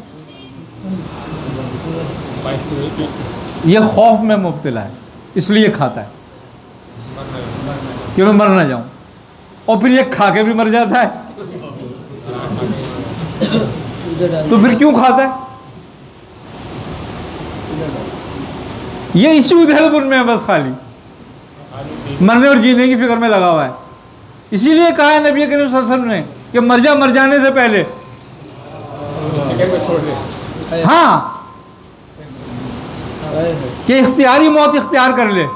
یہ خوف میں مبتلا ہے، اس لیے کھاتا ہے کہ میں مر نہ جاؤں، اور پھر یہ کھا کے بھی مر جاتا ہے، تو پھر کیوں کھاتا ہے؟ یہ اسی ادھر پن میں ہے بس، خالی مرنے اور جینے کی فکر میں لگا ہوا ہے. اسی لیے کہا ہے نبی کریم صلی اللہ علیہ وسلم نے کہ مر جانے سے پہلے ہاں کہ اختیاری موت اختیار کر لے.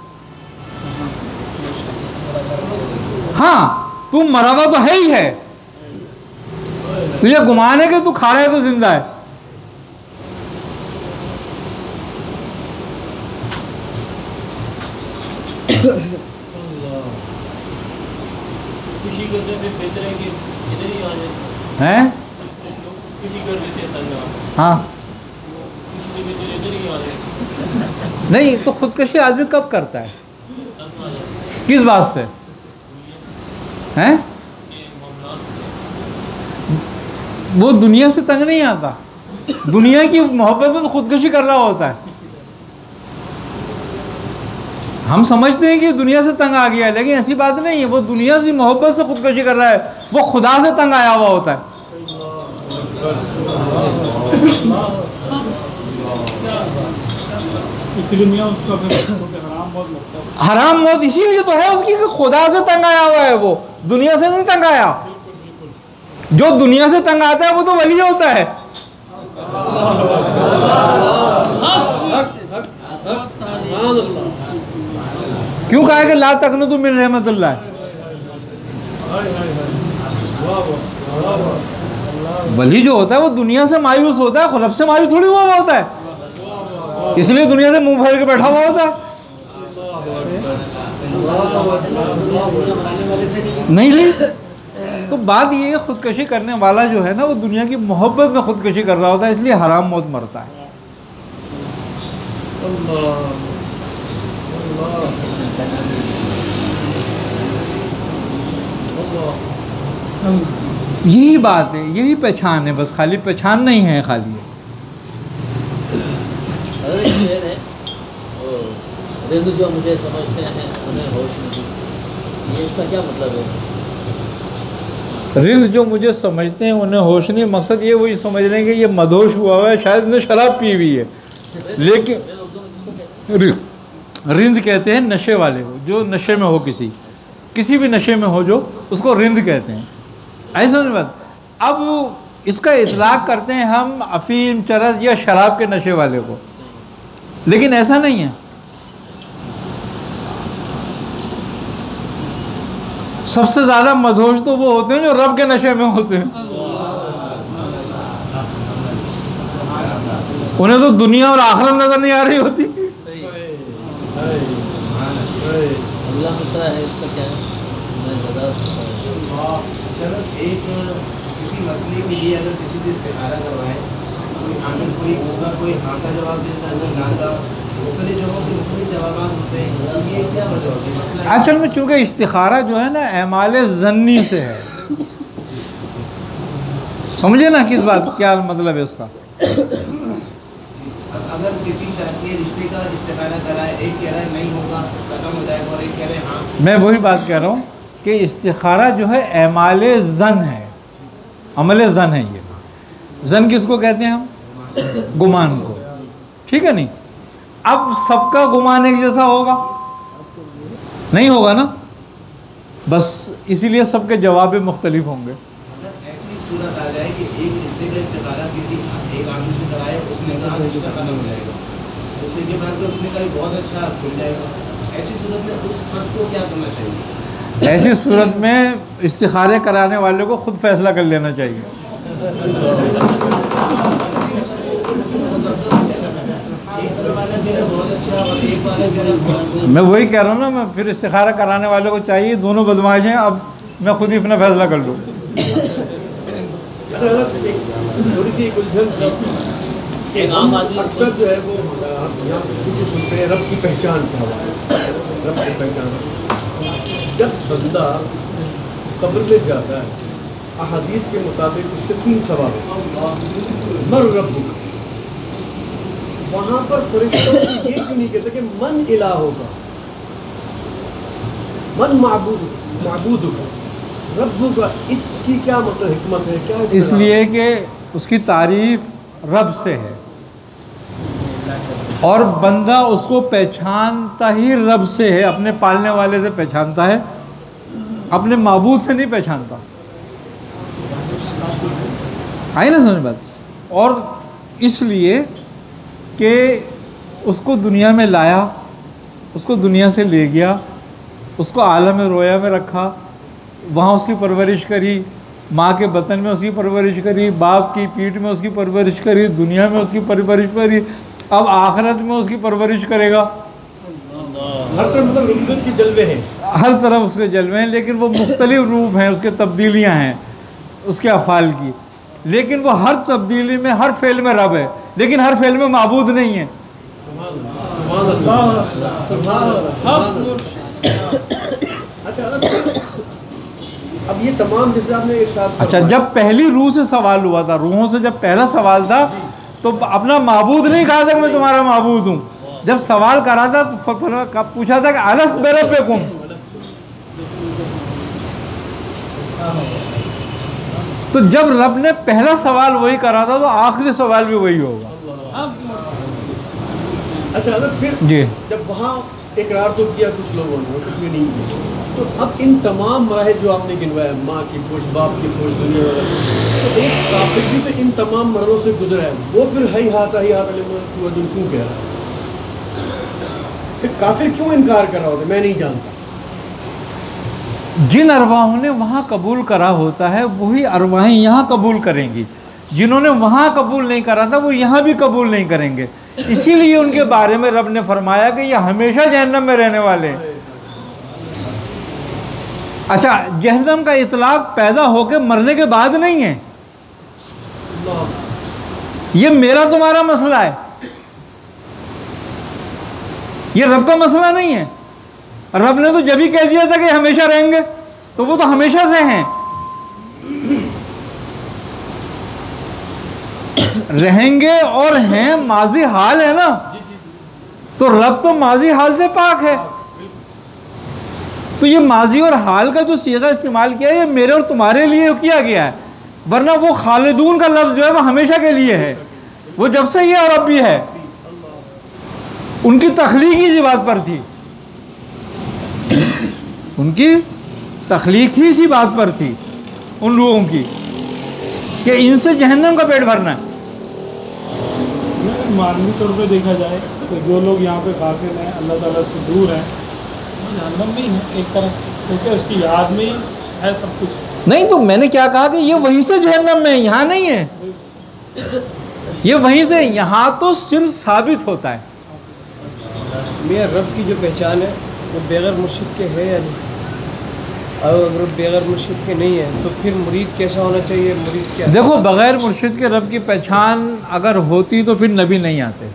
ہاں تو مرا ہوا تو ہے ہی ہے، تجھے گمان ہے کہ تو کھا رہا ہے تو زندہ ہے. خوشی کرتے تھے بہتر ہے کہ ادھر ہی آ جائے ہیں. خوشی کر دیتے ہیں تنگا، ہاں خوشی کے بہتر ادھر ہی آ جائے. نہیں تو خودکشی آدمی کب کرتا ہے؟ کس بات سے؟ ہیں؟ وہ دنیا سے تنگ نہیں آتا، دنیا کی محبت میں تو خودکشی کر رہا ہوتا ہے. ہم سمجھتے ہیں کہ دنیا سے تنگ آ گیا ہے، لیکن ایسی بات نہیں ہے. وہ دنیا سے محبت سے خودکشی کر رہا ہے، وہ خدا سے تنگ آیا ہوا ہوتا ہے. اس لیے میاں اس کو اپنے حرام موت لگتا ہے. حرام موت اسی لیے تو ہے اس کی کہ خدا سے تنگ آیا ہوا ہے، وہ دنیا سے نہیں تنگ آیا. جو دنیا سے تنگ آتا ہے وہ تو ولی ہوتا ہے. کیوں کہا کہ لا تقنطوا من رحمت اللہ؟ ولی جو ہوتا ہے وہ دنیا سے مایوس ہوتا ہے، رب سے مایوس تھوڑی ہوا ہوتا ہے. اس لیے دنیا سے منہ پھیر کے بیٹھا ہوا ہوتا ہے. نہیں لی تو بات یہ ہے خودکشی کرنے والا جو ہے نا وہ دنیا کی محبت میں خودکشی کر رہا ہوتا ہے، اس لیے حرام موت مرتا ہے. یہی بات ہے، یہی پہچان ہے، بس خالی پہچان نہیں ہے خالی. رند جو مجھے سمجھتے ہیں انہیں ہوش نہیں، یہ اس کا کیا مطلب ہے؟ رند جو مجھے سمجھتے ہیں انہیں ہوش نہیں، مقصد یہ وہی سمجھ رہے ہیں کہ یہ مدہوش ہوا ہوا ہے، شاید نے شراب پی ہوئی ہے. لیکن رند کہتے ہیں نشے والے کو، جو نشے میں ہو، کسی بھی نشے میں ہو جو، اس کو رند کہتے ہیں. ایسا نہیں بات. اب اس کا اطلاق کرتے ہیں ہم افیم، چرس یا شراب کے نشے والے کو، لیکن ایسا نہیں ہے. سب سے زیادہ مدہوش تو وہ ہوتے ہیں جو رب کے نشے میں ہوتے ہیں. انہیں تو دنیا اور آخرت نظر نہیں آ رہی ہوتی. اگلا مسئلہ ہے اس کا کیا ہے؟ ایک کسی مسئلے کے لیے اگر کسی سے استخارہ کروائے، کوئی عامل کوئی اس کا کوئی ہاں کا جواب دیتا ہے، نہ کا، مختلف جگہوں پہ مختلف جوابات ہوتے ہیں، یہ کیا وجہ ہوتی ہے؟ مسئلہ اصل میں چونکہ استخارہ جو ہے نا اعمال ظنی سے ہے، سمجھے نا کس بات کیا مطلب ہے اس کا. اگر کسی شخص کے رشتے کا استخارہ کرائے، ایک کہہ رہا ہے نہیں ہوگا، ختم ہو جائے گا، اور ایک کہہ رہے ہیں ہاں. میں وہی بات کہہ رہا ہوں کہ استخارہ جو ہے اعمال ظن ہے، عمل ظن ہے. یہ ظن کس کو کہتے ہیں ہم؟ گمان کو. ٹھیک ہے نہیں؟ اب سب کا گمان ایک جیسا ہوگا نہیں ہوگا نا، بس اسی لیے سب کے جواب مختلف ہوں گے. اگر ایسی صورت آ جائے کہ ایک رشتے کا استخارہ کسی ایک عامل سے کرائے، اس نے کہا رشتہ ختم ہو جائے گا، اس کے بعد اس نے کہا بہت اچھا کھل جائے گا، ایسی صورت میں اس فرد کو کیا کرنا چاہیے؟ ایسی صورت میں استخارے کرانے والے کو خود فیصلہ کر لینا چاہیے. میں وہی کہہ رہا ہوں نا، میں پھر استخارہ کرانے والے کو چاہیے، دونوں بدماش ہیں، اب میں خود ہی اپنا فیصلہ کر لوں. تھوڑی سی الجھن کہ ہم اکثر جو ہے وہ یہاں گفتگو سنتے ہیں رب کی پہچان کیا ہے. رب کی پہچان جب بندہ قبر میں جاتا ہے احادیث کے مطابق اس سے 3 سوال مر رب. وہاں پر فرشتوں یہ کیوں نہیں کہتے کہ من الہ ہوگا, من معبود ہوگا, رب ہوگا. اس کی کیا مطلب حکمت ہے, کیا اس لیے کہ اس کی تعریف رب سے ہے اور بندہ اس کو پہچانتا ہی رب سے ہے, اپنے پالنے والے سے پہچانتا ہے, اپنے معبود سے نہیں پہچانتا. آئی نا سمجھ بات. اور اس لیے کہ اس کو دنیا میں لایا, اس کو دنیا سے لے گیا, اس کو عالم رویا میں رکھا, وہاں اس کی پرورش کری, ماں کے بطن میں اس کی پرورش کری, باپ کی پیٹھ میں اس کی پرورش کری, دنیا میں اس کی پرورش کری, اب آخرت میں اس کی پرورش کرے گا. ہر طرف مطلب ربوبیت کی جلوے ہیں, ہر طرف اس کے جلوے ہیں, لیکن وہ مختلف روپ ہیں, اس کے تبدیلیاں ہیں اس کے افعال کی, لیکن وہ ہر تبدیلی میں ہر فعل میں رب ہے, لیکن ہر فعل میں معبود نہیں ہے. اب یہ تمام جیسے آپ نے ارشاد اچھا, جب پہلی روح سے سوال ہوا تھا, روحوں سے جب پہلا سوال تھا تو اپنا معبود نہیں کہا تھا کہ میں تمہارا معبود ہوں. جب سوال کرا تھا تو پوچھا تھا کہ الست بربکم. تو جب رب نے پہلا سوال وہی کرا تھا تو آخری سوال بھی وہی ہوگا. اچھا پھر جی, جب وہاں اقرار تو کیا کچھ لوگوں نے, کچھ بھی نہیں کیا, تو اب ان تمام مراحل جو آپ نے گنوایا, ماں کی پوچھ, باپ کی پوچھ, دنیا والا, تو ایک کافر بھی تو ان تمام مرحلوں سے گزرا ہے, وہ پھر ہی ہاتھ کیوں کہہ رہا ہے؟ پھر کافر کیوں انکار کر رہا ہوتا ہے؟ میں نہیں جانتا. جن ارواحوں نے وہاں قبول کرا ہوتا ہے وہی ارواحیں یہاں قبول کریں گی. جنہوں نے وہاں قبول نہیں کرا تھا وہ یہاں بھی قبول نہیں کریں گے. اسی لیے ان کے بارے میں رب نے فرمایا کہ یہ ہمیشہ جہنم میں رہنے والے ہیں. اچھا, جہنم کا اطلاق پیدا ہو کے مرنے کے بعد نہیں ہے, یہ میرا تمہارا مسئلہ ہے, یہ رب کا مسئلہ نہیں ہے. رب نے تو جب ہی کہہ دیا تھا کہ ہمیشہ رہیں گے, تو وہ تو ہمیشہ سے ہیں, رہیں گے اور ہیں, ماضی حال ہے نا, تو رب تو ماضی حال سے پاک ہے. تو یہ ماضی اور حال کا جو صیغہ استعمال کیا ہے یہ میرے اور تمہارے لیے کیا گیا ہے, ورنہ وہ خالدون کا لفظ جو ہے وہ ہمیشہ کے لیے ہے, وہ جب سے ہی ہے اور اب بھی ہے. ان کی تخلیق ہی اسی بات پر تھی, ان کی تخلیق ہی اسی بات پر تھی ان لوگوں کی کہ ان سے جہنم کا پیٹ بھرنا ہے. معنوی طور پہ دیکھا جائے تو جو لوگ یہاں پہ غافل ہیں, اللہ تعالیٰ سے دور ہیں, جہنم میں ہے ایک طرح سے, کیونکہ اس کی یاد میں ہی ہے سب کچھ. نہیں تو میں نے کیا کہا کہ یہ وہیں سے جہنم میں ہے, یہاں نہیں ہے, یہ وہیں سے, یہاں تو صرف ثابت ہوتا ہے. میاں رب کی جو پہچان ہے وہ بغیر مرشد کے ہے یا نہیں؟ اور اگر بغیر مرشد کے نہیں ہے تو پھر مرید کیسا ہونا چاہیے؟ مرید کیا؟ دیکھو, بغیر مرشد کے رب کی پہچان اگر ہوتی تو پھر نبی نہیں آتے.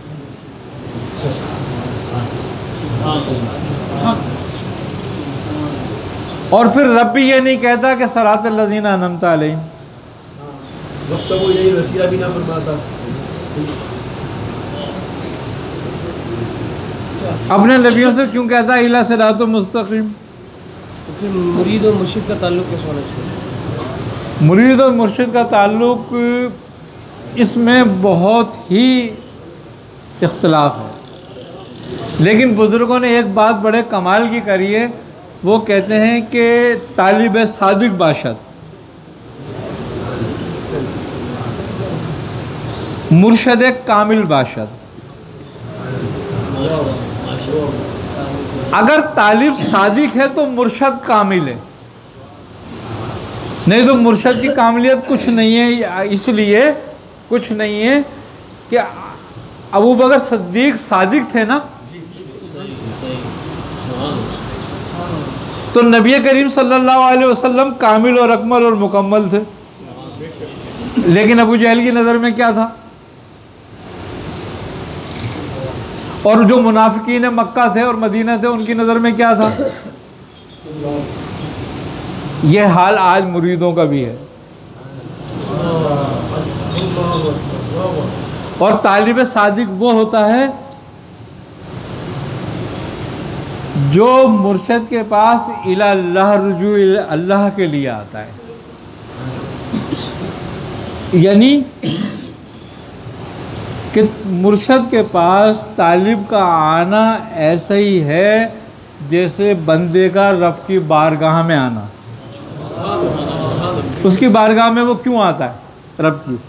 اور پھر رب بھی یہ نہیں کہتا کہ صراط الذین انعمت علیہم, وقت وہ یہی وسیلہ بھی نہ فرماتا. اپنے نبیوں سے کیوں کہتا ہے الی صراط مستقیم؟ مرید اور مرشد کا تعلق کیسے ہونا چاہیے؟ مرید اور مرشد کا تعلق اس میں بہت ہی اختلاف ہے, لیکن بزرگوں نے ایک بات بڑے کمال کی کری ہے, وہ کہتے ہیں کہ طالب صادق باشد, مرشد کامل باشد. اگر طالب صادق ہے تو مرشد کامل ہے, نہیں تو مرشد کی کاملیت کچھ نہیں ہے. اس لیے کچھ نہیں ہے کہ ابو بکر صدیق صادق تھے نا, تو نبی کریم صلی اللہ علیہ وسلم کامل اور اکمل اور مکمل تھے، لیکن ابو جہل کی نظر میں کیا تھا؟ اور جو منافقین مکہ تھے اور مدینہ تھے ان کی نظر میں کیا تھا؟ یہ حال آج مریدوں کا بھی ہے. اور طالب صادق وہ ہوتا ہے جو مرشد کے پاس الی اللہ رجوع اللہ کے لیے آتا ہے. یعنی کہ مرشد کے پاس طالب کا آنا ایسا ہی ہے جیسے بندے کا رب کی بارگاہ میں آنا. اس کی بارگاہ میں وہ کیوں آتا ہے رب کی؟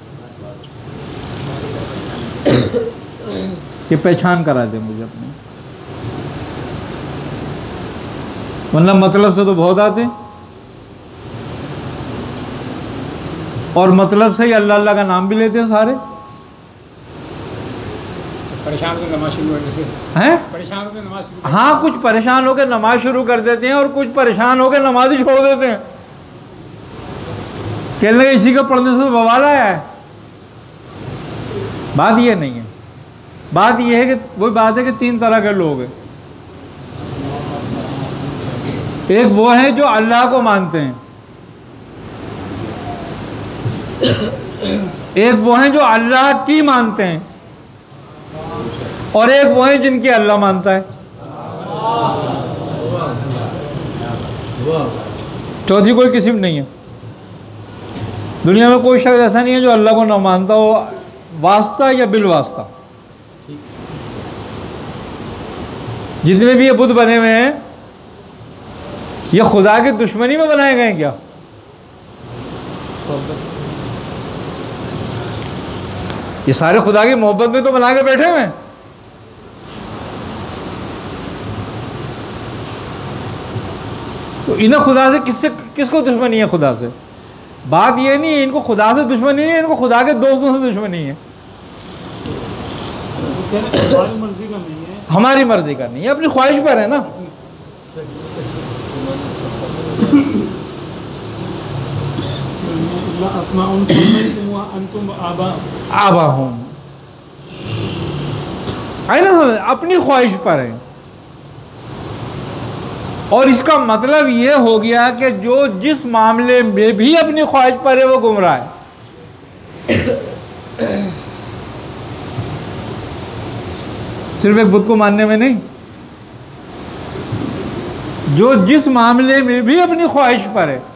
کہ پہچان کرا دے مجھے اپنے، ورنہ مطلب سے تو بہت آتے ہیں، اور مطلب سے ہی اللہ اللہ کا نام بھی لیتے ہیں سارے. پریشان ہو کے نماز شروع کرتے ہیں، پریشان ہو کے نماز شروع ہاں کچھ پریشان ہو کے نماز شروع کر دیتے ہیں اور کچھ پریشان ہو کے نماز ہی چھوڑ دیتے ہیں. کہنے لگے اسی کو پڑھنے سے بوال آیا ہے. بات یہ نہیں ہے، بات یہ ہے کہ وہی بات ہے کہ تین طرح کے لوگ ہیں. ایک وہ ہیں جو اللہ کو مانتے ہیں، ایک وہ ہیں جو اللہ کی مانتے ہیں، اور ایک وہ ہیں جن کی اللہ مانتا ہے. چوتھی کوئی قسم نہیں ہے. دنیا میں کوئی شخص ایسا نہیں ہے جو اللہ کو نہ مانتا ہو، واسطہ یا بالواسطہ. جتنے بھی یہ بت بنے ہوئے ہیں یہ خدا کی دشمنی میں بنائے گئے ہیں کیا؟ یہ سارے خدا کی محبت میں تو بنا کے بیٹھے ہوئے ہیں. تو انہیں خدا سے کس کو دشمنی ہے؟ خدا سے. بات یہ نہیں ہے ان کو خدا سے دشمنی نہیں ہے، ان کو خدا کے دوستوں سے دشمنی ہے. ہماری مرضی کا نہیں ہے، ہماری مرضی کا نہیں ہے، اپنی خواہش پر ہے نا. آبا ہوں اپنی خواہش پر ہے. اور اس کا مطلب یہ ہو گیا کہ جو جس معاملے میں بھی اپنی خواہش پر ہے وہ گمراہ ہے. صرف ایک بت کو ماننے میں نہیں، جو جس معاملے میں بھی اپنی خواہش پر ہے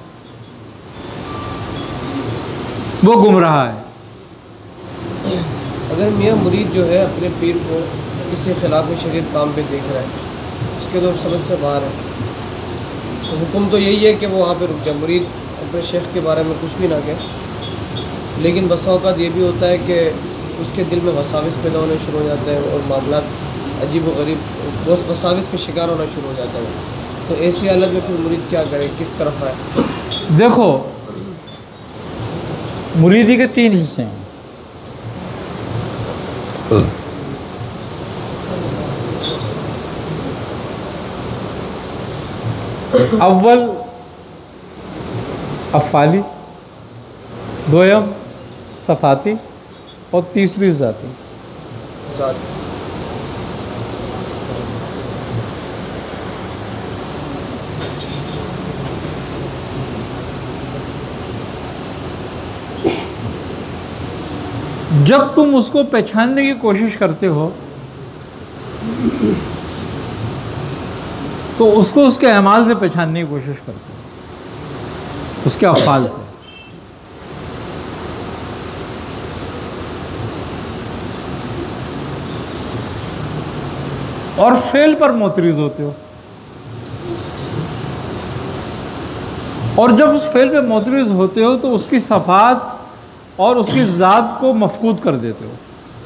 وہ گمراہ ہے. اگر میاں مرید جو ہے اپنے پیر کو کسی خلاف شریعت کام پہ دیکھ رہا ہے، اس کے تو سمجھ سے باہر ہے، تو حکم تو یہی ہے کہ وہ وہاں پہ رک جائے. مرید اپنے شیخ کے بارے میں کچھ بھی نہ کہے، لیکن بسا اوقات یہ بھی ہوتا ہے کہ اس کے دل میں وساوس پیدا ہونے شروع ہو جاتے ہیں اور معاملات عجیب و غریب وساوس کے شکار ہونا شروع ہو جاتا ہے. تو ایسی حالت میں پھر مرید کیا کرے، کس طرف آئے؟ دیکھو مریدی کے تین حصے ہیں. اول افعالی، دویم صفاتی، اور تیسری ذاتی. جب تم اس کو پہچاننے کی کوشش کرتے ہو تو اس کو اس کے اعمال سے پہچاننے کی کوشش کرتے ہو، اس کے افعال سے. اور فعل پر معترض ہوتے ہو، اور جب اس فعل پہ معترض ہوتے ہو تو اس کی صفات اور اس کی ذات کو مفقود کر دیتے ہو.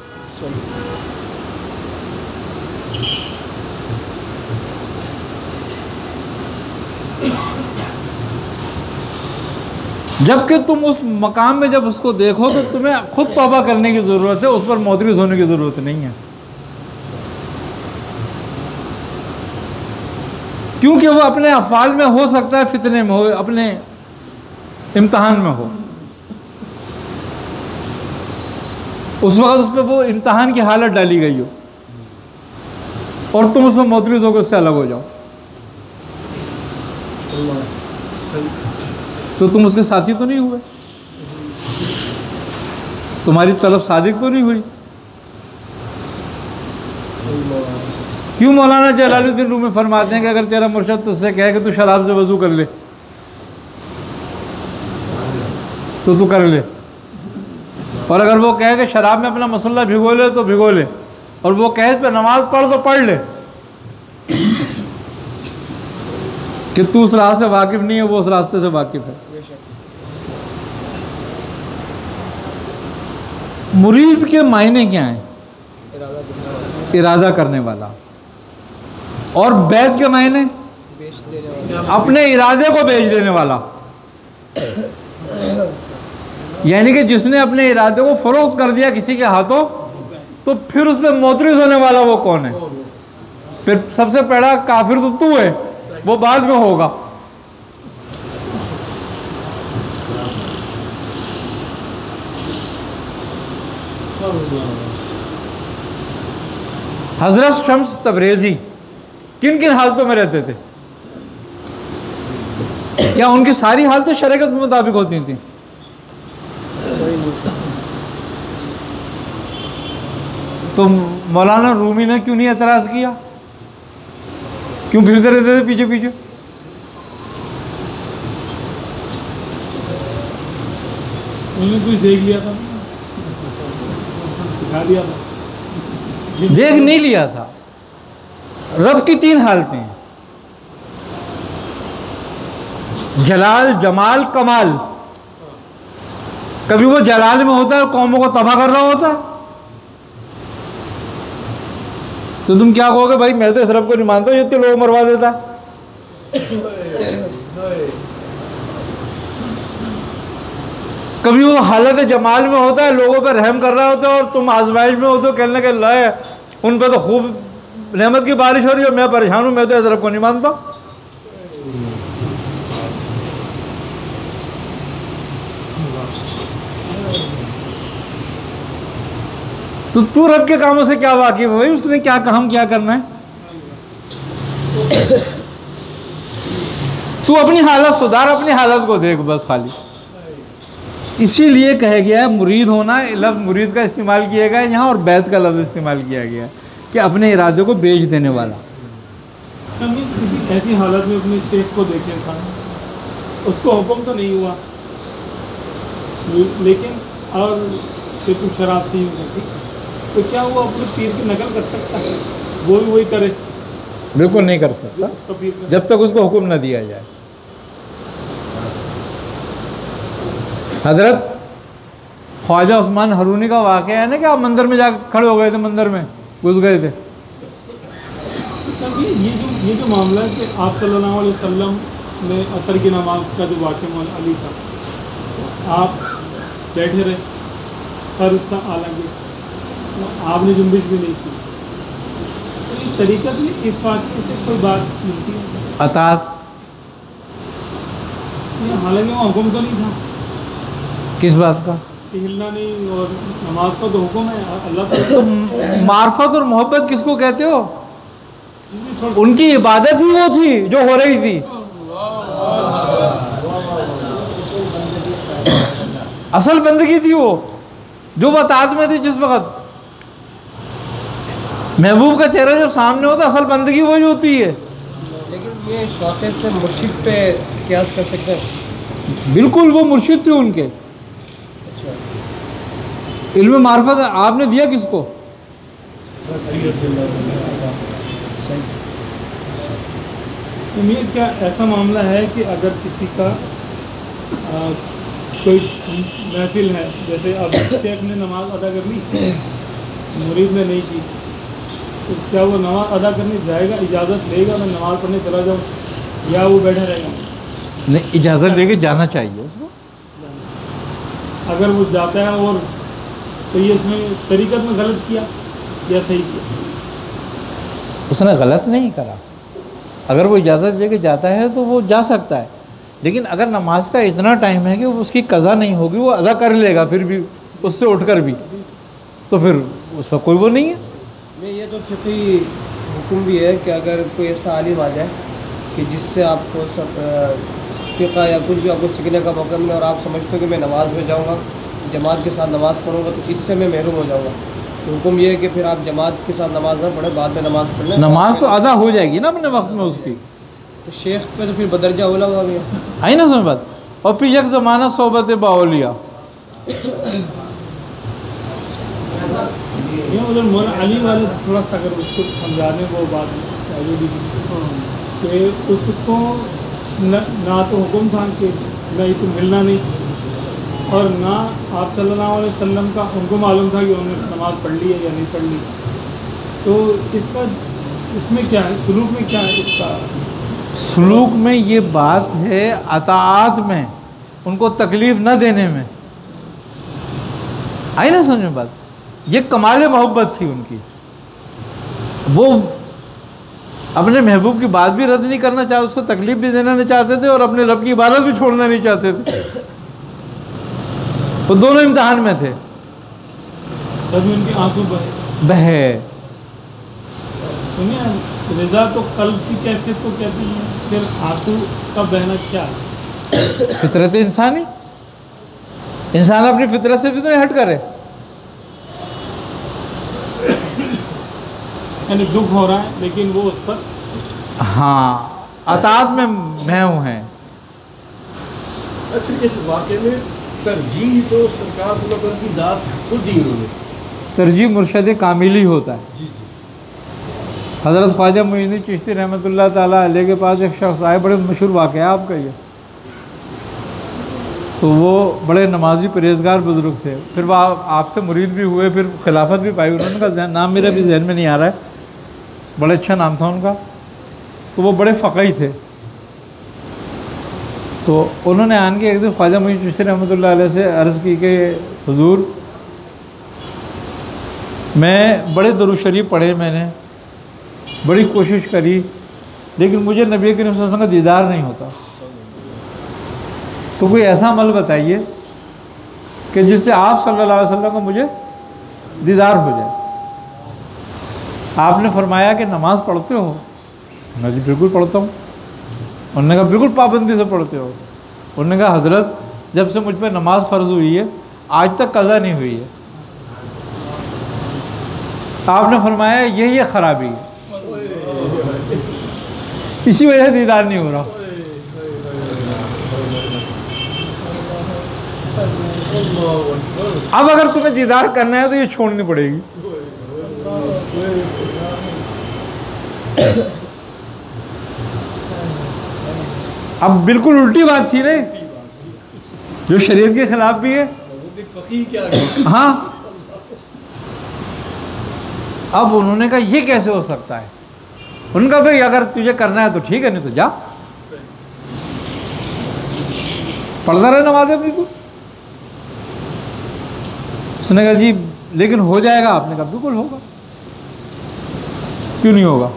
جبکہ تم اس مقام میں جب اس کو دیکھو تو تمہیں خود توبہ کرنے کی ضرورت ہے، اس پر معترض ہونے کی ضرورت نہیں ہے. کیونکہ وہ اپنے افعال میں ہو سکتا ہے فتنے میں ہو، اپنے امتحان میں ہو، اس وقت اس پہ وہ امتحان کی حالت ڈالی گئی ہو اور تم اس میں معترض ہو کے اس سے الگ ہو جاؤ، تو تم اس کے ساتھی تو نہیں ہوئے، تمہاری طلب صادق تو نہیں ہوئی۔ کیوں مولانا جلال الدین رومی فرماتے ہیں کہ اگر تیرا مرشد تجھ سے کہے کہ تو شراب سے وضو کر لے تو کر لے، اور اگر وہ کہے کہ شراب میں اپنا مسلح بھگو لے تو بھگو لے، اور وہ کہے پہ نماز پڑھ تو پڑھ لے، کہ تو اس راہ سے واقف نہیں ہے، وہ اس راستے سے واقف ہے۔ مرید کے معنی کیا ہیں؟ ارادہ کرنے والا، اور بیعت کے معنی اپنے ارادے کو بیچ دینے والا، یعنی کہ جس نے اپنے ارادے کو فروخت کر دیا کسی کے ہاتھوں، تو پھر اس پہ معترض ہونے والا وہ کون ہے؟ پھر سب سے پہلا کافر تو ہے، وہ بعد میں ہوگا۔ حضرت شمس تبریزی کن کن حالتوں میں رہتے تھے؟ کیا ان کی ساری حالتیں شریعت کے مطابق ہوتی تھیں؟ تو مولانا رومی نے کیوں نہیں اعتراض کیا؟ کیوں پھرتے رہتے تھے پیچھے پیچھے؟ انہوں نے کچھ دیکھ لیا تھا، دکھا دیا تھا؟ دیکھ نہیں لیا تھا۔ رب کی تین حالتیں ہیں، جلال، جمال، کمال۔ کبھی وہ جلال میں ہوتا ہے، قوموں کو تباہ کر رہا ہوتا ہے، تو تم کیا کہو گے؟ بھائی میں تو اس رب کو نہیں مانتا، یہ اتنے لوگ مروا دیتا۔ کبھی وہ حالت جمال میں ہوتا ہے، لوگوں پہ رحم کر رہا ہوتا ہے، اور تم آزمائش میں ہوتے ہو، کہنے کہ اللہ ہے ان پہ تو خوب نعمت کی بارش ہو رہی ہے، میں پریشان ہوں، میں تو اس رب کو نہیں مانتا۔ تو رب کے کاموں سے کیا واقف ہے بھائی؟ اس نے کیا کام کیا کرنا ہے؟ تو اپنی حالت سدھار، اپنی حالت کو دیکھ بس خالی۔ اسی لیے کہا گیا ہے مرید ہونا، لفظ مرید کا استعمال کیا گیا ہے یہاں، اور بیعت کا لفظ استعمال کیا گیا ہے کہ اپنے ارادے کو بیچ دینے والا۔ کسی ایسی حالت میں اپنے شیخ کو دیکھے انسان، اس کو حکم تو نہیں ہوا، لیکن اور کہ تو شراب سے یوں کرتی، تو کیا وہ اپنے پیر کی نقل کر سکتا ہے؟ وہی کرے؟ بالکل نہیں کر سکتا جب تک اس کو حکم نہ دیا جائے۔ حضرت خواجہ عثمان ہرونی کا واقعہ ہے نا کہ آپ مندر میں جا کھڑے ہو گئے تھے، مندر میں گھس گئے تھے۔ یہ جو معاملہ ہے کہ آپ صلی اللہ علیہ وسلم نے عصر کی نماز کا جو واقعہ مولانا علی تھا، آپ بیٹھے رہے، فرض تھا حالانکہ آپ نے جنبش بھی نہیں کی، تو یہ طریقت میں اس واقعے سے کوئی بات ملتی ہے؟ اطاعت، حالانکہ وہ حکم تو نہیں تھا کس بات کا؟ کہ ہلنا نہیں، اور نماز کا تو حکم ہے اللہ تو معرفت اور محبت کس کو کہتے ہو؟ ان کی عبادت ہی وہ تھی جو ہو رہی تھی، اصل بندگی تھی وہ جو اطاعت میں تھی۔ جس وقت محبوب کا چہرہ جب سامنے ہوتا، اصل بندگی وہی ہوتی ہے۔ لیکن یہ اس واقعے سے مرشد پہ قیاس کر سکتے ہیں؟ بالکل، وہ مرشد تھے ان کے۔ علم معرفت آپ نے دیا کس کو؟ امید کیا ایسا معاملہ ہے کہ اگر کسی کا کوئی محفل ہے، جیسے اب شیخ نے نماز ادا کر لی، مرید نے نہیں کی، تو کیا وہ نماز ادا کرنے جائے گا؟ اجازت لے گا میں نماز پڑھنے چلا جاؤں، یا وہ بیٹھا رہے گا؟ نہیں، اجازت لے کے جانا چاہیے اس کو۔ اگر وہ جاتا ہے اور تو یہ اس نے طریقت میں غلط کیا یا صحیح کیا؟ اس نے غلط نہیں کرا، اگر وہ اجازت دے کے جاتا ہے تو وہ جا سکتا ہے، لیکن اگر نماز کا اتنا ٹائم ہے کہ اس کی قضا نہیں ہوگی، وہ ادا کر لے گا پھر بھی اس سے اٹھ کر بھی، تو پھر اس کا کوئی وہ نہیں ہے۔ میں یہ تو فقہی حکم بھی ہے کہ اگر کوئی ایسا عالم آ جائے کہ جس سے آپ کو سب فقہ یا کچھ بھی آپ کو سیکھنے کا موقع ملے اور آپ سمجھتے ہو کہ میں نماز میں جاؤں گا، جماعت کے ساتھ نماز پڑھوں گا تو اس سے میں محروم ہو جاؤں گا، تو حکم یہ ہے کہ پھر آپ جماعت کے ساتھ نماز نہ پڑھیں، بعد میں نماز پڑھ لیں۔ نماز تو ادا ہو جائے گی نا اپنے وقت میں اس کی، تو شیخ پہ تو پھر بدرجہ اولا ہوا گیا، آئی نا سمجھ بات۔ اور پھر یک زمانہ صحبت باولیاء، یہ ادھر مولانا علی والے تھوڑا سا اگر اس کو سمجھا دیں وہ بات کہ اس کو نہ تو حکم تھا کہ نہیں تو ملنا نہیں، اور نہ آپ صلی اللہ علیہ وسلم کا ان کو معلوم تھا کہ انہوں نے نماز پڑھ لی ہے یا نہیں پڑھ لی، تو اس میں کیا ہے، سلوک میں کیا ہے اس کا؟ سلوک میں یہ بات ہے اطاعت میں، ان کو تکلیف نہ دینے میں، آئی نا سمجھ میں بات۔ یہ کمال محبت تھی ان کی، وہ اپنے محبوب کی بات بھی رد نہیں کرنا چاہتے، اس کو تکلیف بھی دینا نہیں چاہتے تھے اور اپنے رب کی عبادت بھی چھوڑنا نہیں چاہتے تھے، وہ دونوں امتحان میں تھے۔ تبھی ان کے آنسو بہے سنیے، رضا تو قلب کی کیفیت کو کہتے ہیں، پھر آنسو کا بہنا کیا ہے؟ فطرت انسانی، انسان اپنی فطرت سے بھی تو نہیں ہٹ کرے، یعنی دکھ ہو رہا ہے لیکن وہ اس پر ہاں اطاعت میں محو ہیں۔ اچھا، اس واقعے میں ترجیح تو سرکار صلی اللہ علیہ وسلم کی ذات خود دی انہوں نے، ترجیح مرشد کاملی ہوتا ہے۔ حضرت خواجہ معین الدین چشتی رحمۃ اللہ تعالیٰ علیہ کے پاس ایک شخص آئے، بڑے مشہور واقعہ ہے آپ کا یہ، تو وہ بڑے نمازی پرہیزگار بزرگ تھے، پھر وہ آپ سے مرید بھی ہوئے، پھر خلافت بھی پائی انہوں نے، کا نام میرا بھی ذہن میں نہیں آ رہا ہے، بڑا اچھا نام تھا ان کا، تو وہ بڑے فقیہ تھے۔ تو انہوں نے آن کے ایک دن خواجہ معین چشتی رحمۃ اللہ علیہ سے عرض کی کہ حضور میں بڑے درود شریف پڑھے، میں نے بڑی کوشش کری، لیکن مجھے نبی کریم صلی اللہ علیہ وسلم کا دیدار نہیں ہوتا، تو کوئی ایسا عمل بتائیے کہ جس سے آپ صلی اللہ علیہ وسلم کا مجھے دیدار ہو جائے۔ آپ نے فرمایا کہ نماز پڑھتے ہو؟ میں جی بالکل پڑھتا ہوں۔ انہوں نے کہا بالکل پابندی سے پڑھتے ہو؟ انہوں نے کہا حضرت جب سے مجھ پہ نماز فرض ہوئی ہے آج تک قضا نہیں ہوئی ہے۔ آپ نے فرمایا یہی خرابی ہے، اسی وجہ سے دیدار نہیں ہو رہا۔ اب اگر تمہیں دیدار کرنا ہے تو یہ چھوڑنی پڑے گی۔ اب بالکل الٹی بات تھی نا، جو شریعت کے خلاف بھی ہے۔ ہاں، اب انہوں نے کہا یہ کیسے ہو سکتا ہے؟ ان کا بھائی اگر تجھے کرنا ہے تو ٹھیک ہے، نہیں تو جا، پڑھتا رہے نمازیں اپنی تو۔ اس نے کہا جی لیکن ہو جائے گا؟ آپ نے کہا بالکل ہوگا، کیوں نہیں ہوگا؟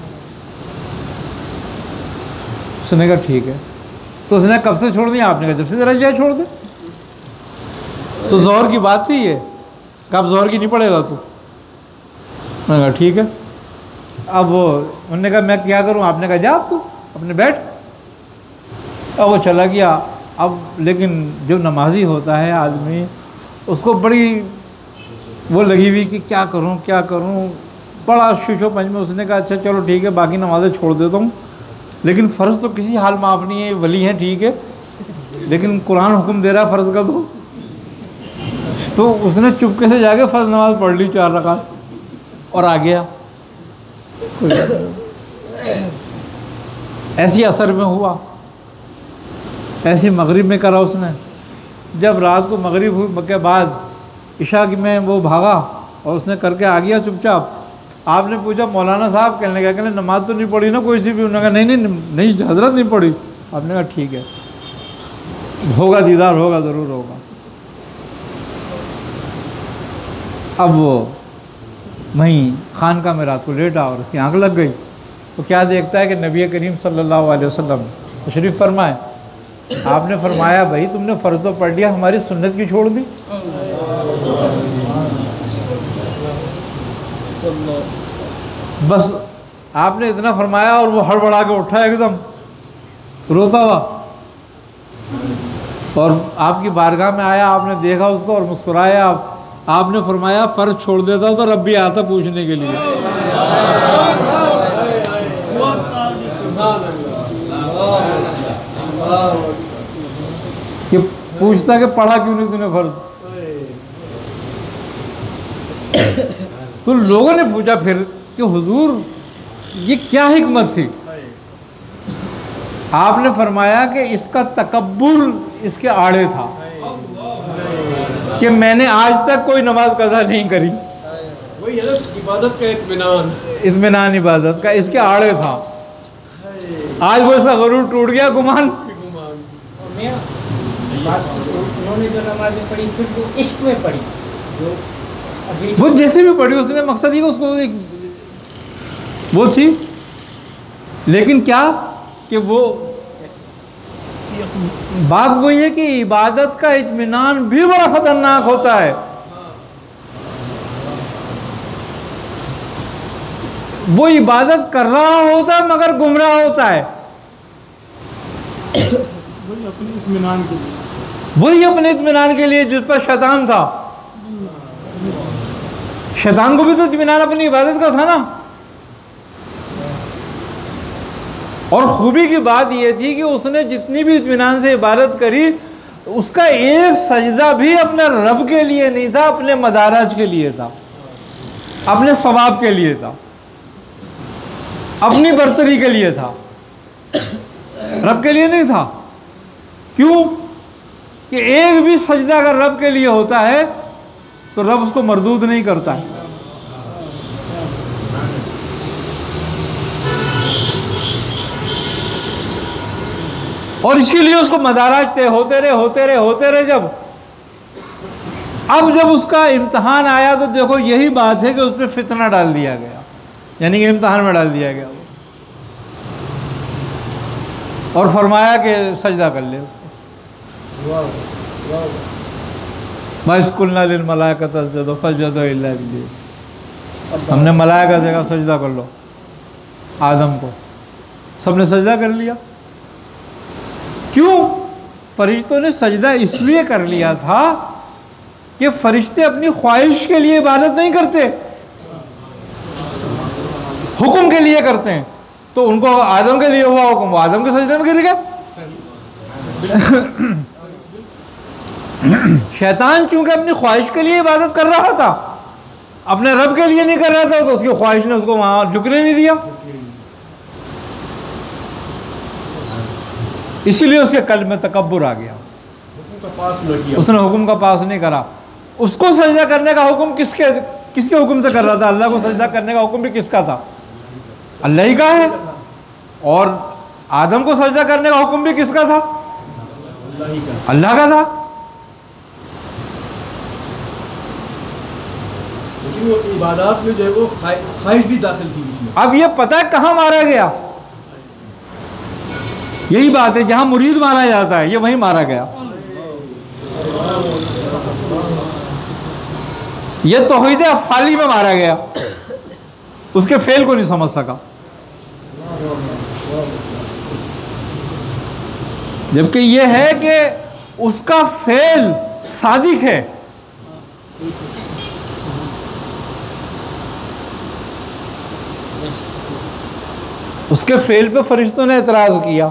اس نے کہا ٹھیک ہے۔ تو اس نے کب سے چھوڑ دیا؟ آپ نے کہا جب سے ذرا جائے چھوڑ دے۔ تو ظہر کی بات تھی یہ کہ اب ظہر کی نہیں پڑے گا تو؟ میں نے کہا ٹھیک ہے۔ اب انہوں نے کہا میں کیا کروں؟ آپ نے کہا جا اب تو اپنے بیٹھ۔ اب وہ چلا گیا۔ اب لیکن جو نمازی ہوتا ہے آدمی، اس کو بڑی وہ لگی ہوئی کہ کیا کروں کیا کروں، بڑا شش و پنج میں۔ اس نے کہا اچھا چلو ٹھیک ہے، باقی نمازیں چھوڑ دیتا ہوں، لیکن فرض تو کسی حال معاف نہیں ہے، ولی ہیں ٹھیک ہے، لیکن قرآن حکم دے رہا ہے فرض کا تو اس نے چپکے سے جا کے فرض نماز پڑھ لی 4 رکعت اور آ گیا۔ ایسی اثر میں ہوا، ایسی مغرب میں کرا اس نے۔ جب رات کو مغرب ہوئی کے بعد عشاء کی میں وہ بھاگا اور اس نے کر کے آ گیا چپ چاپ۔ آپ نے پوچھا مولانا صاحب کہنے لگا کہ نماز تو نہیں پڑھی نا کوئی سی بھی؟ انہوں نے کہا نہیں حضرت نہیں پڑھی۔ آپ نے کہا ٹھیک ہے، ہوگا دیدار، ہوگا ضرور ہوگا۔ اب وہ وہیں خانقاہ میں رات کو لیٹا اور اس کی آنکھ لگ گئی۔ تو کیا دیکھتا ہے کہ نبی کریم صلی اللہ علیہ وسلم تشریف فرمائے. آپ نے فرمایا بھائی تم نے فرض تو پڑھ لیا, ہماری سنت کی چھوڑ دی. بس آپ نے اتنا فرمایا اور وہ ہڑبڑا کے اٹھا ایک دم روتا ہوا, اور آپ کی بارگاہ میں آیا. آپ نے دیکھا اس کو اور مسکرایا. آپ نے فرمایا فرض چھوڑ دیتا تو رب بھی آتا پوچھنے کے لیے. کہ پوچھتا کہ پڑھا کیوں نہیں تو نے فرض. تو لوگوں نے پوچھا پھر کہ حضور یہ کیا حکمت تھی؟ آپ نے فرمایا کہ اس کا تکبر اس کے آڑے تھا کہ میں نے آج تک کوئی نماز قضا نہیں کری. وہی عبادت کا اطمینان عبادت کا اس کے آڑے تھا. آج وہ اس کا غرور ٹوٹ گیا, گمان. انہوں نے جو نمازیں پڑھی پھر وہ عشق میں پڑھی, وہ جیسے بھی پڑھی اس نے مقصد یہ اس کو وہ تھی. لیکن کیا کہ وہ بات وہی ہے کہ عبادت کا اطمینان بھی بڑا خطرناک ہوتا ہے. وہ عبادت کر رہا ہوتا ہے مگر گمراہ ہوتا ہے. وہی اپنے اطمینان کے لیے, وہی اپنے اطمینان کے لیے جس پر شیطان تھا. شیطان کو بھی تو اطمینان اپنی عبادت کا تھا نا. اور خوبی کی بات یہ تھی کہ اس نے جتنی بھی اطمینان سے عبادت کری اس کا ایک سجدہ بھی اپنے رب کے لیے نہیں تھا, اپنے مدارج کے لیے تھا, اپنے ثواب کے لیے تھا, اپنی برتری کے لیے تھا, رب کے لیے نہیں تھا. کیوں کہ ایک بھی سجدہ اگر رب کے لیے ہوتا ہے تو رب اس کو مردود نہیں کرتا ہے. اور اسی لیے اس کو مدارج ہوتے رہے. جب اس کا امتحان آیا تو دیکھو یہی بات ہے کہ اس پہ فتنہ ڈال دیا گیا, یعنی کہ امتحان میں ڈال دیا گیا وہ, اور فرمایا کہ سجدہ کر لے اس کو. وَإِذْ قُلْنَا لِلْمَلَائِكَةِ اسْجُدُوا فَسَجَدُوا إِلَّا إِبْلِيسَ. ہم نے ملائکہ سے کہا سجدہ کر لو آدم کو, سب نے سجدہ کر لیا. کیوں؟ فرشتوں نے سجدہ اس لیے کر لیا تھا کہ فرشتے اپنی خواہش کے لیے عبادت نہیں کرتے, حکم کے لیے کرتے ہیں. تو ان کو آدم کے لیے ہوا حکم, وہ آدم کے سجدے میں گر گئے. شیطان چونکہ اپنی خواہش کے لیے عبادت کر رہا تھا, اپنے رب کے لیے نہیں کر رہا تھا, تو اس کی خواہش نے اس کو وہاں جھکنے نہیں دیا. اسی لیے اس کے قلب میں تکبر آ گیا, اس نے حکم کا پاس نہیں کرا. اس کو سجدہ کرنے کا حکم کس کے حکم سے کر رہا تھا؟ اللہ کو سجدہ کرنے کا حکم بھی کس کا تھا؟ اللہ ہی کا ہے. اور آدم کو سجدہ کرنے کا حکم بھی کس کا تھا؟ اللہ کا تھا. عبادات میں جو ہے وہ خواہش بھی داخل کی. اب یہ پتہ ہے کہاں مارا گیا؟ یہی بات ہے, جہاں مرید مارا جاتا ہے یہ وہیں مارا گیا. یہ توحید افعالی میں مارا گیا, اس کے فعل کو نہیں سمجھ سکا. جبکہ یہ ہے کہ اس کا فعل صادق ہے. اس کے فعل پہ فرشتوں نے اعتراض کیا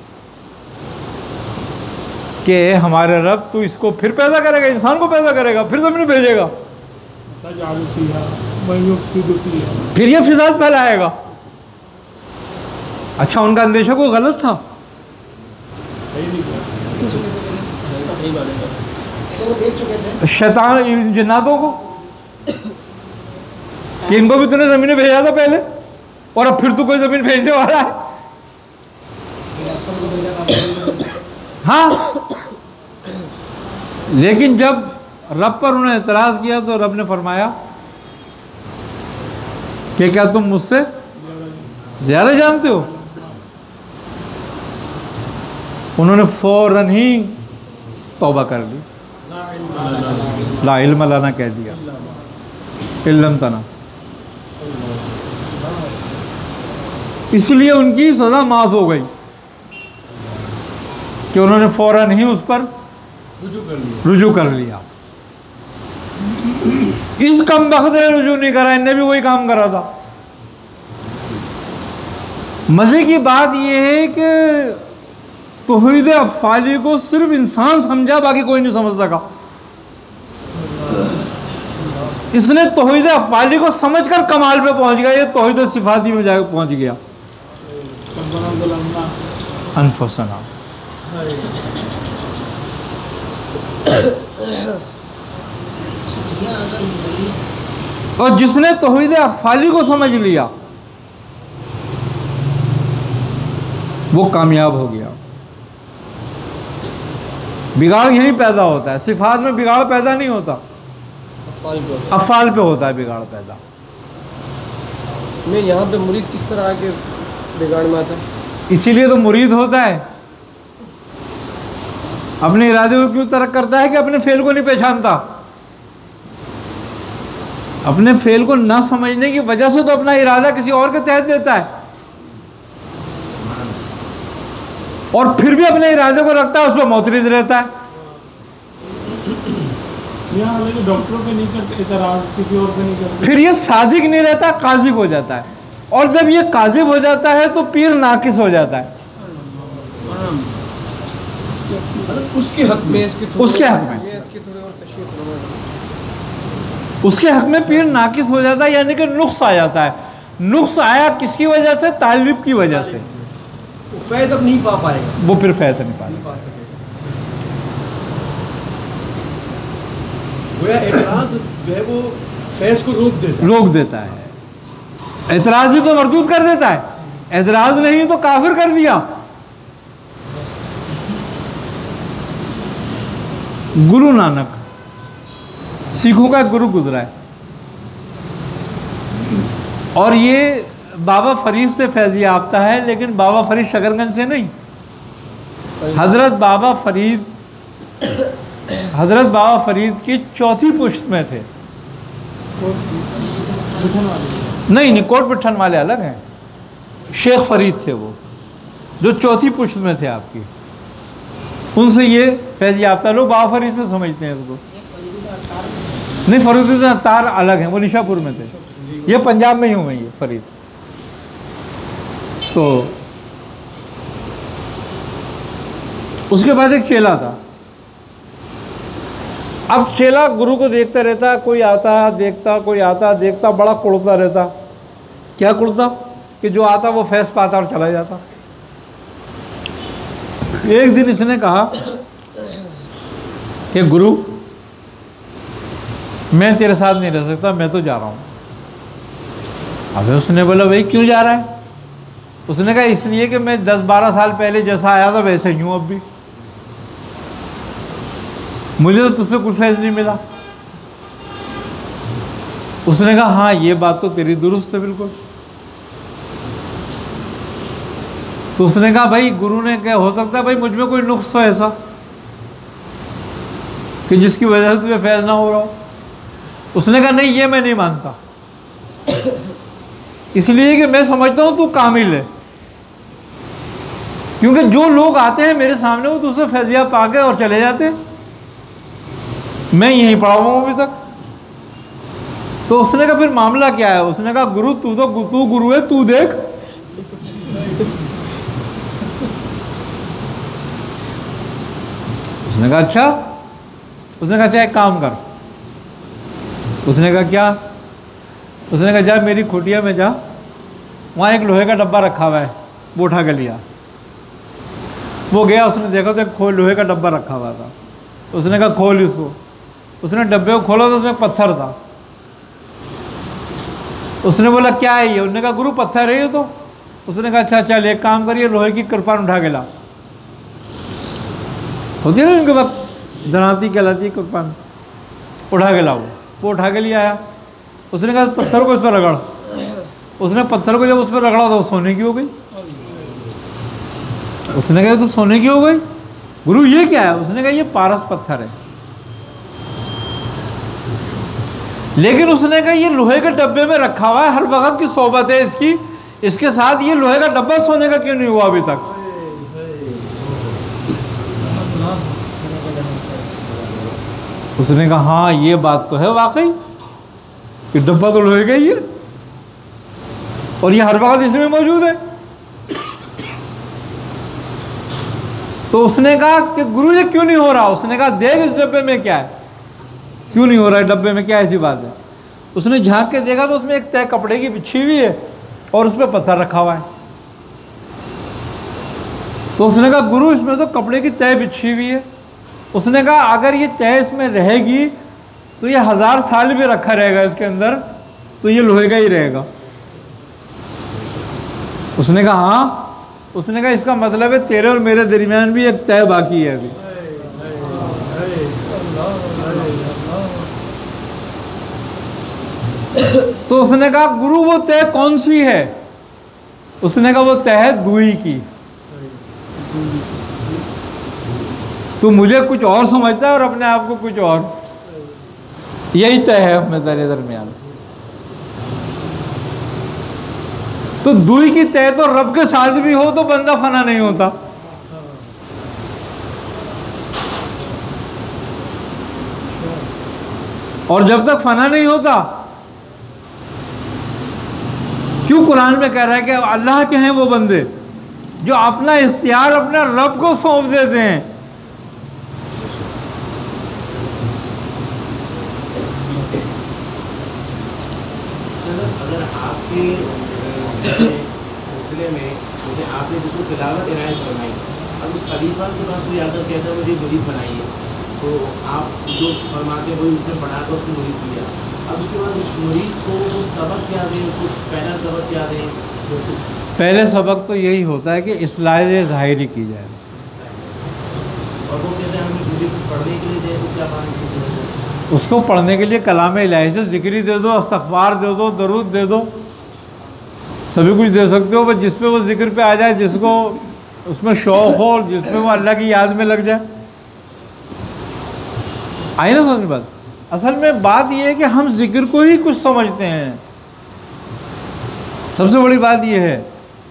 کہ ہمارے رب تو اس کو پھر پیدا کرے گا, انسان کو پیدا کرے گا, پھر زمین بھیجے گا, پھر یہ فساد پھیلائے گا. اچھا ان کا اندیشہ کوئی غلط تھا؟ شیطان جناتوں کو کہ ان کو بھی تو نے زمین بھیجا تھا پہلے, اور اب پھر تو کوئی زمین بھیجنے والا ہے. ہاں, لیکن جب رب پر انہوں نے اعتراض کیا تو رب نے فرمایا کہ کیا تم مجھ سے زیادہ جانتے ہو؟ انہوں نے فوراً ہی توبہ کر لی، لا علم لنا کہہ دیا، علم تنا، اس لیے ان کی سزا معاف ہو گئی کہ انہوں نے فوراً ہی اس پر رجوع کر لیا۔ اس کم بخت نے رجوع نہیں کرا، ان نے بھی وہی کام کرا تھا۔ مزے کی بات یہ ہے کہ توحید افعالی کو صرف انسان سمجھا، باقی کوئی نہیں سمجھ سکا۔ اس نے توحید افعالی کو سمجھ کر کمال پہ پہنچ گیا، یہ توحید صفاتی میں جا کے پہنچ گیا۔ انفسنا، اور جس نے توحید افعالی کو سمجھ لیا وہ کامیاب ہو گیا۔ بگاڑ یہیں پیدا ہوتا ہے، صفات میں بگاڑ پیدا نہیں ہوتا، افعال پہ ہوتا ہے بگاڑ پیدا۔ میں یہاں پہ مرید کس طرح آ کے بگاڑ میں آتا ہے؟ اسی لیے تو مرید ہوتا ہے، اپنے ارادے کو کیوں ترک کرتا ہے کہ اپنے فعل کو نہیں پہچانتا۔ اپنے فعل کو نہ سمجھنے کی وجہ سے تو اپنا ارادہ کسی اور کے تحت دیتا ہے، اور پھر بھی اپنے ارادے کو رکھتا ہے، اس پہ معترض رہتا ہے۔ ڈاکٹروں پہ نہیں کرتے اعتراض، کسی اور پہ نہیں کرتے، پھر یہ صادق نہیں رہتا، کاذب ہو جاتا ہے، اور جب یہ کاذب ہو جاتا ہے تو پیر ناقص ہو جاتا ہے۔ اس کے حق میں، اس کے حق میں، اس کے حق میں پیر ناقص ہو جاتا ہے، یعنی کہ نقص آ جاتا ہے۔ نقص آیا کس کی وجہ سے؟ طالب کی وجہ سے۔ فیض اب نہیں پا پائے گا، وہ پھر فیض نہیں پائے گا۔ گویا اعتراض جو ہے وہ فیض کو روک دیتا ہے۔ اعتراض ہی تو مردود کر دیتا ہے، اعتراض نہیں تو کافر کر دیا۔ گرو نانک سکھوں کا گرو گزرا ہے، اور یہ بابا فرید سے فیض یافتہ ہے، لیکن بابا فرید شکرگنج سے نہیں۔ حضرت بابا فرید کی چوتھی پشت میں تھے۔ نہیں، کوٹ پٹھن والے الگ ہیں، شیخ فرید تھے وہ، جو چوتھی پشت میں تھے آپ کی، ان سے یہ فیض یافتہ لوگ بابا فرید سے سمجھتے ہیں اس کو۔ نہیں، فرید اطہار الگ ہیں، وہ نشا پور میں تھے، یہ پنجاب میں ہی ہوں میں یہ فرید۔ تو اس کے بعد ایک چیلا تھا۔ اب چیلا گرو کو دیکھتا رہتا، کوئی آتا دیکھتا، کوئی آتا دیکھتا، بڑا کڑتا رہتا۔ کیا کڑتا؟ کہ جو آتا وہ فیض پاتا اور چلا جاتا۔ ایک دن اس نے کہا کہ گرو، میں تیرے ساتھ نہیں رہ سکتا، میں تو جا رہا ہوں۔ اب اس نے بولا بھائی کیوں جا رہا ہے؟ اس نے کہا اس لیے کہ میں 10-12 سال پہلے جیسا آیا تھا ویسے ہی ہوں اب بھی، مجھے تو تجھ سے کچھ فیض نہیں ملا۔ اس نے کہا ہاں یہ بات تو تیری درست ہے بالکل۔ تو اس نے کہا بھائی گرو نے کیا ہو سکتا ہے بھائی مجھ میں کوئی نقص ہو ایسا کہ جس کی وجہ سے تجھے فیض نہ ہو رہا ہو؟ اس نے کہا نہیں، یہ میں نہیں مانتا، اس لیے کہ میں سمجھتا ہوں تو کامل ہے، کیونکہ جو لوگ آتے ہیں میرے سامنے وہ تجھ سے فیضیہ پا کے اور چلے جاتے ہیں، میں یہیں پڑھا ہوا ہوں ابھی تک۔ تو اس نے کہا پھر معاملہ کیا ہے؟ اس نے کہا گرو تو گرو ہے، تو دیکھ۔ اس نے کہا اچھا؟ اس نے کہا اچھا ایک کام کر۔ اس نے کہا کیا؟ اس نے کہا جا میری کھوٹیا میں جا، وہاں ایک لوہے کا ڈبہ رکھا ہوا ہے، وہ اٹھا کے لیا۔ وہ گیا، اس نے دیکھا تو ایک لوہے کا ڈبہ رکھا ہوا تھا۔ اس نے کہا کھول اس کو۔ اس نے ڈبے کو کھولا تو اس میں پتھر تھا۔ اس نے بولا کیا ہے یہ؟ انہوں نے کہا گرو پتھر ہے یہ تو۔ اس نے کہا اچھا چل ایک کام کریے، لوہے کی کرپان اٹھا کے لا، ہوتی ہے نا ان کے وقت دناتی کہلاتی ہے کرپان، اٹھا کے لاؤ۔ وہ اٹھا کے لے آیا۔ اس نے کہا پتھر کو اس پر رگڑ۔ اس نے پتھر کو جب اس پہ رگڑا تو سونے کی ہو گئی. اس نے کہا تو سونے کی ہو گئی. گرو یہ کیا ہے؟ اس نے کہا یہ پارس پتھر ہے. لیکن اس نے کہا یہ لوہے کے ڈبے میں رکھا ہوا ہے، ہر وقت کی صحبت ہے اس کی، اس کے ساتھ یہ لوہے کا ڈبہ سونے کا کیوں نہیں ہوا ابھی تک؟ اس نے کہا ہاں یہ بات تو ہے واقعی، یہ ڈبہ تو لوہے کا ہی ہے اور یہ ہر وقت اس میں موجود ہے. تو اس نے کہا کہ گرو یہ کیوں نہیں ہو رہا؟ اس نے کہا دیکھ اس ڈبے میں کیا ہے، کیوں نہیں ہو رہا ہے ڈبے میں، کیا ایسی بات ہے؟ اس نے جھانک کے دیکھا تو اس میں ایک تہ کپڑے کی بچھی ہوئی ہے اور اس پہ پتھر رکھا ہوا ہے. تو اس نے کہا گرو اس میں تو کپڑے کی تہ بچھی ہوئی ہے. اس نے کہا اگر یہ تہ اس میں رہے گی تو یہ 1000 سال بھی رکھا رہے گا اس کے اندر تو یہ لوہے کا ہی رہے گا. اس نے کہا ہاں. اس نے کہا اس کا مطلب ہے تیرے اور میرے درمیان بھی ایک تہ باقی ہے ابھی. تو اس نے کہا گرو وہ تہ کون سی ہے؟ اس نے کہا وہ تہ ہے دوئی کی. تو مجھے کچھ اور سمجھتا ہے اور اپنے آپ کو کچھ اور. یہی تہ ہے ہمارے درمیان. تو دوئی کی تہ تو رب کے ساتھ بھی ہو تو بندہ فنا نہیں ہوتا. اور جب تک فنا نہیں ہوتا، کیوں قرآن میں کہہ رہا ہے کہ اللہ کے ہیں وہ بندے جو اپنا اختیار اپنے رب کو سونپ دیتے ہیں. اگر آپ کے سلسلے میں جیسے آپ نے جس کو تلاوت عنایت فرمائی، اب اس خلیفہ کے پاس کوئی آدر کہتا ہے مجھے مرید بنائیے، تو آپ جو فرماتے وہی اس نے پڑھا کر اس کو مرید کیا. اب اس کے بعد اس مرید کو سبق کیا دیں، اس کو پہلا سبق کیا دیں؟ پہلے سبق تو یہی ہوتا ہے کہ اصلاح ظاہری کی جائے. اور وہ کہتے ہیں ہمیں مجھے کچھ پڑھنے کے لیے دے تو کیا پڑھنے کے لیے؟ اس کو پڑھنے کے لیے کلام الہی سے ذکری دے دو، استغفار دے دو، درود دے دو، سبھی کچھ دے سکتے ہو. بس جس پہ وہ ذکر پہ آ جائے، جس کو اس میں شوق ہو اور جس پہ وہ اللہ کی یاد میں لگ جائے. آئی نا سمجھ بات؟ اصل میں بات یہ ہے کہ ہم ذکر کو ہی کچھ سمجھتے ہیں. سب سے بڑی بات یہ ہے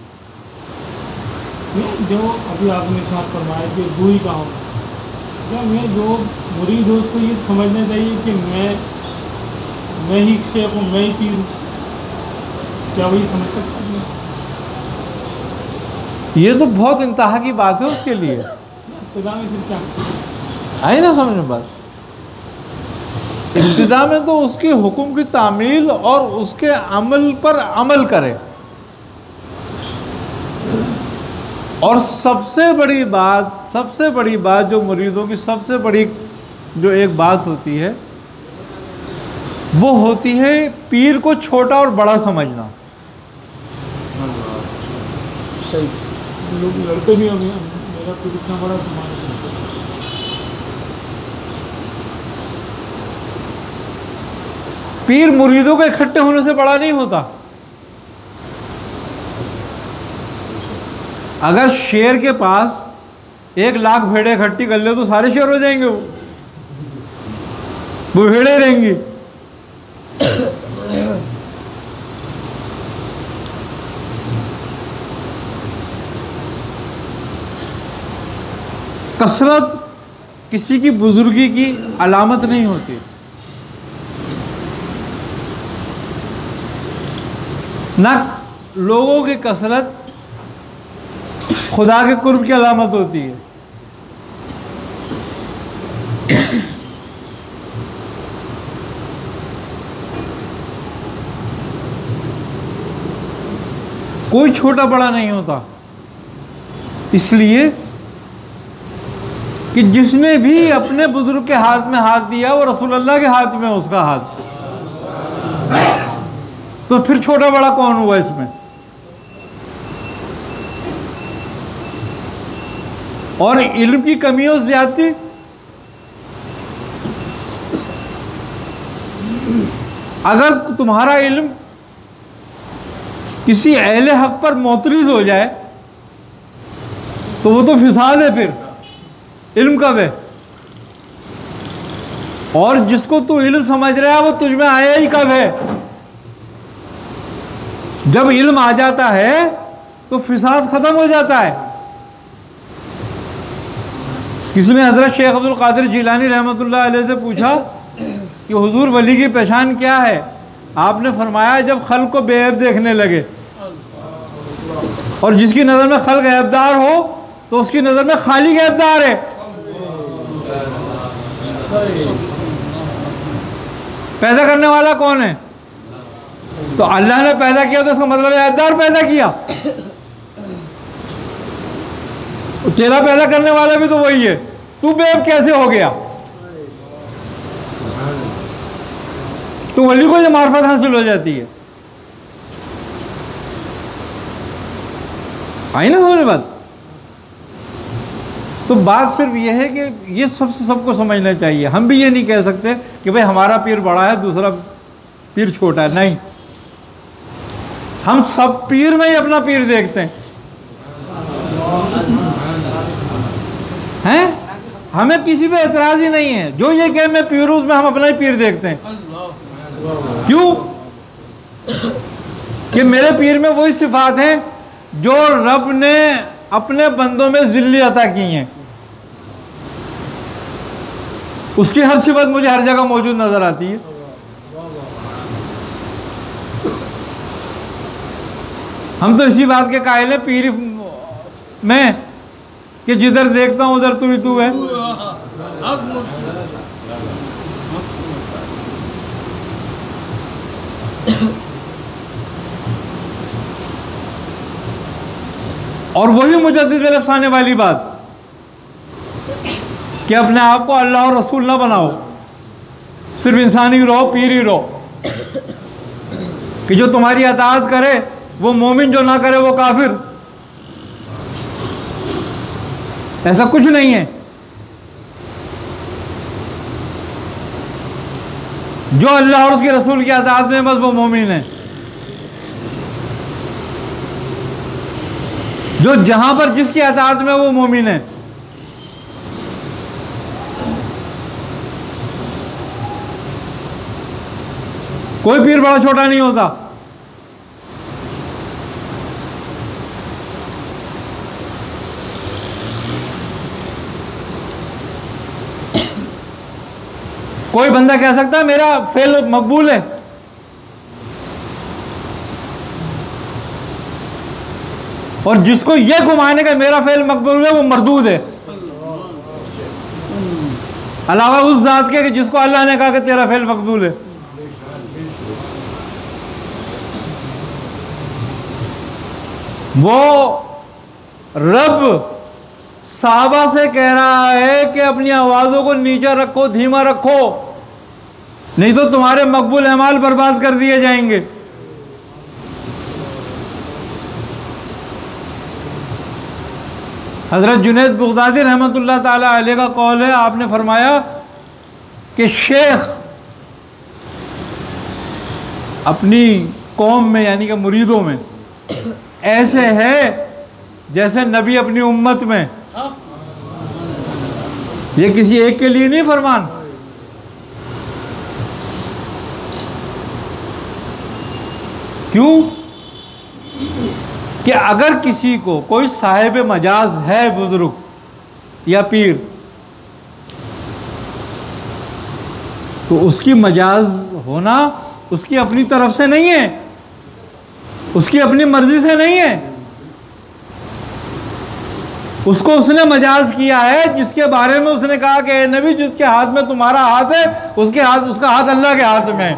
جو ابھی آپ نے ساتھ فرمایا کہ دوئی کا ہونا، کیا میں جو مرید ہوں اس کو یہ سمجھنا چاہیے کہ میں ہی شیخ ہوں، میں ہی پیر ہوں؟ کیا وہی سمجھ سکتا ہے؟ یہ تو بہت انتہا کی بات ہے اس کے لیے. ابتدا میں پھر کیا؟ آئی نا سمجھ میں بات؟ ابتدا میں تو اس کے حکم کی تعمیل اور اس کے عمل پر عمل کرے. اور سب سے بڑی بات جو مریدوں کی سب سے بڑی جو ایک بات ہوتی ہے وہ ہوتی ہے پیر کو چھوٹا اور بڑا سمجھنا. لوگ لڑکے بھی ہو گئے میرا پیر اتنا بڑا سامان. پیر مریدوں کے اکٹھے ہونے سے بڑا نہیں ہوتا. اگر شیر کے پاس 1,00,000 بھیڑیں اکٹھی کر لے تو سارے شیر ہو جائیں گے، وہ بھیڑیں رہیں گی. کثرت کسی کی بزرگی کی علامت نہیں ہوتی. نہ لوگوں کی کثرت خدا کے قرب کی علامت ہوتی ہے. کوئی چھوٹا بڑا نہیں ہوتا. اس لیے کہ جس نے بھی اپنے بزرگ کے ہاتھ میں ہاتھ دیا وہ رسول اللہ کے ہاتھ میں اس کا ہاتھ، تو پھر چھوٹا بڑا کون ہوا اس میں؟ اور علم کی کمی اور زیادتی، اگر تمہارا علم کسی اہل حق پر معترض ہو جائے تو وہ تو فساد ہے، پھر علم کب ہے؟ اور جس کو تو علم سمجھ رہا ہے وہ تجھ میں آیا ہی کب ہے؟ جب علم آ جاتا ہے تو فساد ختم ہو جاتا ہے۔ کسی نے حضرت شیخ عبد القادر جیلانی رحمۃ اللہ علیہ سے پوچھا کہ حضور ولی کی پہچان کیا ہے؟ آپ نے فرمایا جب خلق کو بے عیب دیکھنے لگے، اور جس کی نظر میں خلق عیبدار ہو تو اس کی نظر میں خالق عیبدار ہے۔ پیدا کرنے والا کون ہے؟ تو اللہ نے پیدا کیا تو اس کا مطلب عیبدار پیدا کیا۔ تیرا پیدا کرنے والا بھی تو وہی ہے، تو بے عیب کیسے ہو گیا؟ تو ولی کو جو معرفت حاصل ہو جاتی ہے، آئی نا سمجھ بات؟ تو بات صرف یہ ہے کہ یہ سب کو سمجھنا چاہیے۔ ہم بھی یہ نہیں کہہ سکتے کہ بھئی ہمارا پیر بڑا ہے دوسرا پیر چھوٹا ہے، نہیں، ہم سب پیر میں ہی اپنا پیر دیکھتے ہیں۔ ہمیں کسی پہ اعتراض ہی نہیں ہے، جو یہ کہ میں پیر ہوں اس میں ہم اپنا ہی پیر دیکھتے ہیں۔ کیوں؟ کہ میرے پیر میں وہی صفات ہیں جو رب نے اپنے بندوں میں ذلی عطا کی ہیں، اس کی ہر صفت مجھے ہر جگہ موجود نظر آتی ہے۔ ہم تو اسی بات کے قائل ہیں پیر میں کہ جدھر دیکھتا ہوں ادھر تو ہی تو ہے۔ اور وہی مجدد میں افسانے والی بات کہ اپنے آپ کو اللہ اور رسول نہ بناؤ، صرف انسانی رہو، پیر ہی رہو، کہ جو تمہاری اطاعت کرے وہ مومن، جو نہ کرے وہ کافر۔ ایسا کچھ نہیں ہے۔ جو اللہ اور اس کے رسول کی اطاعت میں بس وہ مومن ہے۔ جو جہاں پر جس کی اطاعت میں وہ مومن ہے۔ کوئی پیر بڑا چھوٹا نہیں ہوتا۔ کوئی بندہ کہہ سکتا ہے میرا فعل مقبول ہے، اور جس کو یہ گمانے کا میرا فعل مقبول ہے وہ مردود ہے، علاوہ اس ذات کے کہ جس کو اللہ نے کہا کہ تیرا فعل مقبول ہے۔ وہ رب صحابہ سے کہہ رہا ہے کہ اپنی آوازوں کو نیچے رکھو، دھیما رکھو، نہیں تو تمہارے مقبول اعمال برباد کر دیے جائیں گے۔ حضرت جنید بغدادی رحمۃ اللہ تعالی علیہ کا قول ہے، آپ نے فرمایا کہ شیخ اپنی قوم میں یعنی کہ مریدوں میں ایسے ہے جیسے نبی اپنی امت میں۔ یہ کسی ایک کے لیے نہیں فرمان۔ کیوں؟ کہ اگر کسی کو کوئی صاحب مجاز ہے بزرگ یا پیر، تو اس کی مجاز ہونا اس کی اپنی طرف سے نہیں ہے، اس کی اپنی مرضی سے نہیں ہے، اس کو اس نے مجاز کیا ہے جس کے بارے میں اس نے کہا کہ اے نبی جس کے ہاتھ میں تمہارا ہاتھ ہے اس کا ہاتھ اللہ کے ہاتھ میں ہے۔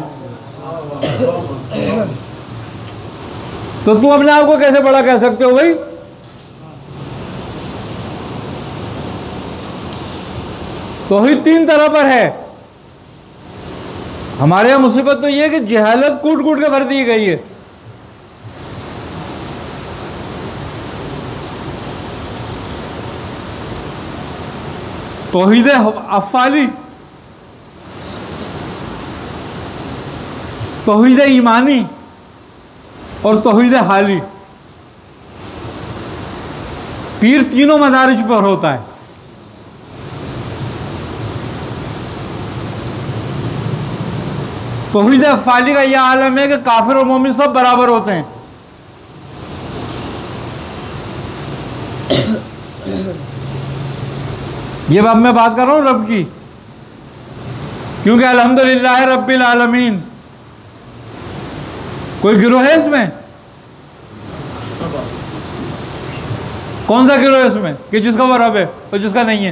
تو تم اپنے آپ کو کیسے بڑا کہہ سکتے ہو بھائی؟ توحید تین طرح پر ہے۔ ہمارے یہاں مصیبت تو یہ ہے کہ جہالت کوٹ کوٹ کے بھر دی گئی ہے۔ توحید افعالی، توحید ایمانی اور توحید حالی. پیر تینوں مدارج پر ہوتا ہے. توحید افعالی کا یہ عالم ہے کہ کافر اور مومن سب برابر ہوتے ہیں. یہ اب میں بات کر رہا ہوں رب کی، کیونکہ الحمدللہ رب العالمین. کوئی گروہ ہے اس میں؟ کون سا گروہ ہے اس میں کہ جس کا وہ رب ہے اور جس کا نہیں ہے؟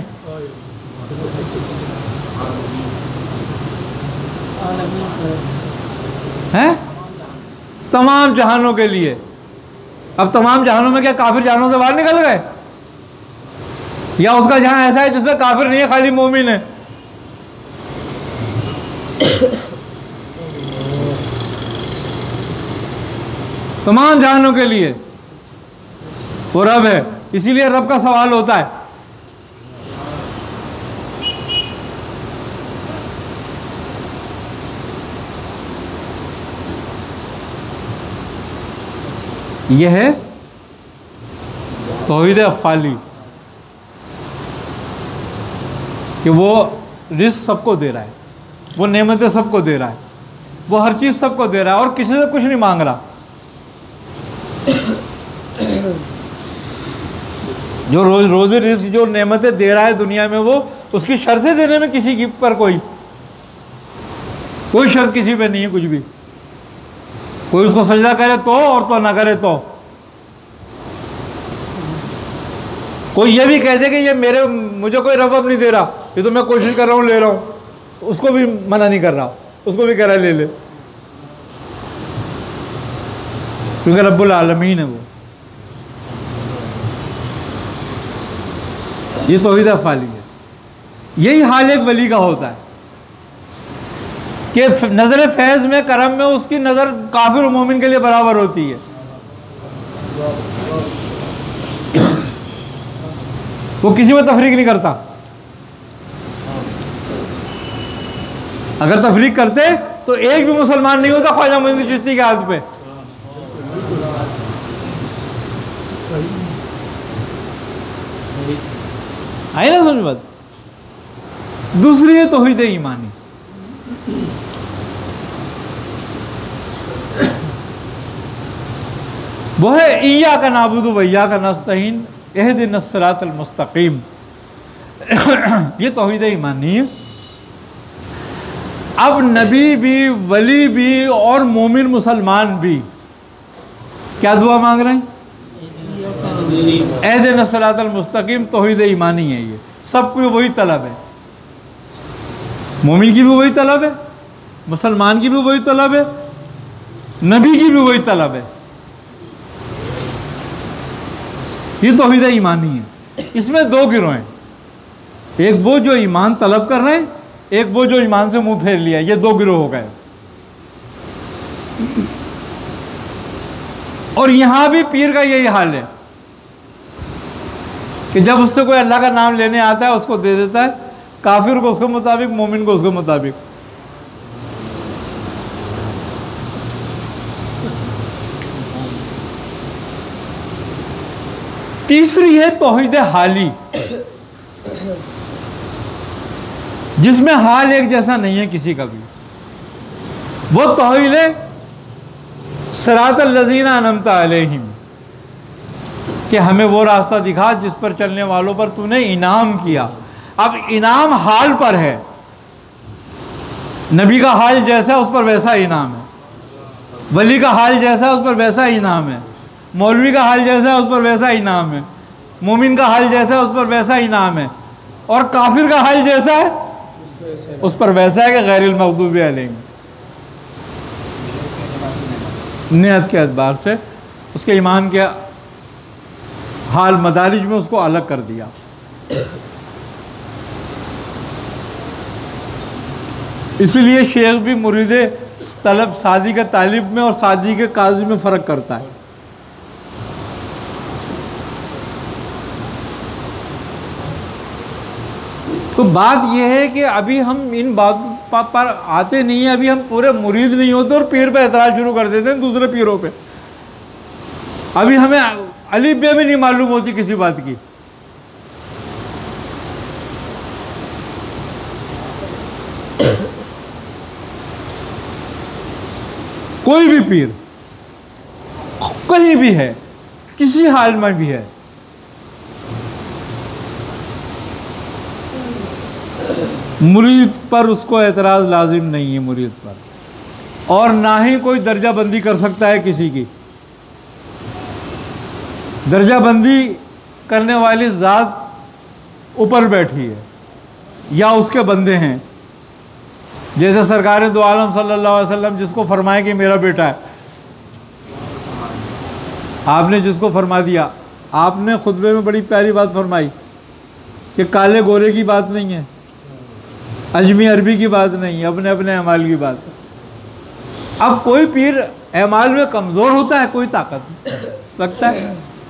تمام جہانوں کے لیے. اب تمام جہانوں میں کیا کافر جہانوں سے باہر نکل گئے؟ یا اس کا جہاں ایسا ہے جس میں کافر نہیں ہے، خالی مومن ہے؟ تمام جہانوں کے لیے وہ رب ہے. اسی لیے رب کا سوال ہوتا ہے. یہ ہے توحید افعالی کہ وہ رزق سب کو دے رہا ہے، وہ نعمتیں سب کو دے رہا ہے، وہ ہر چیز سب کو دے رہا ہے اور کسی سے کچھ نہیں مانگ رہا. جو روزی رزق جو نعمتیں دے رہا ہے دنیا میں، وہ اس کی شرطیں دینے میں کسی کی پر کوئی شرط کسی پہ نہیں ہے. کچھ بھی کوئی اس کو سجدہ کرے تو اور تو نہ کرے تو. کوئی یہ بھی کہہ دے کہ یہ مجھے کوئی رب نہیں دے رہا، یہ تو میں کوشش کر رہا ہوں لے رہا ہوں، اس کو بھی منع نہیں کر رہا، اس کو بھی کہہ رہا ہے لے لے، کیونکہ رب العالمین ہے وہ. یہ توحید افعالی ہے. یہی حال ایک ولی کا ہوتا ہے کہ نظر فیض میں، کرم میں اس کی نظر کافر و مومن کے لیے برابر ہوتی ہے. وہ کسی میں تفریق نہیں کرتا. اگر تفریق کرتے تو ایک بھی مسلمان نہیں ہوتا خواجہ معین الدین چشتی کے ہاتھ پہ. آئی نا سمجھ بات. دوسری ہے توحید ایمانی. وہ ہے ایاک نعبد و ایاک نستعین اہدنا الصراط المستقیم. یہ توحید ایمانی ہے. اب نبی بھی، ولی بھی اور مومن مسلمان بھی کیا دعا مانگ رہے ہیں؟ اہدنا الصراط المستقیم. توحید ایمانی ہے. یہ سب کو وہی طلب ہے. مومن کی بھی وہی طلب ہے، مسلمان کی بھی وہی طلب ہے، نبی کی بھی وہی طلب ہے. یہ توحید ایمانی ہے. اس میں دو گروہ ہیں، ایک وہ جو ایمان طلب کر رہے ہیں، ایک وہ جو ایمان سے منہ پھیر لیا. یہ دو گروہ ہو گئے. اور یہاں بھی پیر کا یہی حال ہے کہ جب اس سے کوئی اللہ کا نام لینے آتا ہے اس کو دے دیتا ہے، کافر کو اس کے مطابق، مومن کو اس کے مطابق. تیسری ہے توحید حالی، جس میں حال ایک جیسا نہیں ہے کسی کا بھی. وہ توحید صراط الذین انعمت علیہم، کہ ہمیں وہ راستہ دکھا جس پر چلنے والوں پر تو نے انعام کیا. اب انعام حال پر ہے. نبی کا حال جیسا اس پر ویسا انعام ہے، ولی کا حال جیسا اس پر ویسا انعام ہے، مولوی کا حال جیسا ہے اس پر ویسا انعام ہے، مومن کا حال جیسا ہے اس پر ویسا انعام ہے، اور کافر کا حال جیسا ہے اس پر ویسا ہے کہ غیر المغضوب علیہم. نیت کے اعتبار سے اس کے ایمان کے حال مدارج میں اس کو الگ کر دیا. اسی لیے شیخ بھی مرید طلب سعدی کے طالب میں اور سعدی کے قاضی میں فرق کرتا ہے. تو بات یہ ہے کہ ابھی ہم ان باتوں پر آتے نہیں ہیں. ابھی ہم پورے مرید نہیں ہوتے اور پیر پہ اعتراض شروع کر دیتے ہیں دوسرے پیروں پہ ابھی ہمیں الف بے بھی نہیں معلوم ہوتی کسی بات کی. کوئی بھی پیر کہیں بھی ہے، کسی حال میں بھی ہے، مرید پر اس کو اعتراض لازم نہیں ہے مرید پر، اور نہ ہی کوئی درجہ بندی کر سکتا ہے کسی کی. درجہ بندی کرنے والی ذات اوپر بیٹھی ہے یا اس کے بندے ہیں. جیسے سرکار دو عالم صلی اللہ علیہ وسلم جس کو فرمائے کہ میرا بیٹا ہے، آپ نے جس کو فرما دیا. آپ نے خطبے میں بڑی پیاری بات فرمائی کہ کالے گورے کی بات نہیں ہے، عجمی عربی کی بات نہیں ہے، اپنے اپنے اعمال کی بات ہے. اب کوئی پیر اعمال میں کمزور ہوتا ہے، کوئی طاقت لگتا ہے،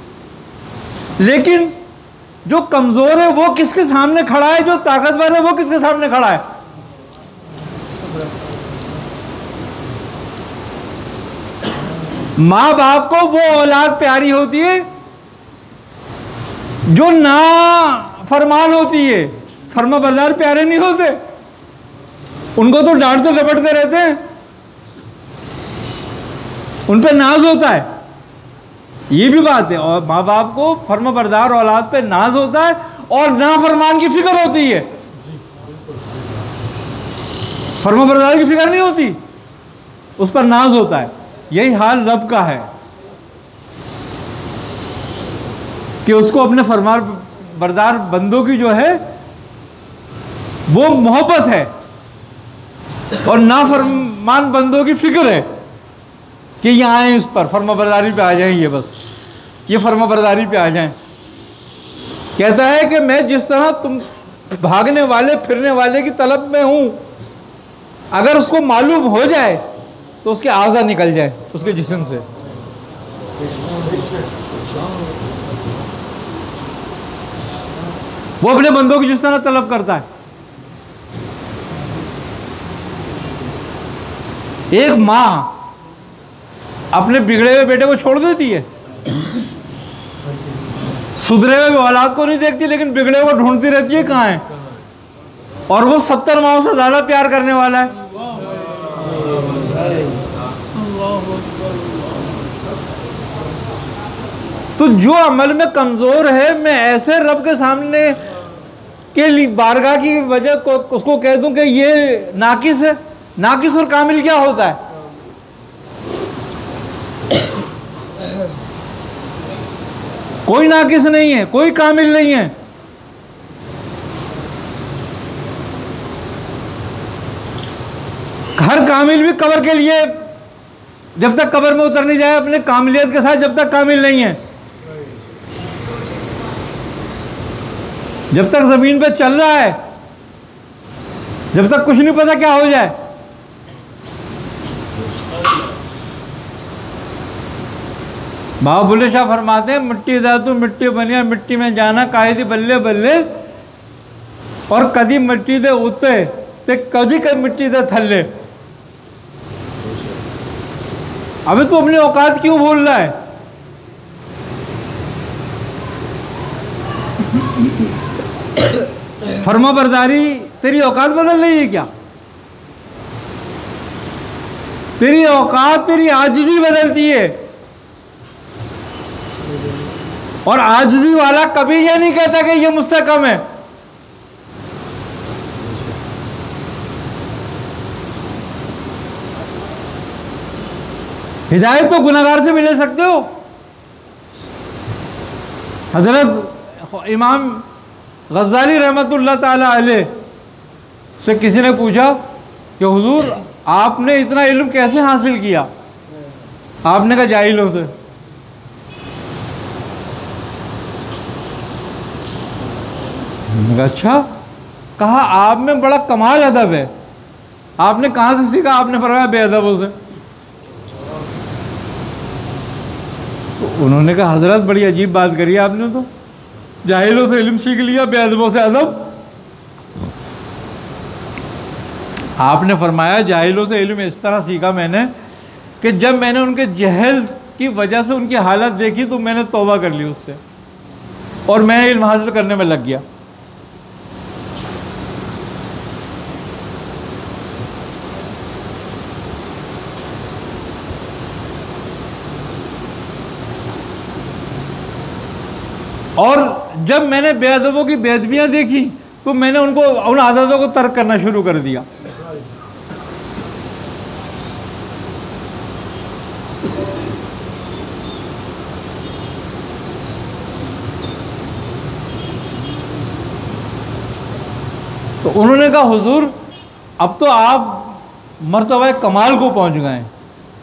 لیکن جو کمزور ہے وہ کس کے سامنے کھڑا ہے، جو طاقتور ہے وہ کس کے سامنے کھڑا ہے؟ ماں باپ کو وہ اولاد پیاری ہوتی ہے جو نا فرمان ہوتی ہے، فرما بردار پیارے نہیں ہوتے. ان کو تو ڈانٹتے لپٹتے رہتے ہیں، ان پہ ناز ہوتا ہے. یہ بھی بات ہے، اور ماں باپ کو فرما بردار اولاد پہ ناز ہوتا ہے اور نافرمان کی فکر ہوتی ہے. فرما بردار کی فکر نہیں ہوتی، اس پر ناز ہوتا ہے. یہی حال رب کا ہے کہ اس کو اپنے فرما بردار بندوں کی جو ہے وہ محبت ہے، اور نافرمان بندوں کی فکر ہے کہ یہ آئیں، اس پر فرما برداری پہ آ جائیں، یہ بس یہ فرما برداری پہ آ جائیں. کہتا ہے کہ میں جس طرح تم بھاگنے والے پھرنے والے کی طلب میں ہوں، اگر اس کو معلوم ہو جائے تو اس کے اعضاء نکل جائیں اس کے جسم سے. وہ اپنے بندوں کی جس طرح طلب کرتا ہے. ایک ماں اپنے بگڑے ہوئے بیٹے کو چھوڑ دیتی ہے، سدھرے ہوئے اولاد کو نہیں دیکھتی، لیکن بگڑے کو ڈھونڈتی رہتی ہے کہاں ہے، اور وہ 70 ماؤں سے زیادہ پیار کرنے والا ہے. تو جو عمل میں کمزور ہے، میں ایسے رب کے سامنے کے لیے بارگاہ کی وجہ کو اس کو کہہ دوں کہ یہ ناقص ہے. ناقص اور کامل کیا ہوتا ہے؟ کوئی ناقص نہیں ہے، کوئی کامل نہیں ہے. ہر کامل بھی قبر کے لیے جب تک قبر میں اتر نہیں جائے اپنے کاملیت کے ساتھ جب تک کامل نہیں ہے. جب تک زمین پہ چل رہا ہے، جب تک کچھ نہیں پتا کیا ہو جائے. بابا بلے شاہ فرماتے ہیں مٹی دا تو مٹی بنیا مٹی میں جانا قائدی بلے بلے، اور کدی مٹی دے اتے تے کدی مٹی دے تھلے. ابھی تو اپنی اوقات کیوں بھول رہا ہے؟ فرما برداری تیری اوقات بدل رہی ہے کیا؟ تیری اوقات تیری عاجزی بدلتی ہے، اور عاجزی والا کبھی یہ نہیں کہتا کہ یہ مجھ سے کم ہے. ہدایت تو گناہگار سے بھی لے سکتے ہو. حضرت امام غزالی رحمۃ اللہ تعالی علیہ سے کسی نے پوچھا کہ حضور آپ نے اتنا علم کیسے حاصل کیا؟ آپ نے کہا جاہلوں سے. میں کہا اچھا، کہا آپ میں بڑا کمال ادب ہے، آپ نے کہاں سے سیکھا؟ آپ نے فرمایا بے ادبوں سے. تو انہوں نے کہا حضرت بڑی عجیب بات کری آپ نے، تو جاہلوں سے علم سیکھ لیا، بے ادبوں سے ادب. آپ نے فرمایا جاہلوں سے علم اس طرح سیکھا میں نے کہ جب میں نے ان کے جہل کی وجہ سے ان کی حالت دیکھی تو میں نے توبہ کر لی اس سے، اور میں علم حاصل کرنے میں لگ گیا۔ اور جب میں نے بے ادبوں کی بے ادبیاں دیکھی تو میں نے ان عادتوں کو ترک کرنا شروع کر دیا۔ تو انہوں نے کہا حضور اب تو آپ مرتبہ کمال کو پہنچ گئے ہیں۔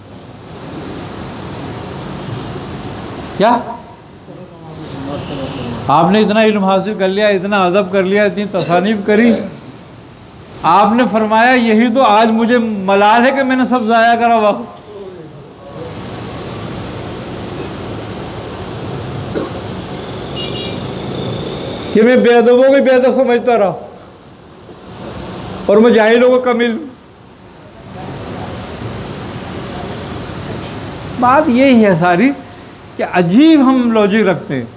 کیا آپ نے اتنا علم حاصل کر لیا، اتنا ادب کر لیا، اتنی تصانیف کری، آپ نے فرمایا یہی تو آج مجھے ملال ہے کہ میں نے سب ضائع کرا وقت۔ کہ میں بے ادبوں کو بے ادب سمجھتا رہا اور میں جاہلوں کو کامل۔ بات یہی ہے ساری کہ عجیب ہم لاجک رکھتے ہیں۔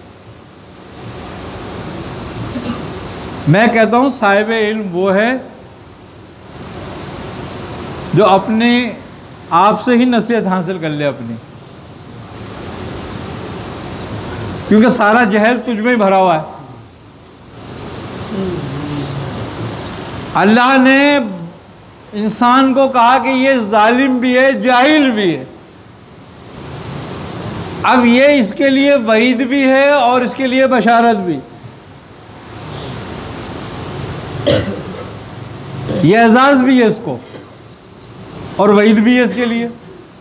میں کہتا ہوں صاحب علم وہ ہے جو اپنے آپ سے ہی نصیحت حاصل کر لے اپنی، کیونکہ سارا جہل تجھ میں ہی بھرا ہوا ہے۔ اللہ نے انسان کو کہا کہ یہ ظالم بھی ہے، جاہل بھی ہے۔ اب یہ اس کے لیے وعید بھی ہے اور اس کے لیے بشارت بھی۔ یہ اعزاز بھی ہے اس کو اور وعید بھی ہے اس کے لیے۔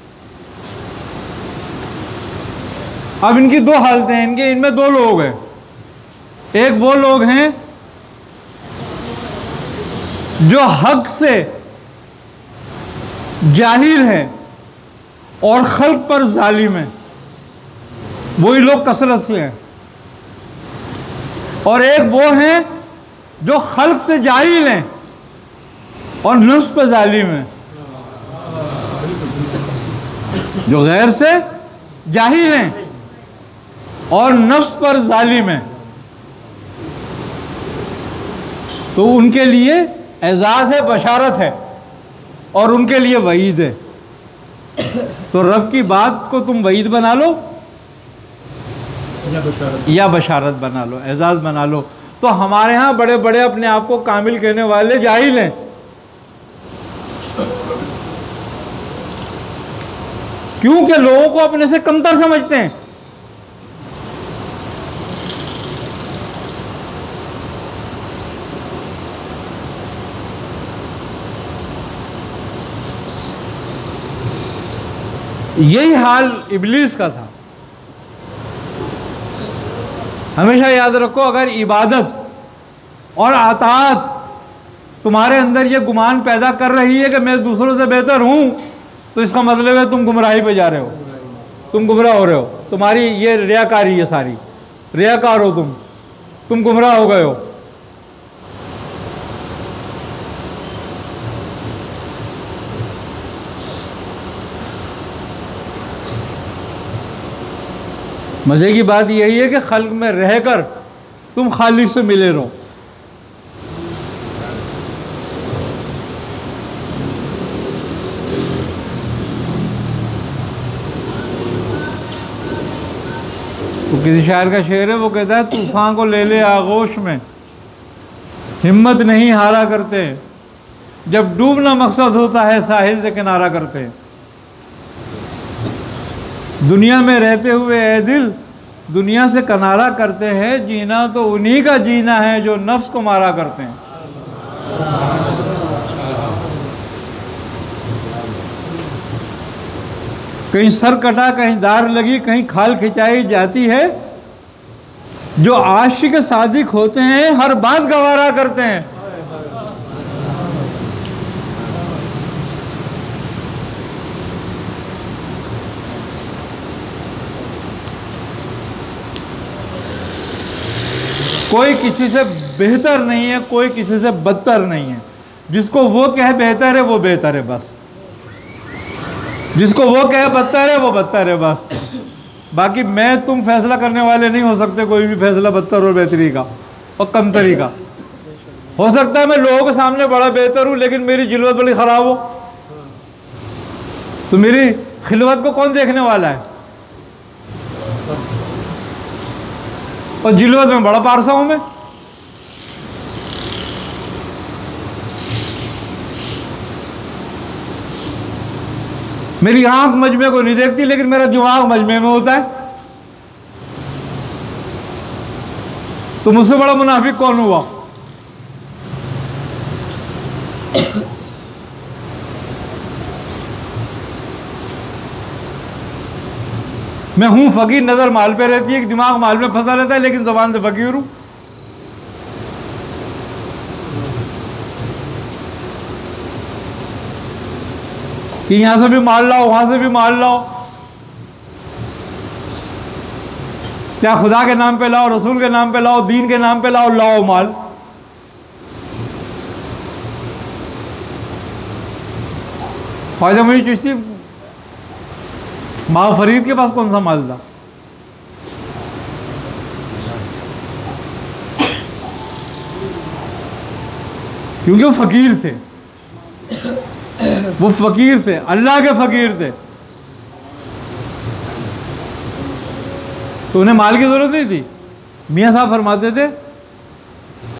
اب ان کی دو حالتیں ہیں، ان میں دو لوگ ہیں۔ ایک وہ لوگ ہیں جو حق سے جاہل ہیں اور خلق پر ظالم ہیں، وہی لوگ کثرت سے ہیں۔ اور ایک وہ ہیں جو خلق سے جاہل ہیں اور نفس پہ ظالم ہیں، جو غیر سے جاہل ہیں اور نفس پر ظالم ہیں۔ تو ان کے لیے اعزاز ہے، بشارت ہے، اور ان کے لیے وعید ہے۔ تو رب کی بات کو تم وعید بنا لو یا بشارت بنا لو، اعزاز بنا لو۔ تو ہمارے ہاں بڑے بڑے اپنے آپ کو کامل کہنے والے جاہل ہیں، کیونکہ لوگوں کو اپنے سے کمتر سمجھتے ہیں۔ یہی حال ابلیس کا تھا۔ ہمیشہ یاد رکھو، اگر عبادت اور اطاعت تمہارے اندر یہ گمان پیدا کر رہی ہے کہ میں دوسروں سے بہتر ہوں، تو اس کا مطلب ہے تم گمراہی پہ جا رہے ہو، تم گمراہ ہو رہے ہو۔ تمہاری یہ ریاکاری ہے، ساری ریاکار ہو تم گمراہ ہو گئے ہو۔ مزے کی بات یہی ہے کہ خلق میں رہ کر تم خالق سے ملے رہو۔ تو کسی شاعر کا شعر ہے، وہ کہتا ہے طوفان کو لے لے آغوش میں، ہمت نہیں ہارا کرتے، جب ڈوبنا مقصد ہوتا ہے ساحل سے کنارہ کرتے۔ دنیا میں رہتے ہوئے اے دل دنیا سے کنارہ کرتے ہیں، جینا تو انہی کا جینا ہے جو نفس کو مارا کرتے ہیں۔ کہیں سر کٹا، کہیں دار لگی، کہیں کھال کھچائی جاتی ہے، جو عاشق صادق ہوتے ہیں ہر بات گوارا کرتے ہیں۔ کوئی کسی سے بہتر نہیں ہے، کوئی کسی سے بدتر نہیں ہے۔ جس کو وہ کہے بہتر ہے وہ بہتر ہے بس، جس کو وہ کہے بدتر ہے وہ بدتر ہے بس۔ باقی میں تم فیصلہ کرنے والے نہیں ہو سکتے کوئی بھی فیصلہ بدتر اور بہتری کا اور کمتری کا. ہو سکتا ہے میں لوگوں کے سامنے بڑا بہتر ہوں لیکن میری جلوت بڑی خراب ہو, تو میری خلوت کو کون دیکھنے والا ہے؟ اور جلوت میں بڑا پارسا ہوں میں. میری آنکھ مجمع کو نہیں دیکھتی لیکن میرا دماغ مجمع میں ہوتا ہے. تو مجھ سے بڑا منافق کون ہوا؟ میں ہوں فقیر, نظر مال پہ رہتی ہے, دماغ مال میں پھنسا رہتا ہے لیکن زبان سے فقیر ہوں. کہ یہاں سے بھی مال لاؤ, وہاں سے بھی مال لاؤ, کیا خدا کے نام پہ لاؤ, رسول کے نام پہ لاؤ, دین کے نام پہ لاؤ, لاؤ مال. خواجہ معین چشتی بابا فرید کے پاس کون سا مال تھا؟ کیونکہ وہ فقیر تھے, وہ فقیر تھے, اللہ کے فقیر تھے, تو انہیں مال کی ضرورت نہیں تھی. میاں صاحب فرماتے تھے